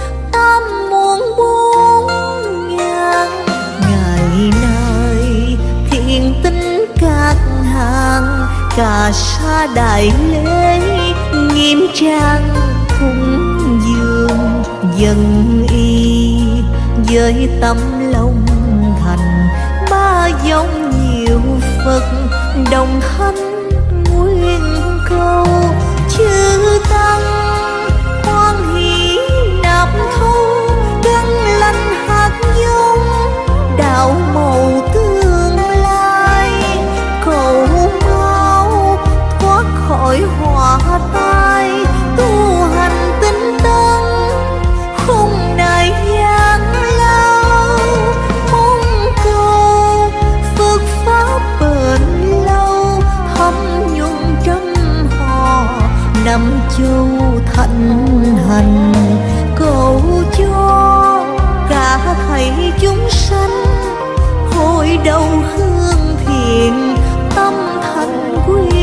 tam muôn bốn ngàn. Ngày nay thiện tinh các hàng cả sa đại lễ, nghiêm trang cúng dường dân y với tấm lòng thành. Ba dòng nhiều Phật đồng thanh nguyện cầu, chư tăng hoan hỷ nạp thu căn lành hạt giống đạo màu tương lai. Cầu mau thoát khỏi họa tai, tu hành tinh tấn không nài gian lao. Mong cầu Phật pháp bền lâu, thấm nhuận trăm họ năm châu thạnh hành. Cầu cho cả thầy chúng sanh hội đầu hương thiện, tâm thành quy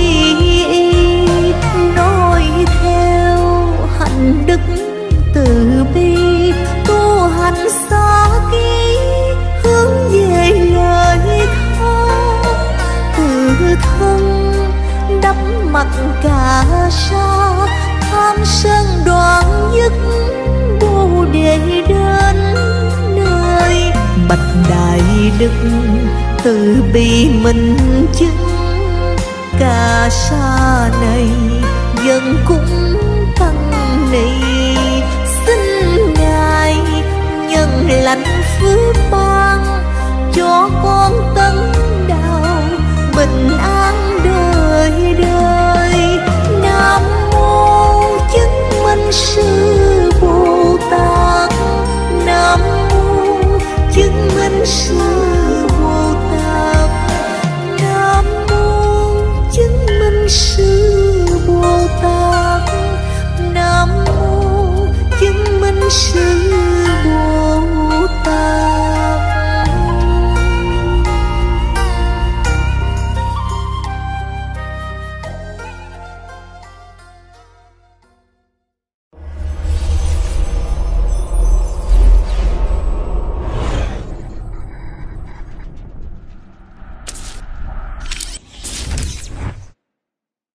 y. Nói theo hạnh đức từ bi, tu hành xa ký hướng về lời tha. Từ thân đắp mặt cả sa, tham sân đoạn dứt bồ đề đến nơi. Bạch đại đức từ bi minh chứng, cả sa này hương cúng